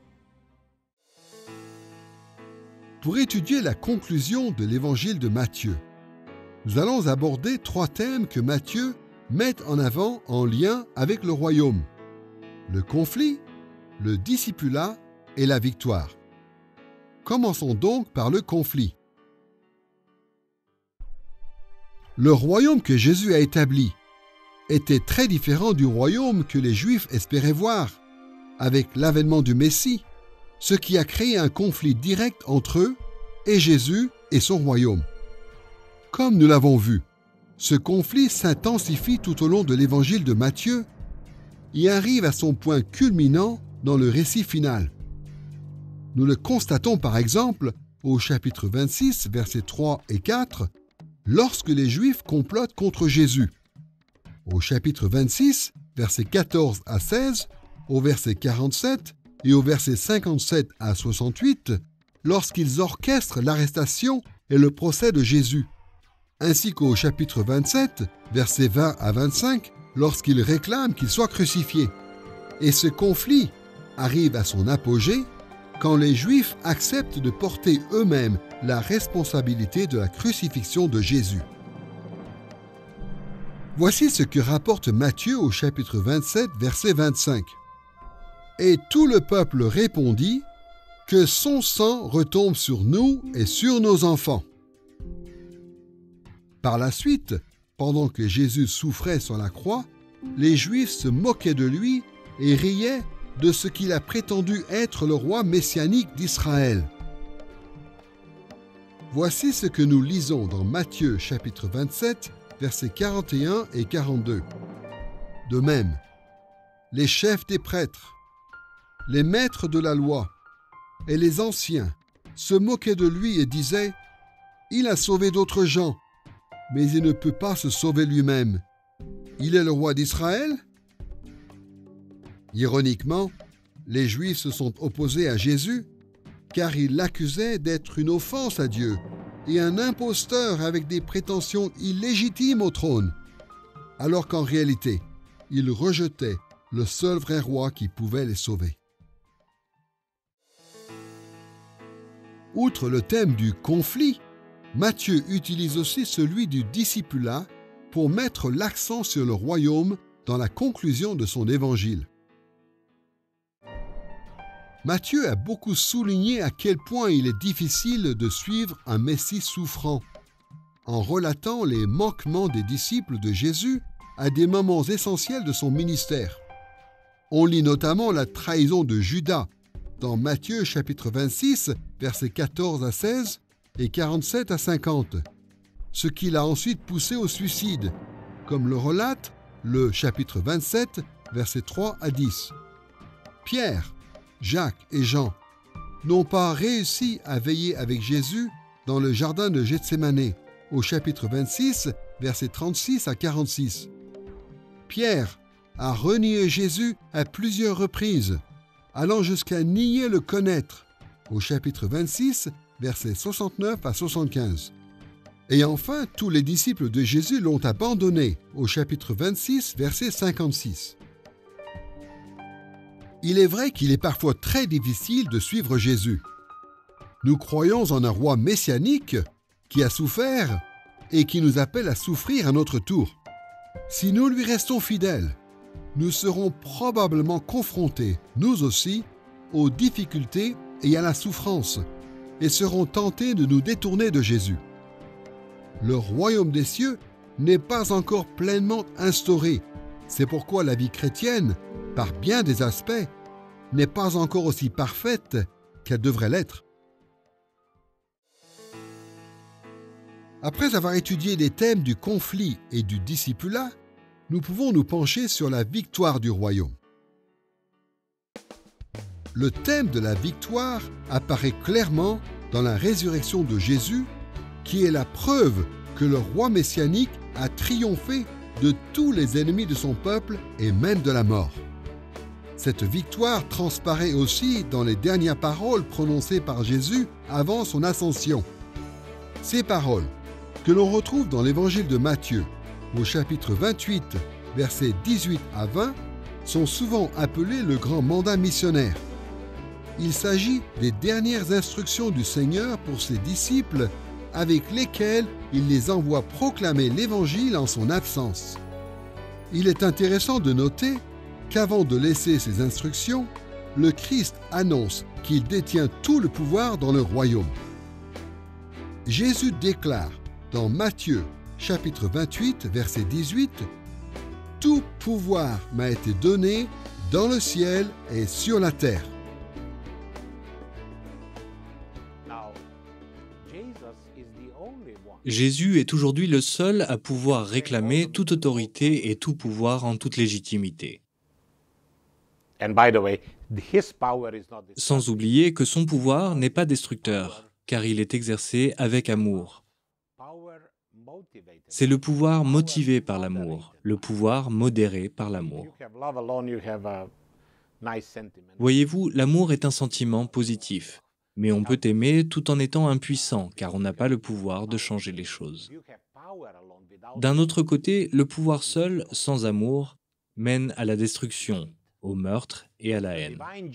Pour étudier la conclusion de l'évangile de Matthieu, nous allons aborder trois thèmes que Matthieu met en avant en lien avec le royaume: le conflit, le discipulat et la victoire. Commençons donc par le conflit. Le royaume que Jésus a établi, était très différent du royaume que les Juifs espéraient voir, avec l'avènement du Messie, ce qui a créé un conflit direct entre eux et Jésus et son royaume. Comme nous l'avons vu, ce conflit s'intensifie tout au long de l'évangile de Matthieu et arrive à son point culminant dans le récit final. Nous le constatons par exemple au chapitre vingt-six, versets trois et quatre, lorsque les Juifs complotent contre Jésus. Au chapitre vingt-six, versets quatorze à seize, au verset quarante-sept et au verset cinquante-sept à soixante-huit, lorsqu'ils orchestrent l'arrestation et le procès de Jésus, ainsi qu'au chapitre vingt-sept, versets vingt à vingt-cinq, lorsqu'ils réclament qu'il soit crucifié. Et ce conflit arrive à son apogée quand les Juifs acceptent de porter eux-mêmes la responsabilité de la crucifixion de Jésus. Voici ce que rapporte Matthieu au chapitre vingt-sept, verset vingt-cinq. « Et tout le peuple répondit, que son sang retombe sur nous et sur nos enfants. » Par la suite, pendant que Jésus souffrait sur la croix, les Juifs se moquaient de lui et riaient de ce qu'il a prétendu être le roi messianique d'Israël. Voici ce que nous lisons dans Matthieu chapitre vingt-sept, versets quarante et un et quarante-deux. De même, les chefs des prêtres, les maîtres de la loi et les anciens se moquaient de lui et disaient « Il a sauvé d'autres gens, mais il ne peut pas se sauver lui-même. Il est le roi d'Israël ?» Ironiquement, les Juifs se sont opposés à Jésus car ils l'accusaient d'être une offense à Dieu et un imposteur avec des prétentions illégitimes au trône, alors qu'en réalité, ils rejetaient le seul vrai roi qui pouvait les sauver. Outre le thème du conflit, Matthieu utilise aussi celui du discipulat pour mettre l'accent sur le royaume dans la conclusion de son évangile. Matthieu a beaucoup souligné à quel point il est difficile de suivre un Messie souffrant, en relatant les manquements des disciples de Jésus à des moments essentiels de son ministère. On lit notamment la trahison de Judas dans Matthieu chapitre vingt-six, versets quatorze à seize et quarante-sept à cinquante, ce qui l'a ensuite poussé au suicide, comme le relate le chapitre vingt-sept, versets trois à dix. Pierre, Jacques et Jean n'ont pas réussi à veiller avec Jésus dans le jardin de Gethsémanée, au chapitre vingt-six, versets trente-six à quarante-six. Pierre a renié Jésus à plusieurs reprises, allant jusqu'à nier le connaître, au chapitre vingt-six, versets soixante-neuf à soixante-quinze. Et enfin, tous les disciples de Jésus l'ont abandonné, au chapitre vingt-six, verset cinquante-six. Il est vrai qu'il est parfois très difficile de suivre Jésus. Nous croyons en un roi messianique qui a souffert et qui nous appelle à souffrir à notre tour. Si nous lui restons fidèles, nous serons probablement confrontés, nous aussi, aux difficultés et à la souffrance, et seront tentés de nous détourner de Jésus. Le royaume des cieux n'est pas encore pleinement instauré. C'est pourquoi la vie chrétienne, par bien des aspects, n'est pas encore aussi parfaite qu'elle devrait l'être. Après avoir étudié les thèmes du conflit et du discipulat, nous pouvons nous pencher sur la victoire du royaume. Le thème de la victoire apparaît clairement dans la résurrection de Jésus, qui est la preuve que le roi messianique a triomphé de tous les ennemis de son peuple et même de la mort. Cette victoire transparaît aussi dans les dernières paroles prononcées par Jésus avant son ascension. Ces paroles, que l'on retrouve dans l'évangile de Matthieu, au chapitre vingt-huit, versets dix-huit à vingt, sont souvent appelées le grand mandat missionnaire. Il s'agit des dernières instructions du Seigneur pour ses disciples avec lesquelles il les envoie proclamer l'Évangile en son absence. Il est intéressant de noter qu'avant de laisser ces instructions, le Christ annonce qu'il détient tout le pouvoir dans le royaume. Jésus déclare dans Matthieu chapitre vingt-huit, verset dix-huit, « tout pouvoir m'a été donné dans le ciel et sur la terre. Jésus est aujourd'hui le seul à pouvoir réclamer toute autorité et tout pouvoir en toute légitimité. Sans oublier que son pouvoir n'est pas destructeur, car il est exercé avec amour. C'est le pouvoir motivé par l'amour, le pouvoir modéré par l'amour. Voyez-vous, l'amour est un sentiment positif, mais on peut aimer tout en étant impuissant, car on n'a pas le pouvoir de changer les choses. D'un autre côté, le pouvoir seul, sans amour, mène à la destruction, au meurtre et à la haine.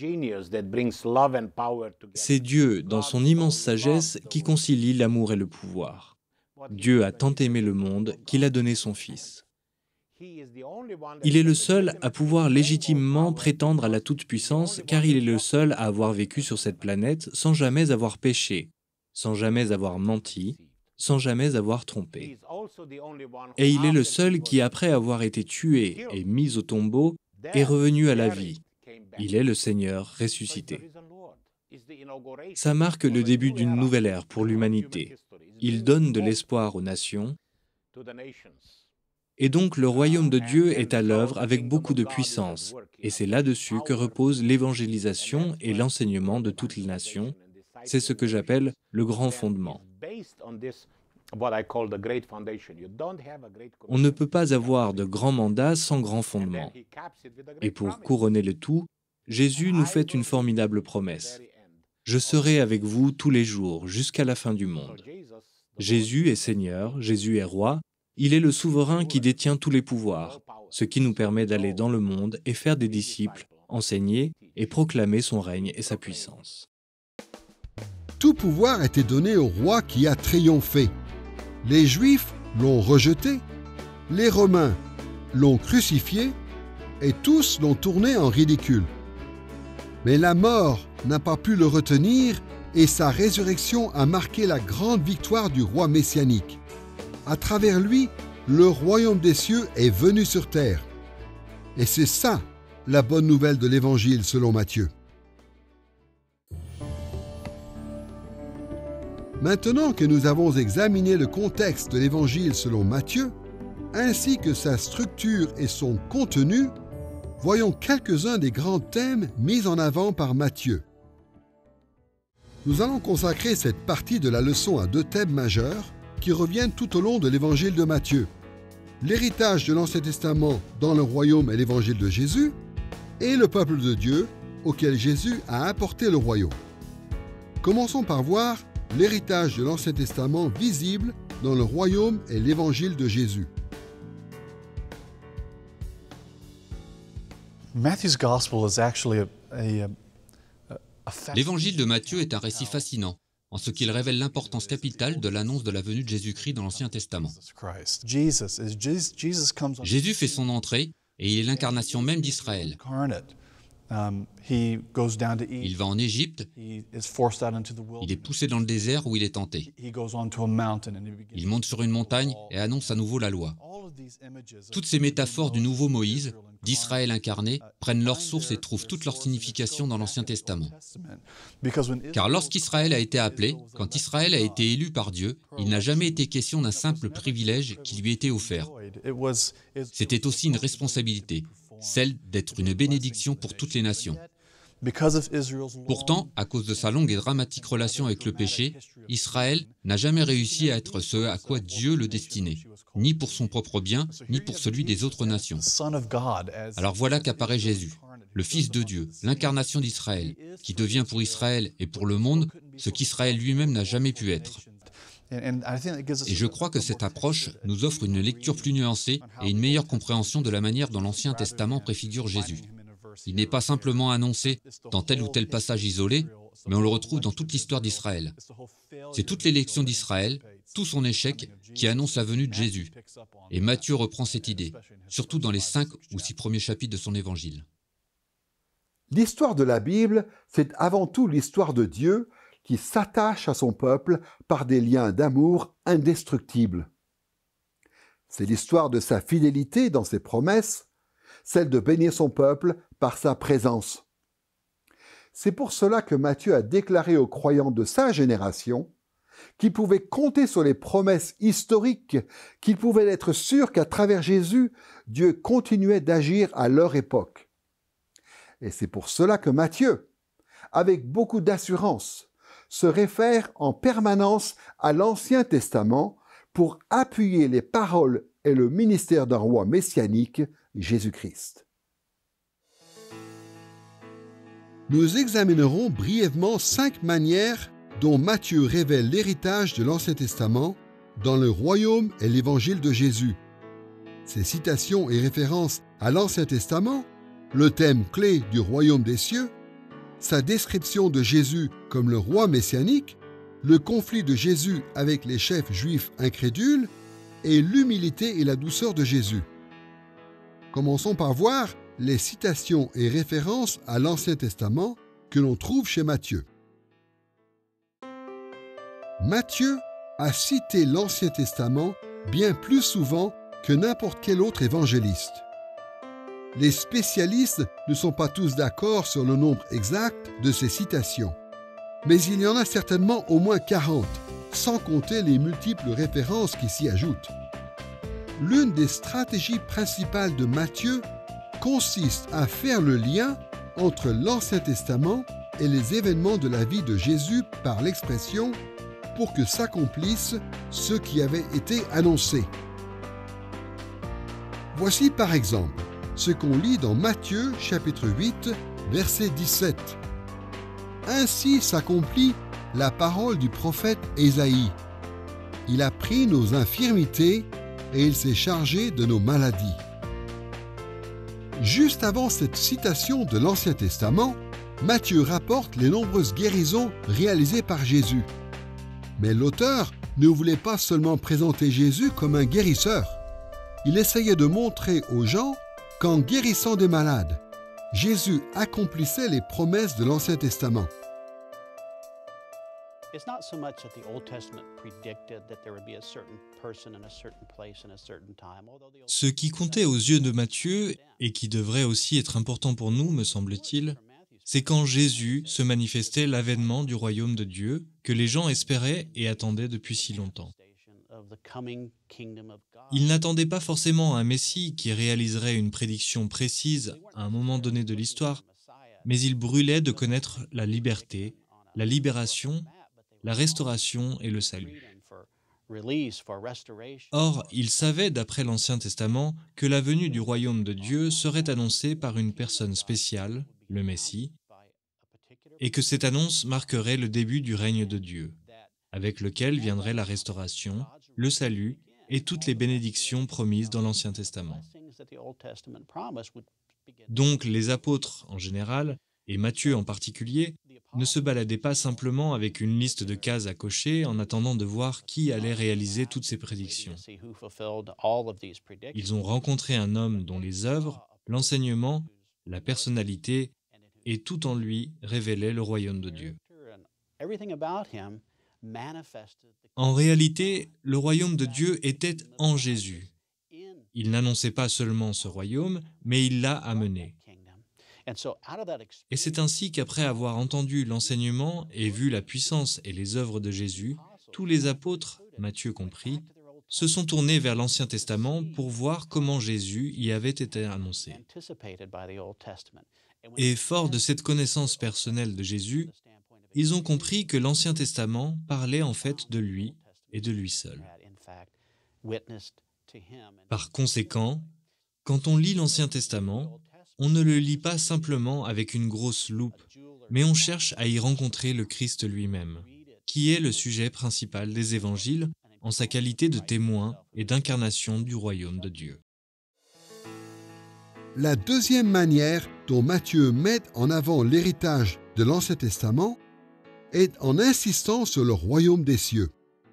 C'est Dieu, dans son immense sagesse, qui concilie l'amour et le pouvoir. Dieu a tant aimé le monde qu'il a donné son Fils. Il est le seul à pouvoir légitimement prétendre à la toute-puissance, car il est le seul à avoir vécu sur cette planète sans jamais avoir péché, sans jamais avoir menti, sans jamais avoir trompé. Et il est le seul qui, après avoir été tué et mis au tombeau, est revenu à la vie. Il est le Seigneur ressuscité. Ça marque le début d'une nouvelle ère pour l'humanité. Il donne de l'espoir aux nations. Et donc le royaume de Dieu est à l'œuvre avec beaucoup de puissance. Et c'est là-dessus que repose l'évangélisation et l'enseignement de toutes les nations. C'est ce que j'appelle le grand fondement. On ne peut pas avoir de grand mandat sans grand fondement. Et pour couronner le tout, Jésus nous fait une formidable promesse. Je serai avec vous tous les jours, jusqu'à la fin du monde. Jésus est Seigneur, Jésus est Roi, il est le souverain qui détient tous les pouvoirs, ce qui nous permet d'aller dans le monde et faire des disciples, enseigner et proclamer son règne et sa puissance. Tout pouvoir a été donné au roi qui a triomphé. Les Juifs l'ont rejeté, les Romains l'ont crucifié et tous l'ont tourné en ridicule. Mais la mort n'a pas pu le retenir et sa résurrection a marqué la grande victoire du roi messianique. À travers lui, le royaume des cieux est venu sur terre. Et c'est ça, la bonne nouvelle de l'Évangile selon Matthieu. Maintenant que nous avons examiné le contexte de l'Évangile selon Matthieu, ainsi que sa structure et son contenu, voyons quelques-uns des grands thèmes mis en avant par Matthieu. Nous allons consacrer cette partie de la leçon à deux thèmes majeurs qui reviennent tout au long de l'Évangile de Matthieu. L'héritage de l'Ancien Testament dans le royaume et l'Évangile de Jésus, et le peuple de Dieu auquel Jésus a apporté le royaume. Commençons par voir l'héritage de l'Ancien Testament visible dans le royaume et l'Évangile de Jésus. L'évangile de Matthieu est un récit fascinant, en ce qu'il révèle l'importance capitale de l'annonce de la venue de Jésus-Christ dans l'Ancien Testament. Jésus fait son entrée et il est l'incarnation même d'Israël. Il va en Égypte, il est poussé dans le désert où il est tenté. Il monte sur une montagne et annonce à nouveau la loi. Toutes ces métaphores du nouveau Moïse, d'Israël incarné, prennent leur source et trouvent toute leur signification dans l'Ancien Testament. Car lorsqu'Israël a été appelé, quand Israël a été élu par Dieu, il n'a jamais été question d'un simple privilège qui lui était offert. C'était aussi une responsabilité, celle d'être une bénédiction pour toutes les nations. Pourtant, à cause de sa longue et dramatique relation avec le péché, Israël n'a jamais réussi à être ce à quoi Dieu le destinait, ni pour son propre bien, ni pour celui des autres nations. Alors voilà qu'apparaît Jésus, le Fils de Dieu, l'incarnation d'Israël, qui devient pour Israël et pour le monde ce qu'Israël lui-même n'a jamais pu être. Et je crois que cette approche nous offre une lecture plus nuancée et une meilleure compréhension de la manière dont l'Ancien Testament préfigure Jésus. Il n'est pas simplement annoncé dans tel ou tel passage isolé, mais on le retrouve dans toute l'histoire d'Israël. C'est toute l'élection d'Israël, tout son échec, qui annonce la venue de Jésus. Et Matthieu reprend cette idée, surtout dans les cinq ou six premiers chapitres de son évangile. L'histoire de la Bible, c'est avant tout l'histoire de Dieu qui s'attache à son peuple par des liens d'amour indestructibles. C'est l'histoire de sa fidélité dans ses promesses, celle de bénir son peuple par sa présence. C'est pour cela que Matthieu a déclaré aux croyants de sa génération qu'ils pouvaient compter sur les promesses historiques, qu'ils pouvaient être sûrs qu'à travers Jésus, Dieu continuait d'agir à leur époque. Et c'est pour cela que Matthieu, avec beaucoup d'assurance, se réfère en permanence à l'Ancien Testament pour appuyer les paroles et le ministère d'un roi messianique, Jésus-Christ. Nous examinerons brièvement cinq manières dont Matthieu révèle l'héritage de l'Ancien Testament dans le royaume et l'évangile de Jésus. Ces citations et références à l'Ancien Testament, le thème clé du royaume des cieux, sa description de Jésus comme le roi messianique, le conflit de Jésus avec les chefs juifs incrédules et l'humilité et la douceur de Jésus. Commençons par voir les citations et références à l'Ancien Testament que l'on trouve chez Matthieu. Matthieu a cité l'Ancien Testament bien plus souvent que n'importe quel autre évangéliste. Les spécialistes ne sont pas tous d'accord sur le nombre exact de ces citations, mais il y en a certainement au moins quarante, sans compter les multiples références qui s'y ajoutent. L'une des stratégies principales de Matthieu consiste à faire le lien entre l'Ancien Testament et les événements de la vie de Jésus par l'expression « pour que s'accomplisse ce qui avait été annoncé ». Voici par exemple ce qu'on lit dans Matthieu chapitre huit, verset dix-sept. « Ainsi s'accomplit la parole du prophète Ésaïe. Il a pris nos infirmités et il s'est chargé de nos maladies. » Juste avant cette citation de l'Ancien Testament, Matthieu rapporte les nombreuses guérisons réalisées par Jésus. Mais l'auteur ne voulait pas seulement présenter Jésus comme un guérisseur. Il essayait de montrer aux gens qu'en guérissant des malades, Jésus accomplissait les promesses de l'Ancien Testament. It's not so much that the Old Testament predicted that there would be a certain person in a certain place in a certain time. Ce qui comptait aux yeux de Matthieu, et qui devrait aussi être important pour nous, me semble-t-il, c'est quand Jésus se manifestait l'avènement du royaume de Dieu que les gens espéraient et attendaient depuis si longtemps. Ils n'attendaient pas forcément un Messie qui réaliserait une prédiction précise à un moment donné de l'histoire, mais ils brûlaient de connaître la liberté, la libération, la restauration et le salut. Or, ils savaient, d'après l'Ancien Testament, que la venue du royaume de Dieu serait annoncée par une personne spéciale, le Messie, et que cette annonce marquerait le début du règne de Dieu, avec lequel viendrait la restauration, le salut et toutes les bénédictions promises dans l'Ancien Testament. Donc, les apôtres en général, et Matthieu en particulier, ne se baladaient pas simplement avec une liste de cases à cocher en attendant de voir qui allait réaliser toutes ces prédictions. Ils ont rencontré un homme dont les œuvres, l'enseignement, la personnalité et tout en lui révélaient le royaume de Dieu. En réalité, le royaume de Dieu était en Jésus. Il n'annonçait pas seulement ce royaume, mais il l'a amené. Et c'est ainsi qu'après avoir entendu l'enseignement et vu la puissance et les œuvres de Jésus, tous les apôtres, Matthieu compris, se sont tournés vers l'Ancien Testament pour voir comment Jésus y avait été annoncé. Et fort de cette connaissance personnelle de Jésus, ils ont compris que l'Ancien Testament parlait en fait de lui et de lui seul. Par conséquent, quand on lit l'Ancien Testament, on ne le lit pas simplement avec une grosse loupe, mais on cherche à y rencontrer le Christ lui-même, qui est le sujet principal des évangiles en sa qualité de témoin et d'incarnation du royaume de Dieu. La deuxième manière dont Matthieu met en avant l'héritage de l'Ancien Testament est en insistant sur le royaume des cieux.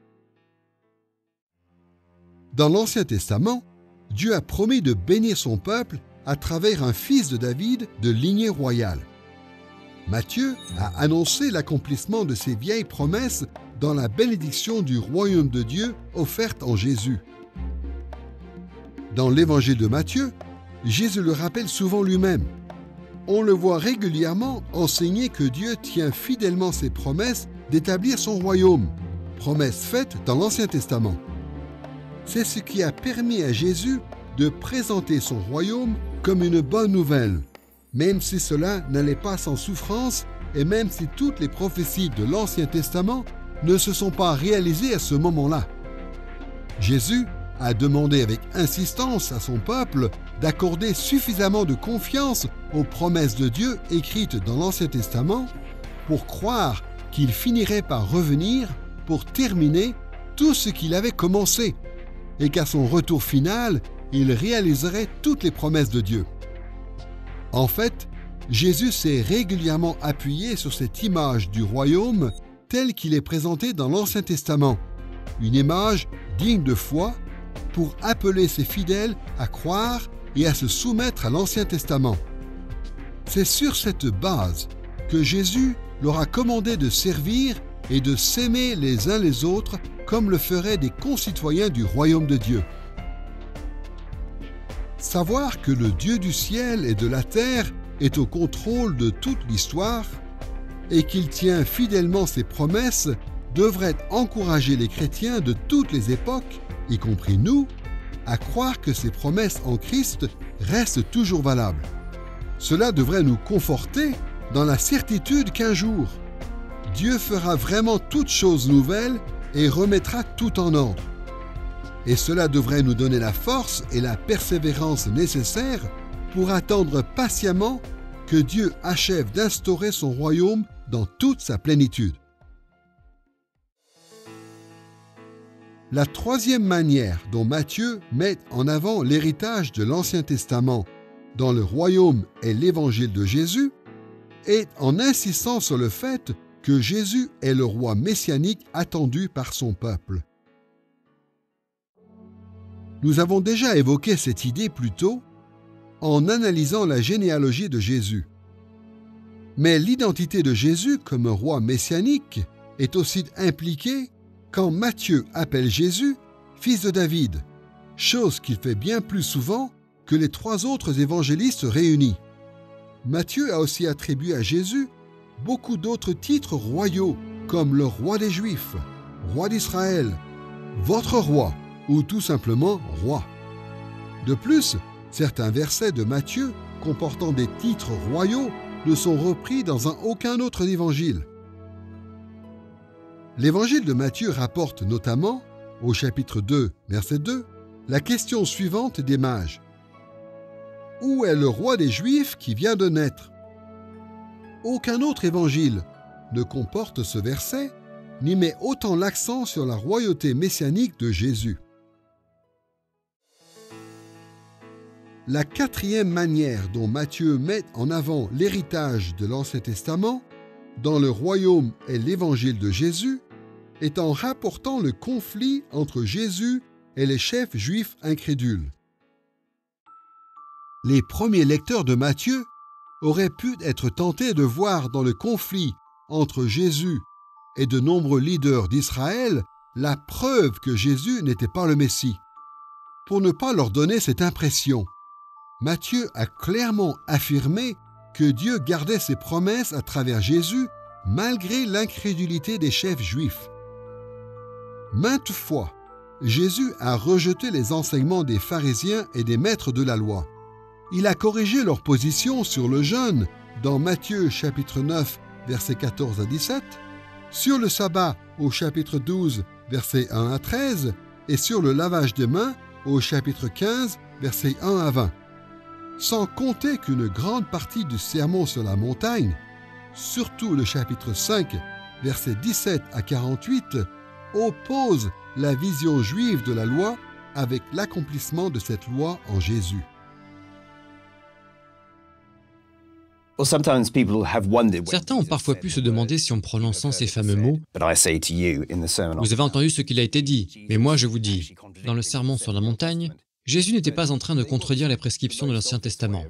Dans l'Ancien Testament, Dieu a promis de bénir son peuple à travers un fils de David de lignée royale. Matthieu a annoncé l'accomplissement de ces vieilles promesses dans la bénédiction du royaume de Dieu offerte en Jésus. Dans l'évangile de Matthieu, Jésus le rappelle souvent lui-même. On le voit régulièrement enseigner que Dieu tient fidèlement ses promesses d'établir son royaume, promesses faites dans l'Ancien Testament. C'est ce qui a permis à Jésus de présenter son royaume comme une bonne nouvelle, même si cela n'allait pas sans souffrance et même si toutes les prophéties de l'Ancien Testament ne se sont pas réalisées à ce moment-là. Jésus a demandé avec insistance à son peuple d'accorder suffisamment de confiance aux promesses de Dieu écrites dans l'Ancien Testament pour croire qu'il finirait par revenir pour terminer tout ce qu'il avait commencé et qu'à son retour final, il réaliserait toutes les promesses de Dieu. En fait, Jésus s'est régulièrement appuyé sur cette image du royaume tel qu'il est présenté dans l'Ancien Testament, une image digne de foi pour appeler ses fidèles à croire et à se soumettre à l'Ancien Testament. C'est sur cette base que Jésus leur a commandé de servir et de s'aimer les uns les autres comme le feraient des concitoyens du royaume de Dieu. Savoir que le Dieu du ciel et de la terre est au contrôle de toute l'histoire et qu'il tient fidèlement ses promesses devrait encourager les chrétiens de toutes les époques, y compris nous, à croire que ces promesses en Christ restent toujours valables. Cela devrait nous conforter dans la certitude qu'un jour, Dieu fera vraiment toutes choses nouvelles et remettra tout en ordre. Et cela devrait nous donner la force et la persévérance nécessaires pour attendre patiemment que Dieu achève d'instaurer son royaume dans toute sa plénitude. La troisième manière dont Matthieu met en avant l'héritage de l'Ancien Testament dans le royaume et l'évangile de Jésus est en insistant sur le fait que Jésus est le roi messianique attendu par son peuple. Nous avons déjà évoqué cette idée plus tôt en analysant la généalogie de Jésus. Mais l'identité de Jésus comme roi messianique est aussi impliquée quand Matthieu appelle Jésus fils de David, chose qu'il fait bien plus souvent que les trois autres évangélistes réunis. Matthieu a aussi attribué à Jésus beaucoup d'autres titres royaux comme le roi des Juifs, roi d'Israël, votre roi ou tout simplement roi. De plus, certains versets de Matthieu comportant des titres royaux ne sont repris dans un, aucun autre évangile. L'évangile de Matthieu rapporte notamment, au chapitre deux, verset deux, la question suivante des mages. Où est le roi des Juifs qui vient de naître? Aucun autre évangile ne comporte ce verset, ni met autant l'accent sur la royauté messianique de Jésus. La quatrième manière dont Matthieu met en avant l'héritage de l'Ancien Testament dans le royaume et l'évangile de Jésus est en rapportant le conflit entre Jésus et les chefs juifs incrédules. Les premiers lecteurs de Matthieu auraient pu être tentés de voir dans le conflit entre Jésus et de nombreux leaders d'Israël la preuve que Jésus n'était pas le Messie. Pour ne pas leur donner cette impression, Matthieu a clairement affirmé que Dieu gardait ses promesses à travers Jésus malgré l'incrédulité des chefs juifs. Maintes fois, Jésus a rejeté les enseignements des pharisiens et des maîtres de la loi. Il a corrigé leur position sur le jeûne dans Matthieu chapitre neuf, versets quatorze à dix-sept, sur le sabbat au chapitre douze, versets un à treize, et sur le lavage des mains au chapitre quinze, versets un à vingt. Sans compter qu'une grande partie du sermon sur la montagne, surtout le chapitre cinq, versets dix-sept à quarante-huit, oppose la vision juive de la loi avec l'accomplissement de cette loi en Jésus. Certains ont parfois pu se demander si en prononçant ces fameux mots, vous avez entendu ce qu'il a été dit, mais moi je vous dis, dans le sermon sur la montagne, Jésus n'était pas en train de contredire les prescriptions de l'Ancien Testament.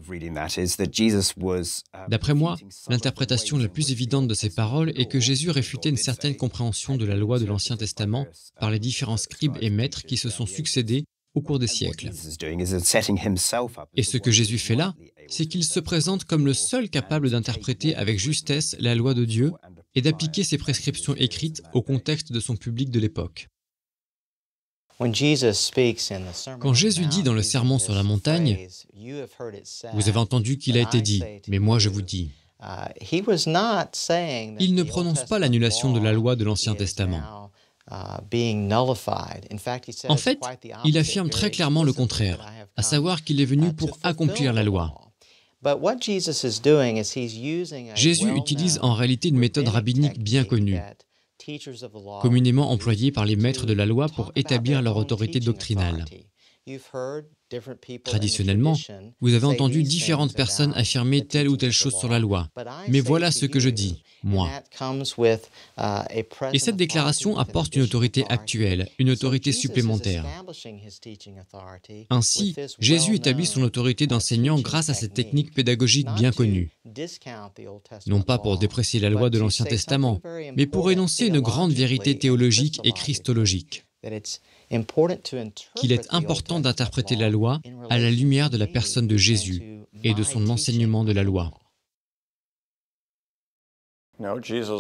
D'après moi, l'interprétation la plus évidente de ces paroles est que Jésus réfutait une certaine compréhension de la loi de l'Ancien Testament par les différents scribes et maîtres qui se sont succédés au cours des siècles. Et ce que Jésus fait là, c'est qu'il se présente comme le seul capable d'interpréter avec justesse la loi de Dieu et d'appliquer ses prescriptions écrites au contexte de son public de l'époque. Quand Jésus dit dans le Sermon sur la montagne, « Vous avez entendu qu'il a été dit, mais moi je vous dis », il ne prononce pas l'annulation de la loi de l'Ancien Testament. En fait, il affirme très clairement le contraire, à savoir qu'il est venu pour accomplir la loi. Jésus utilise en réalité une méthode rabbinique bien connue, communément employée par les maîtres de la loi pour établir leur autorité doctrinale. Traditionnellement, vous avez entendu différentes personnes affirmer telle ou telle chose sur la loi, mais voilà ce que je dis, moi. Et cette déclaration apporte une autorité actuelle, une autorité supplémentaire. Ainsi, Jésus établit son autorité d'enseignant grâce à cette technique pédagogique bien connue. Non pas pour déprécier la loi de l'Ancien Testament, mais pour énoncer une grande vérité théologique et christologique. Qu'il est important d'interpréter la loi à la lumière de la personne de Jésus et de son enseignement de la loi. Non,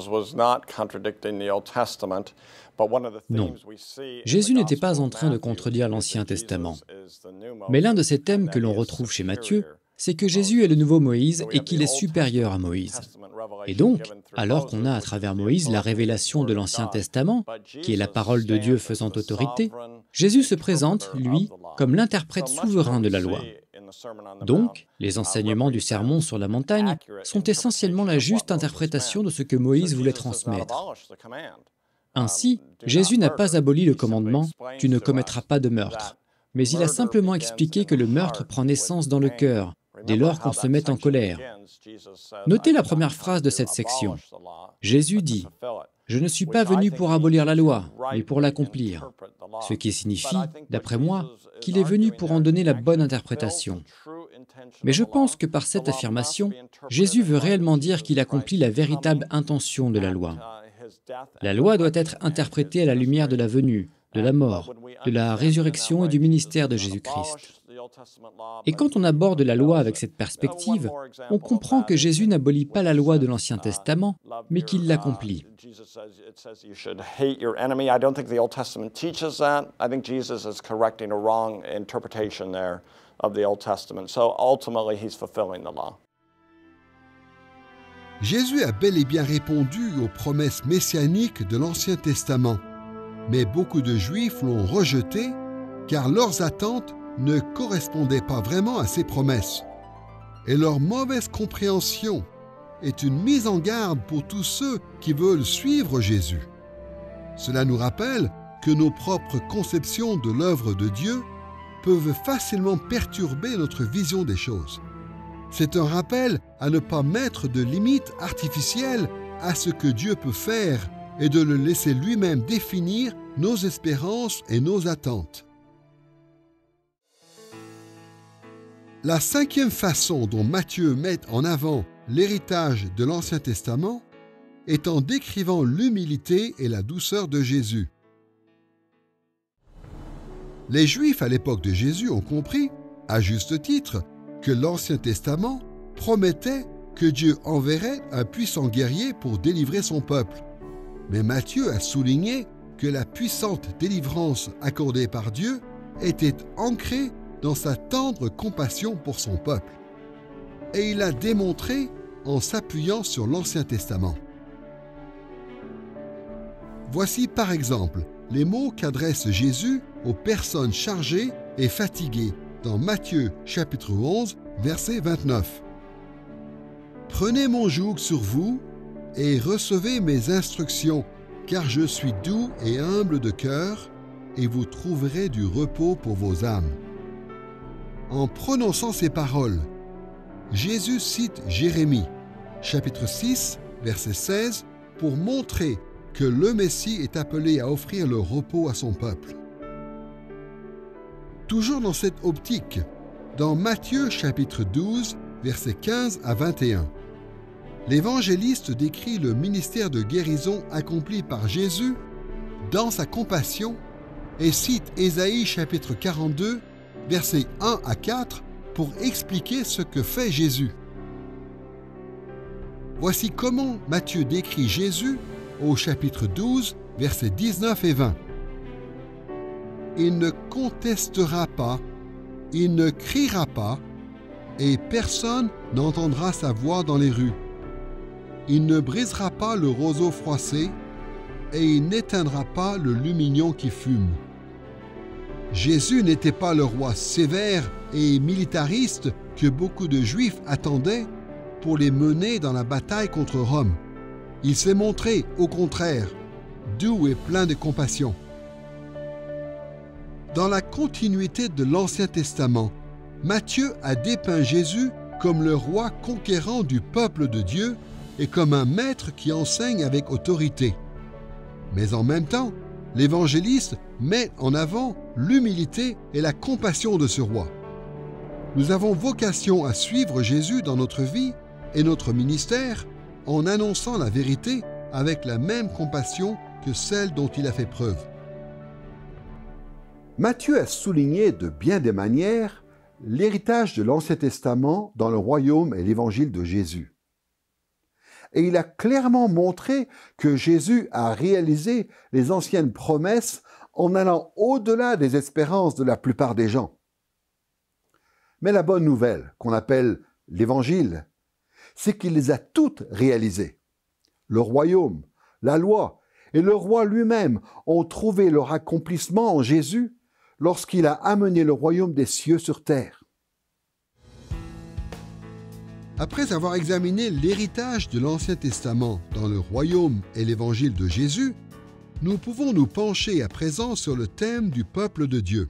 Jésus n'était pas en train de contredire l'Ancien Testament. Mais l'un de ces thèmes que l'on retrouve chez Matthieu, c'est que Jésus est le nouveau Moïse et qu'il est supérieur à Moïse. Et donc, alors qu'on a à travers Moïse la révélation de l'Ancien Testament, qui est la parole de Dieu faisant autorité, Jésus se présente, lui, comme l'interprète souverain de la loi. Donc, les enseignements du Sermon sur la montagne sont essentiellement la juste interprétation de ce que Moïse voulait transmettre. Ainsi, Jésus n'a pas aboli le commandement « Tu ne commettras pas de meurtre », mais il a simplement expliqué que le meurtre prend naissance dans le cœur, dès lors qu'on se met en colère. Notez la première phrase de cette section. Jésus dit « Je ne suis pas venu pour abolir la loi, mais pour l'accomplir », ce qui signifie, d'après moi, qu'il est venu pour en donner la bonne interprétation. Mais je pense que par cette affirmation, Jésus veut réellement dire qu'il accomplit la véritable intention de la loi. La loi doit être interprétée à la lumière de la venue, de la mort, de la résurrection et du ministère de Jésus-Christ. Et quand on aborde la loi avec cette perspective, on comprend que Jésus n'abolit pas la loi de l'Ancien Testament, mais qu'il l'accomplit. Jésus a bel et bien répondu aux promesses messianiques de l'Ancien Testament, mais beaucoup de Juifs l'ont rejeté car leurs attentes ne correspondaient pas vraiment à ces promesses. Et leur mauvaise compréhension est une mise en garde pour tous ceux qui veulent suivre Jésus. Cela nous rappelle que nos propres conceptions de l'œuvre de Dieu peuvent facilement perturber notre vision des choses. C'est un rappel à ne pas mettre de limites artificielles à ce que Dieu peut faire et de le laisser lui-même définir nos espérances et nos attentes. La cinquième façon dont Matthieu met en avant l'héritage de l'Ancien Testament est en décrivant l'humilité et la douceur de Jésus. Les Juifs à l'époque de Jésus ont compris, à juste titre, que l'Ancien Testament promettait que Dieu enverrait un puissant guerrier pour délivrer son peuple. Mais Matthieu a souligné que la puissante délivrance accordée par Dieu était ancrée dans sa tendre compassion pour son peuple. Et il l'a démontré en s'appuyant sur l'Ancien Testament. Voici par exemple les mots qu'adresse Jésus aux personnes chargées et fatiguées dans Matthieu chapitre onze, verset vingt-neuf. « Prenez mon joug sur vous et recevez mes instructions, car je suis doux et humble de cœur, et vous trouverez du repos pour vos âmes. » En prononçant ces paroles, Jésus cite Jérémie, chapitre six, verset seize, pour montrer que le Messie est appelé à offrir le repos à son peuple. Toujours dans cette optique, dans Matthieu chapitre douze, versets quinze à vingt et un, l'évangéliste décrit le ministère de guérison accompli par Jésus dans sa compassion et cite Ésaïe chapitre quarante-deux, versets un à quatre, pour expliquer ce que fait Jésus. Voici comment Matthieu décrit Jésus au chapitre douze, versets dix-neuf et vingt. Il ne contestera pas, il ne criera pas, et personne n'entendra sa voix dans les rues. Il ne brisera pas le roseau froissé, et il n'éteindra pas le lumignon qui fume. Jésus n'était pas le roi sévère et militariste que beaucoup de Juifs attendaient pour les mener dans la bataille contre Rome. Il s'est montré, au contraire, doux et plein de compassion. Dans la continuité de l'Ancien Testament, Matthieu a dépeint Jésus comme le roi conquérant du peuple de Dieu et comme un maître qui enseigne avec autorité. Mais en même temps, l'évangéliste met en avant l'humilité et la compassion de ce roi. Nous avons vocation à suivre Jésus dans notre vie et notre ministère en annonçant la vérité avec la même compassion que celle dont il a fait preuve. Matthieu a souligné de bien des manières l'héritage de l'Ancien Testament dans le royaume et l'évangile de Jésus. Et il a clairement montré que Jésus a réalisé les anciennes promesses en allant au-delà des espérances de la plupart des gens. Mais la bonne nouvelle, qu'on appelle l'Évangile, c'est qu'il les a toutes réalisées. Le royaume, la loi et le roi lui-même ont trouvé leur accomplissement en Jésus lorsqu'il a amené le royaume des cieux sur terre. Après avoir examiné l'héritage de l'Ancien Testament dans le royaume et l'évangile de Jésus, nous pouvons nous pencher à présent sur le thème du peuple de Dieu.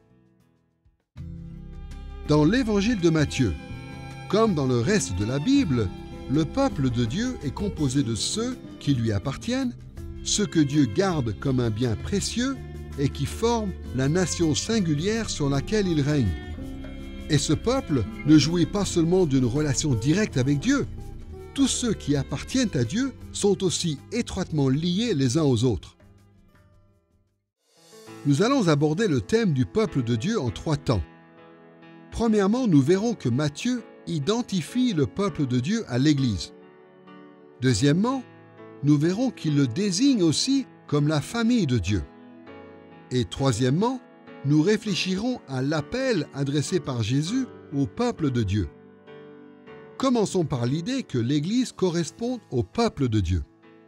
Dans l'évangile de Matthieu, comme dans le reste de la Bible, le peuple de Dieu est composé de ceux qui lui appartiennent, ceux que Dieu garde comme un bien précieux et qui forment la nation singulière sur laquelle il règne. Et ce peuple ne jouit pas seulement d'une relation directe avec Dieu. Tous ceux qui appartiennent à Dieu sont aussi étroitement liés les uns aux autres. Nous allons aborder le thème du peuple de Dieu en trois temps. Premièrement, nous verrons que Matthieu identifie le peuple de Dieu à l'Église. Deuxièmement, nous verrons qu'il le désigne aussi comme la famille de Dieu. Et troisièmement, nous réfléchirons à l'appel adressé par Jésus au peuple de Dieu. Commençons par l'idée que l'Église correspond au peuple de Dieu.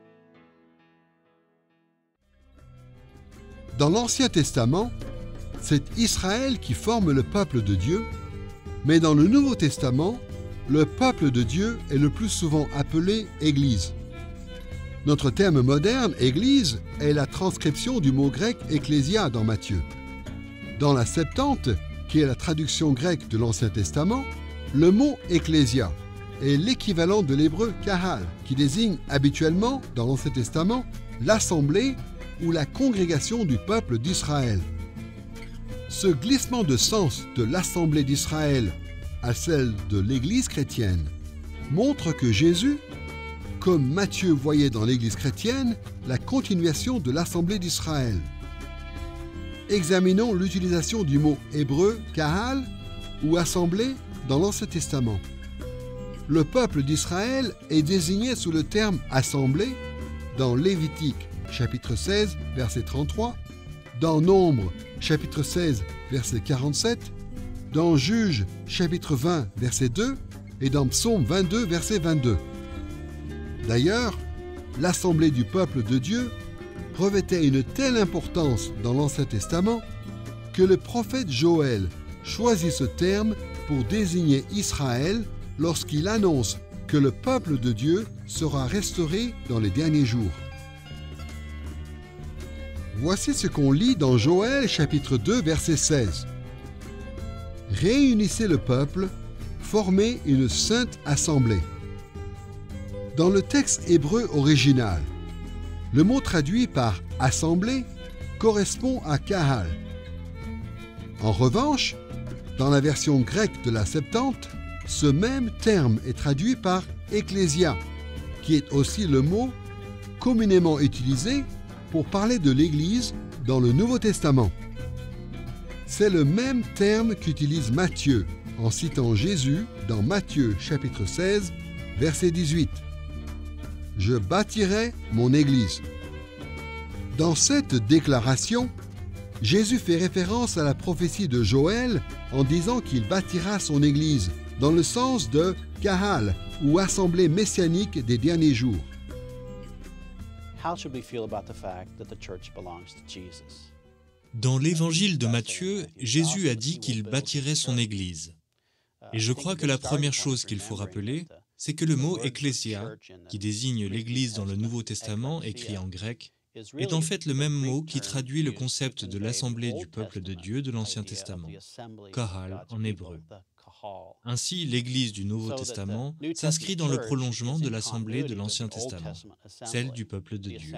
Dans l'Ancien Testament, c'est Israël qui forme le peuple de Dieu, mais dans le Nouveau Testament, le peuple de Dieu est le plus souvent appelé Église. Notre terme moderne, Église, est la transcription du mot grec « ecclésia » dans Matthieu. Dans la Septante, qui est la traduction grecque de l'Ancien Testament, le mot « ecclésia » est l'équivalent de l'hébreu « kahal », qui désigne habituellement, dans l'Ancien Testament, l'assemblée ou la congrégation du peuple d'Israël. Ce glissement de sens de l'assemblée d'Israël à celle de l'Église chrétienne montre que Jésus, comme Matthieu voyait dans l'Église chrétienne, la continuation de l'assemblée d'Israël. Examinons l'utilisation du mot hébreu « kahal » ou « assemblée » dans l'Ancien Testament. Le peuple d'Israël est désigné sous le terme « assemblée » dans Lévitique chapitre seize, verset trente-trois, dans Nombre chapitre seize, verset quarante-sept, dans Juges chapitre vingt, verset deux et dans Psaume vingt-deux, verset vingt-deux. D'ailleurs, l'assemblée du peuple de Dieu revêtait une telle importance dans l'Ancien Testament que le prophète Joël choisit ce terme pour désigner Israël lorsqu'il annonce que le peuple de Dieu sera restauré dans les derniers jours. Voici ce qu'on lit dans Joël chapitre deux, verset seize. « Réunissez le peuple, formez une sainte assemblée. » Dans le texte hébreu original, le mot traduit par « assemblée » correspond à « kahal ». En revanche, dans la version grecque de la Septante, ce même terme est traduit par « ecclésia », qui est aussi le mot communément utilisé pour parler de l'Église dans le Nouveau Testament. C'est le même terme qu'utilise Matthieu en citant Jésus dans Matthieu chapitre seize, verset dix-huit. « Je bâtirai mon Église ». Dans cette déclaration, Jésus fait référence à la prophétie de Joël en disant qu'il bâtira son Église, dans le sens de Kahal, ou assemblée messianique des derniers jours. Dans l'évangile de Matthieu, Jésus a dit qu'il bâtirait son Église. Et je crois que la première chose qu'il faut rappeler, c'est que le mot « ecclésia », qui désigne l'Église dans le Nouveau Testament, écrit en grec, est en fait le même mot qui traduit le concept de l'assemblée du peuple de Dieu de l'Ancien Testament, kahal en hébreu. Ainsi, l'Église du Nouveau Testament s'inscrit dans le prolongement de l'assemblée de l'Ancien Testament, celle du peuple de Dieu.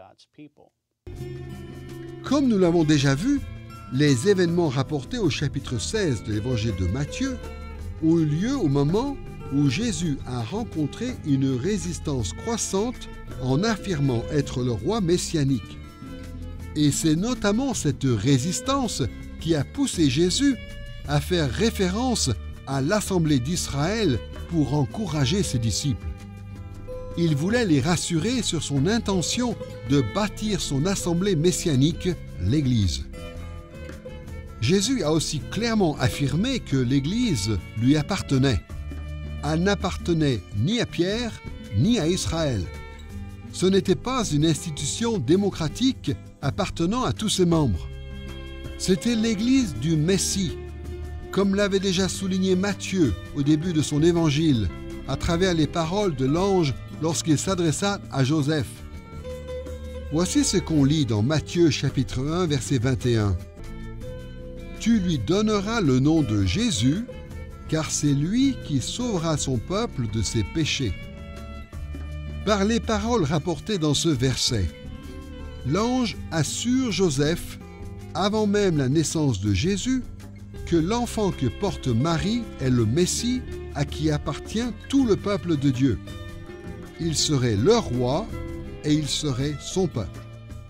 Comme nous l'avons déjà vu, les événements rapportés au chapitre seize de l'Évangile de Matthieu ont eu lieu au moment où Jésus a rencontré une résistance croissante en affirmant être le roi messianique. Et c'est notamment cette résistance qui a poussé Jésus à faire référence à l'Assemblée d'Israël pour encourager ses disciples. Il voulait les rassurer sur son intention de bâtir son assemblée messianique, l'Église. Jésus a aussi clairement affirmé que l'Église lui appartenait. Elle n'appartenait ni à Pierre, ni à Israël. Ce n'était pas une institution démocratique appartenant à tous ses membres. C'était l'Église du Messie, comme l'avait déjà souligné Matthieu au début de son évangile, à travers les paroles de l'ange lorsqu'il s'adressa à Joseph. Voici ce qu'on lit dans Matthieu chapitre un, verset vingt et un. « Tu lui donneras le nom de Jésus, car c'est lui qui sauvera son peuple de ses péchés. » Par les paroles rapportées dans ce verset, l'ange assure Joseph, avant même la naissance de Jésus, que l'enfant que porte Marie est le Messie à qui appartient tout le peuple de Dieu. Il serait leur roi et il serait son peuple.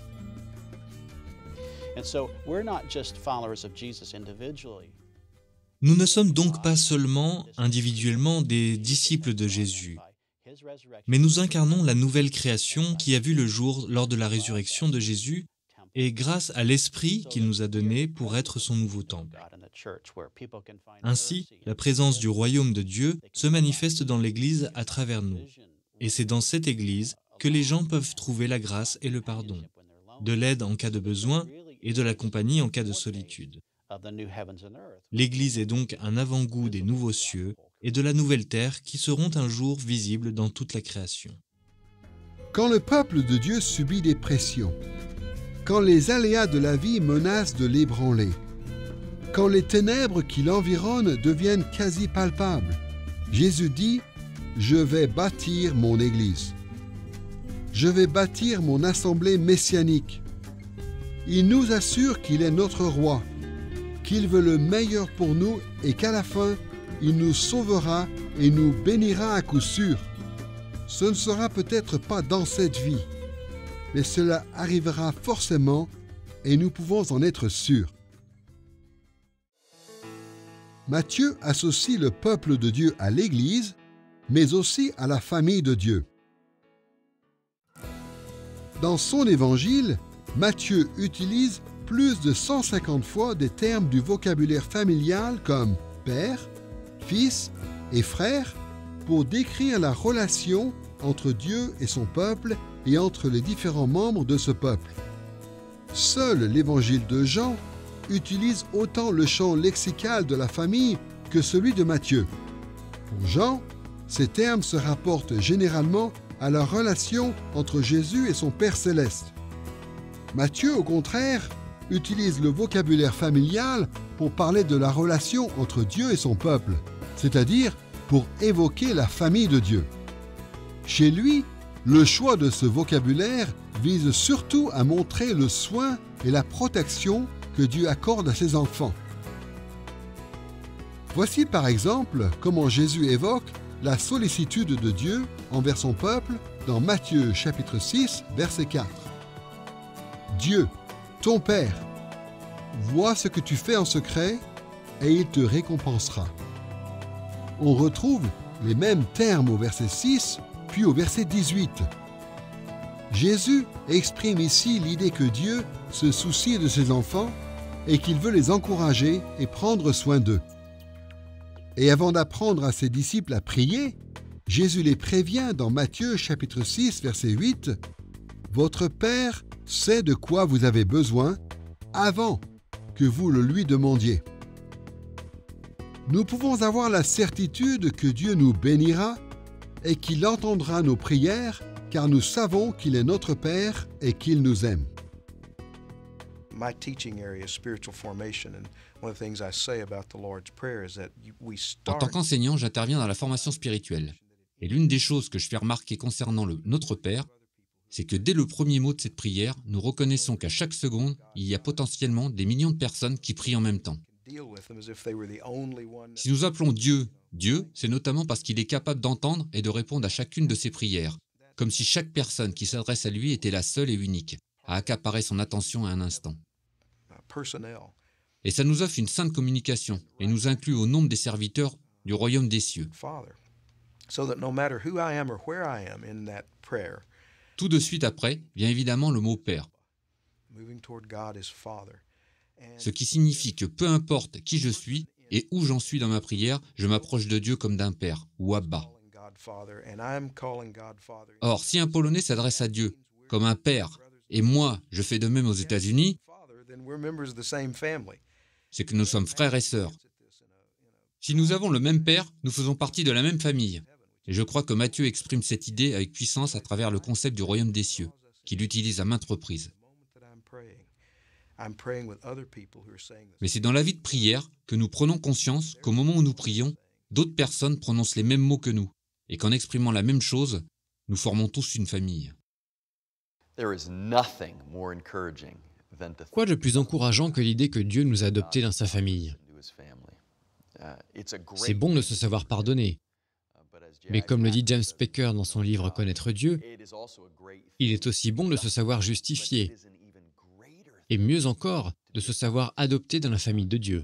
Nous ne sommes donc pas seulement individuellement des disciples de Jésus, mais nous incarnons la nouvelle création qui a vu le jour lors de la résurrection de Jésus et grâce à l'Esprit qu'il nous a donné pour être son nouveau temple. Ainsi, la présence du royaume de Dieu se manifeste dans l'Église à travers nous. Et c'est dans cette Église que les gens peuvent trouver la grâce et le pardon, de l'aide en cas de besoin et de la compagnie en cas de solitude. L'Église est donc un avant-goût des nouveaux cieux et de la nouvelle terre qui seront un jour visibles dans toute la création. Quand le peuple de Dieu subit des pressions, quand les aléas de la vie menacent de l'ébranler, quand les ténèbres qui l'environnent deviennent quasi palpables, Jésus dit « Je vais bâtir mon Église. Je vais bâtir mon assemblée messianique. » Il nous assure qu'il est notre roi, qu'il veut le meilleur pour nous et qu'à la fin, il nous sauvera et nous bénira à coup sûr. Ce ne sera peut-être pas dans cette vie, mais cela arrivera forcément et nous pouvons en être sûrs. Matthieu associe le peuple de Dieu à l'Église, mais aussi à la famille de Dieu. Dans son évangile, Matthieu utilise plus de cent cinquante fois des termes du vocabulaire familial comme « père », « fils » et « frère » pour décrire la relation entre Dieu et son peuple et entre les différents membres de ce peuple. Seul l'évangile de Jean utilise autant le champ lexical de la famille que celui de Matthieu. Pour Jean, ces termes se rapportent généralement à la relation entre Jésus et son Père céleste. Matthieu, au contraire, utilise le vocabulaire familial pour parler de la relation entre Dieu et son peuple, c'est-à-dire pour évoquer la famille de Dieu. Chez lui, le choix de ce vocabulaire vise surtout à montrer le soin et la protection que Dieu accorde à ses enfants. Voici par exemple comment Jésus évoque la sollicitude de Dieu envers son peuple dans Matthieu chapitre six, verset quatre. Dieu, ton Père voit ce que tu fais en secret et il te récompensera. On retrouve les mêmes termes au verset six, puis au verset dix-huit. Jésus exprime ici l'idée que Dieu se soucie de ses enfants et qu'il veut les encourager et prendre soin d'eux. Et avant d'apprendre à ses disciples à prier, Jésus les prévient dans Matthieu chapitre six, verset huit, « Votre Père sait de quoi vous avez besoin avant que vous le lui demandiez. » Nous pouvons avoir la certitude que Dieu nous bénira et qu'il entendra nos prières, car nous savons qu'il est notre Père et qu'il nous aime. My teaching area is spiritual formation, and one of the things I say about the Lord's Prayer is that we En start. tant qu'enseignant, j'interviens dans la formation spirituelle. Et l'une des choses que je fais remarquer concernant le Notre Père, c'est que dès le premier mot de cette prière, nous reconnaissons qu'à chaque seconde, il y a potentiellement des millions de personnes qui prient en même temps. Si nous appelons Dieu Dieu, c'est notamment parce qu'il est capable d'entendre et de répondre à chacune de ses prières, comme si chaque personne qui s'adresse à lui était la seule et unique, à accaparer son attention à un instant. Et ça nous offre une sainte communication et nous inclut au nombre des serviteurs du royaume des cieux. Tout de suite après vient évidemment le mot Père, ce qui signifie que peu importe qui je suis et où j'en suis dans ma prière, je m'approche de Dieu comme d'un Père, ou Abba. Or, si un Polonais s'adresse à Dieu comme un Père, et moi, je fais de même aux États-Unis, c'est que nous sommes frères et sœurs. Si nous avons le même Père, nous faisons partie de la même famille. Et je crois que Matthieu exprime cette idée avec puissance à travers le concept du royaume des cieux, qu'il utilise à maintes reprises. Mais c'est dans la vie de prière que nous prenons conscience qu'au moment où nous prions, d'autres personnes prononcent les mêmes mots que nous, et qu'en exprimant la même chose, nous formons tous une famille. Quoi de plus encourageant que l'idée que Dieu nous a adoptés dans sa famille? C'est bon de se savoir pardonner. Mais comme le dit James Packer dans son livre « Connaître Dieu », il est aussi bon de se savoir justifié, et mieux encore, de se savoir adopté dans la famille de Dieu.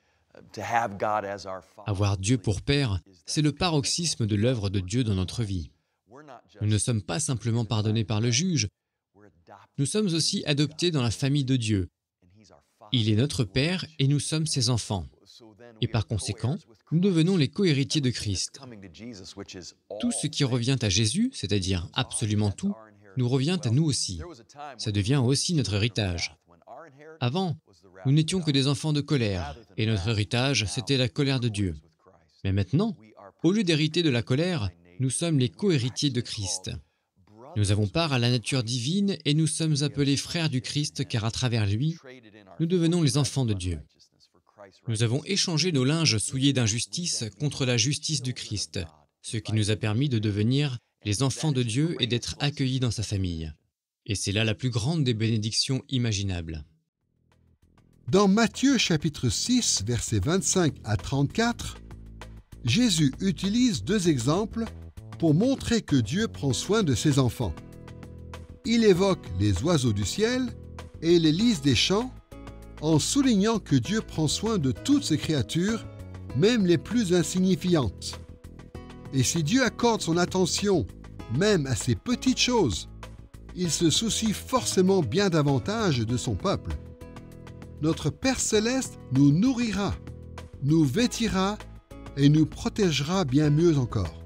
Avoir Dieu pour Père, c'est le paroxysme de l'œuvre de Dieu dans notre vie. Nous ne sommes pas simplement pardonnés par le juge, nous sommes aussi adoptés dans la famille de Dieu. Il est notre Père et nous sommes ses enfants. Et par conséquent, nous devenons les co-héritiers de Christ. Tout ce qui revient à Jésus, c'est-à-dire absolument tout, nous revient à nous aussi. Ça devient aussi notre héritage. Avant, nous n'étions que des enfants de colère, et notre héritage, c'était la colère de Dieu. Mais maintenant, au lieu d'hériter de la colère, nous sommes les co-héritiers de Christ. Nous avons part à la nature divine et nous sommes appelés frères du Christ car à travers lui, nous devenons les enfants de Dieu. Nous avons échangé nos linges souillés d'injustice contre la justice du Christ, ce qui nous a permis de devenir les enfants de Dieu et d'être accueillis dans sa famille. Et c'est là la plus grande des bénédictions imaginables. Dans Matthieu chapitre six, versets vingt-cinq à trente-quatre, Jésus utilise deux exemples pour montrer que Dieu prend soin de ses enfants. Il évoque les oiseaux du ciel et les lys des champs en soulignant que Dieu prend soin de toutes ses créatures, même les plus insignifiantes. Et si Dieu accorde son attention même à ces petites choses, il se soucie forcément bien davantage de son peuple. Notre Père céleste nous nourrira, nous vêtira et nous protégera bien mieux encore.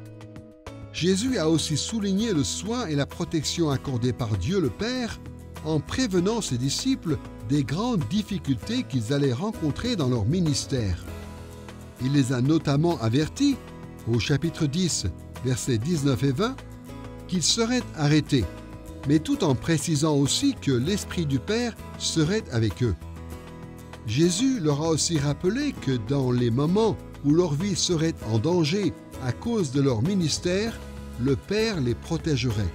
Jésus a aussi souligné le soin et la protection accordés par Dieu le Père en prévenant ses disciples des grandes difficultés qu'ils allaient rencontrer dans leur ministère. Il les a notamment avertis, au chapitre dix, versets dix-neuf et vingt, qu'ils seraient arrêtés, mais tout en précisant aussi que l'Esprit du Père serait avec eux. Jésus leur a aussi rappelé que dans les moments où leur vie serait en danger à cause de leur ministère, le Père les protégerait.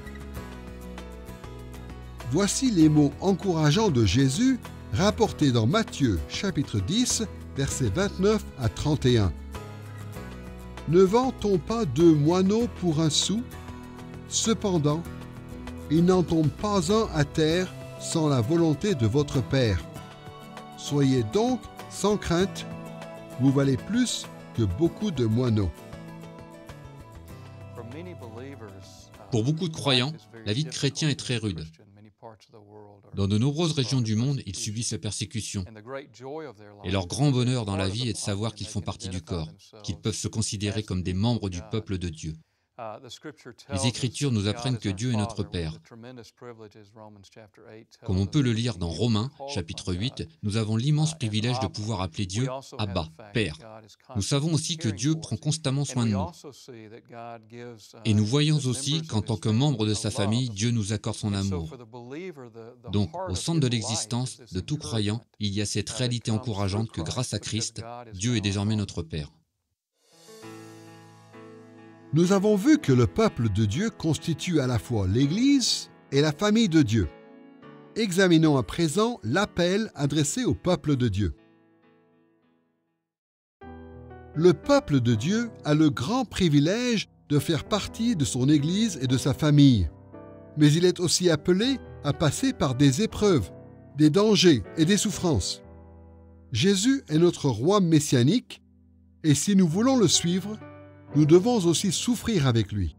Voici les mots encourageants de Jésus rapportés dans Matthieu chapitre dix, versets vingt-neuf à trente et un. Ne vend-on pas deux moineaux pour un sou? Cependant, il n'en tombe pas un à terre sans la volonté de votre Père. Soyez donc sans crainte, vous valez plus que beaucoup de moineaux. Pour beaucoup de croyants, la vie de chrétien est très rude. Dans de nombreuses régions du monde, ils subissent la persécution. Et leur grand bonheur dans la vie est de savoir qu'ils font partie du corps, qu'ils peuvent se considérer comme des membres du peuple de Dieu. Les Écritures nous apprennent que Dieu est notre Père. Comme on peut le lire dans Romains, chapitre huit, nous avons l'immense privilège de pouvoir appeler Dieu Abba, Père. Nous savons aussi que Dieu prend constamment soin de nous. Et nous voyons aussi qu'en tant que membre de sa famille, Dieu nous accorde son amour. Donc, au centre de l'existence de tout croyant, il y a cette réalité encourageante que grâce à Christ, Dieu est désormais notre Père. Nous avons vu que le peuple de Dieu constitue à la fois l'Église et la famille de Dieu. Examinons à présent l'appel adressé au peuple de Dieu. Le peuple de Dieu a le grand privilège de faire partie de son Église et de sa famille. Mais il est aussi appelé à passer par des épreuves, des dangers et des souffrances. Jésus est notre roi messianique, et si nous voulons le suivre, nous devons aussi souffrir avec lui.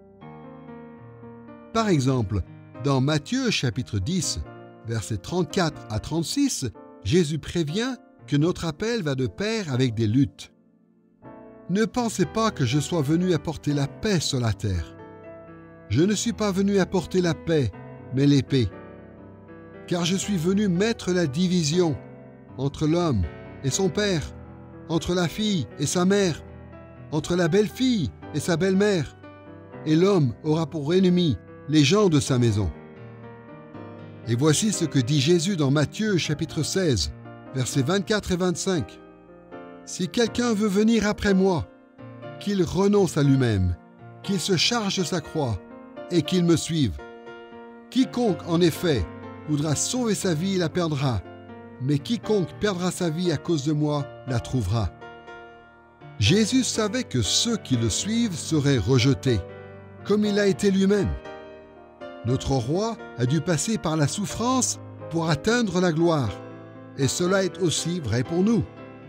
Par exemple, dans Matthieu chapitre dix, versets trente-quatre à trente-six, Jésus prévient que notre appel va de pair avec des luttes. « Ne pensez pas que je sois venu apporter la paix sur la terre. Je ne suis pas venu apporter la paix, mais l'épée. Car je suis venu mettre la division entre l'homme et son père, entre la fille et sa mère, entre la belle-fille et sa belle-mère, et l'homme aura pour ennemi les gens de sa maison. » Et voici ce que dit Jésus dans Matthieu chapitre seize, versets vingt-quatre et vingt-cinq. « Si quelqu'un veut venir après moi, qu'il renonce à lui-même, qu'il se charge de sa croix et qu'il me suive. Quiconque, en effet, voudra sauver sa vie la perdra, mais quiconque perdra sa vie à cause de moi la trouvera. » Jésus savait que ceux qui le suivent seraient rejetés, comme il a été lui-même. Notre roi a dû passer par la souffrance pour atteindre la gloire, et cela est aussi vrai pour nous.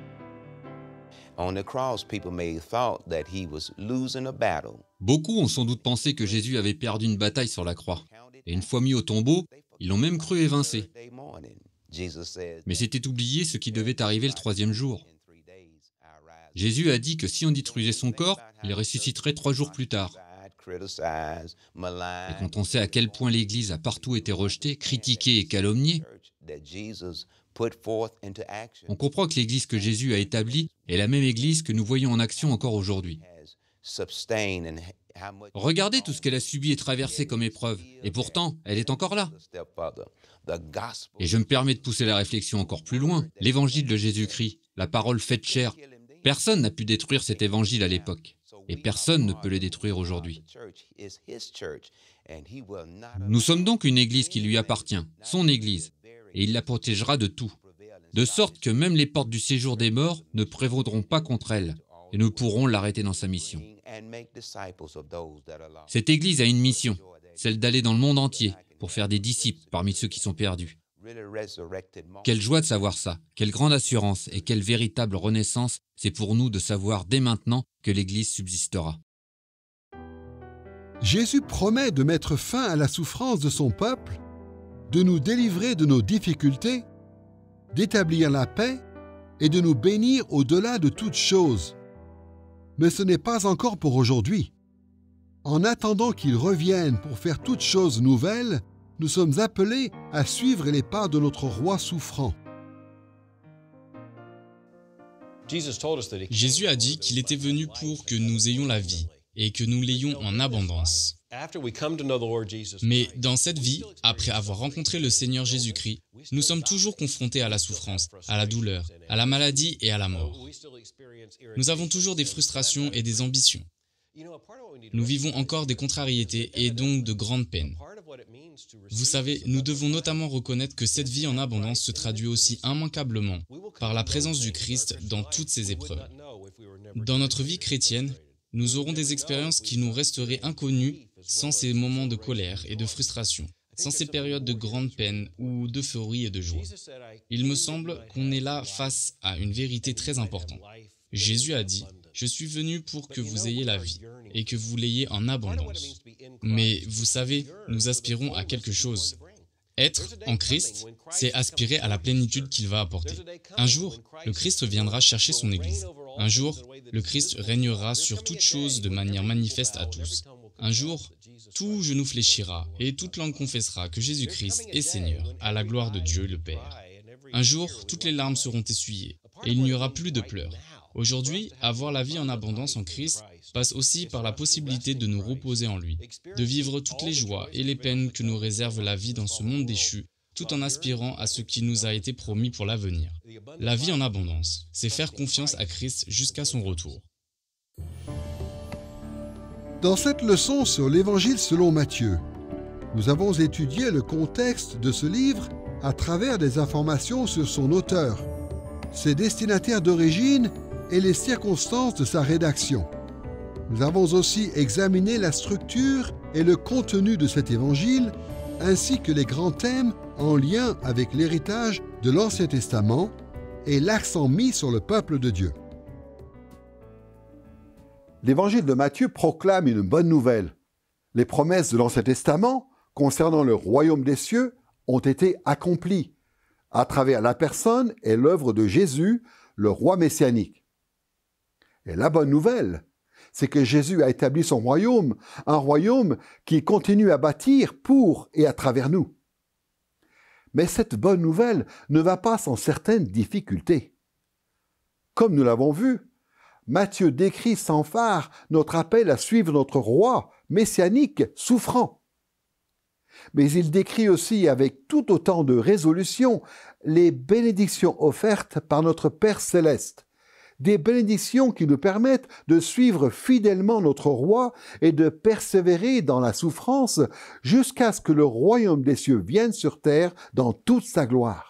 Beaucoup ont sans doute pensé que Jésus avait perdu une bataille sur la croix, et une fois mis au tombeau, ils l'ont même cru évincé. Mais c'était oublier ce qui devait arriver le troisième jour. Jésus a dit que si on détruisait son corps, il ressusciterait trois jours plus tard. Et quand on sait à quel point l'Église a partout été rejetée, critiquée et calomniée, on comprend que l'Église que Jésus a établie est la même Église que nous voyons en action encore aujourd'hui. Regardez tout ce qu'elle a subi et traversé comme épreuve, et pourtant, elle est encore là. Et je me permets de pousser la réflexion encore plus loin. L'Évangile de Jésus-Christ, la parole faite chair, personne n'a pu détruire cet évangile à l'époque, et personne ne peut le détruire aujourd'hui. Nous sommes donc une église qui lui appartient, son église, et il la protégera de tout, de sorte que même les portes du séjour des morts ne prévaudront pas contre elle, et nous pourrons l'arrêter dans sa mission. Cette église a une mission, celle d'aller dans le monde entier pour faire des disciples parmi ceux qui sont perdus. Quelle joie de savoir ça, quelle grande assurance et quelle véritable renaissance c'est pour nous de savoir dès maintenant que l'Église subsistera. Jésus promet de mettre fin à la souffrance de son peuple, de nous délivrer de nos difficultés, d'établir la paix et de nous bénir au-delà de toutes choses. Mais ce n'est pas encore pour aujourd'hui. En attendant qu'il revienne pour faire toutes choses nouvelles, nous sommes appelés à suivre les pas de notre roi souffrant. Jésus a dit qu'il était venu pour que nous ayons la vie et que nous l'ayons en abondance. Mais dans cette vie, après avoir rencontré le Seigneur Jésus-Christ, nous sommes toujours confrontés à la souffrance, à la douleur, à la maladie et à la mort. Nous avons toujours des frustrations et des ambitions. Nous vivons encore des contrariétés et donc de grandes peines. Vous savez, nous devons notamment reconnaître que cette vie en abondance se traduit aussi immanquablement par la présence du Christ dans toutes ces épreuves. Dans notre vie chrétienne, nous aurons des expériences qui nous resteraient inconnues sans ces moments de colère et de frustration. sans ces périodes de grande peine ou d'euphorie et de joie. Il me semble qu'on est là face à une vérité très importante. Jésus a dit « Je suis venu pour que vous ayez la vie et que vous l'ayez en abondance. » Mais vous savez, nous aspirons à quelque chose. Être en Christ, c'est aspirer à la plénitude qu'il va apporter. Un jour, le Christ viendra chercher son Église. Un jour, le Christ régnera sur toutes choses de manière manifeste à tous. Un jour, tout genou fléchira et toute langue confessera que Jésus-Christ est Seigneur, à la gloire de Dieu le Père. Un jour, toutes les larmes seront essuyées et il n'y aura plus de pleurs. Aujourd'hui, avoir la vie en abondance en Christ passe aussi par la possibilité de nous reposer en lui, de vivre toutes les joies et les peines que nous réserve la vie dans ce monde déchu, tout en aspirant à ce qui nous a été promis pour l'avenir. La vie en abondance, c'est faire confiance à Christ jusqu'à son retour. Dans cette leçon sur l'Évangile selon Matthieu, nous avons étudié le contexte de ce livre à travers des informations sur son auteur, ses destinataires d'origine et les circonstances de sa rédaction. Nous avons aussi examiné la structure et le contenu de cet évangile, ainsi que les grands thèmes en lien avec l'héritage de l'Ancien Testament et l'accent mis sur le peuple de Dieu. L'évangile de Matthieu proclame une bonne nouvelle. Les promesses de l'Ancien Testament concernant le royaume des cieux ont été accomplies à travers la personne et l'œuvre de Jésus, le roi messianique. Et la bonne nouvelle, c'est que Jésus a établi son royaume, un royaume qu'il continue à bâtir pour et à travers nous. Mais cette bonne nouvelle ne va pas sans certaines difficultés. Comme nous l'avons vu, Matthieu décrit sans phare notre appel à suivre notre roi messianique souffrant. Mais il décrit aussi avec tout autant de résolution les bénédictions offertes par notre Père céleste, des bénédictions qui nous permettent de suivre fidèlement notre roi et de persévérer dans la souffrance jusqu'à ce que le royaume des cieux vienne sur terre dans toute sa gloire.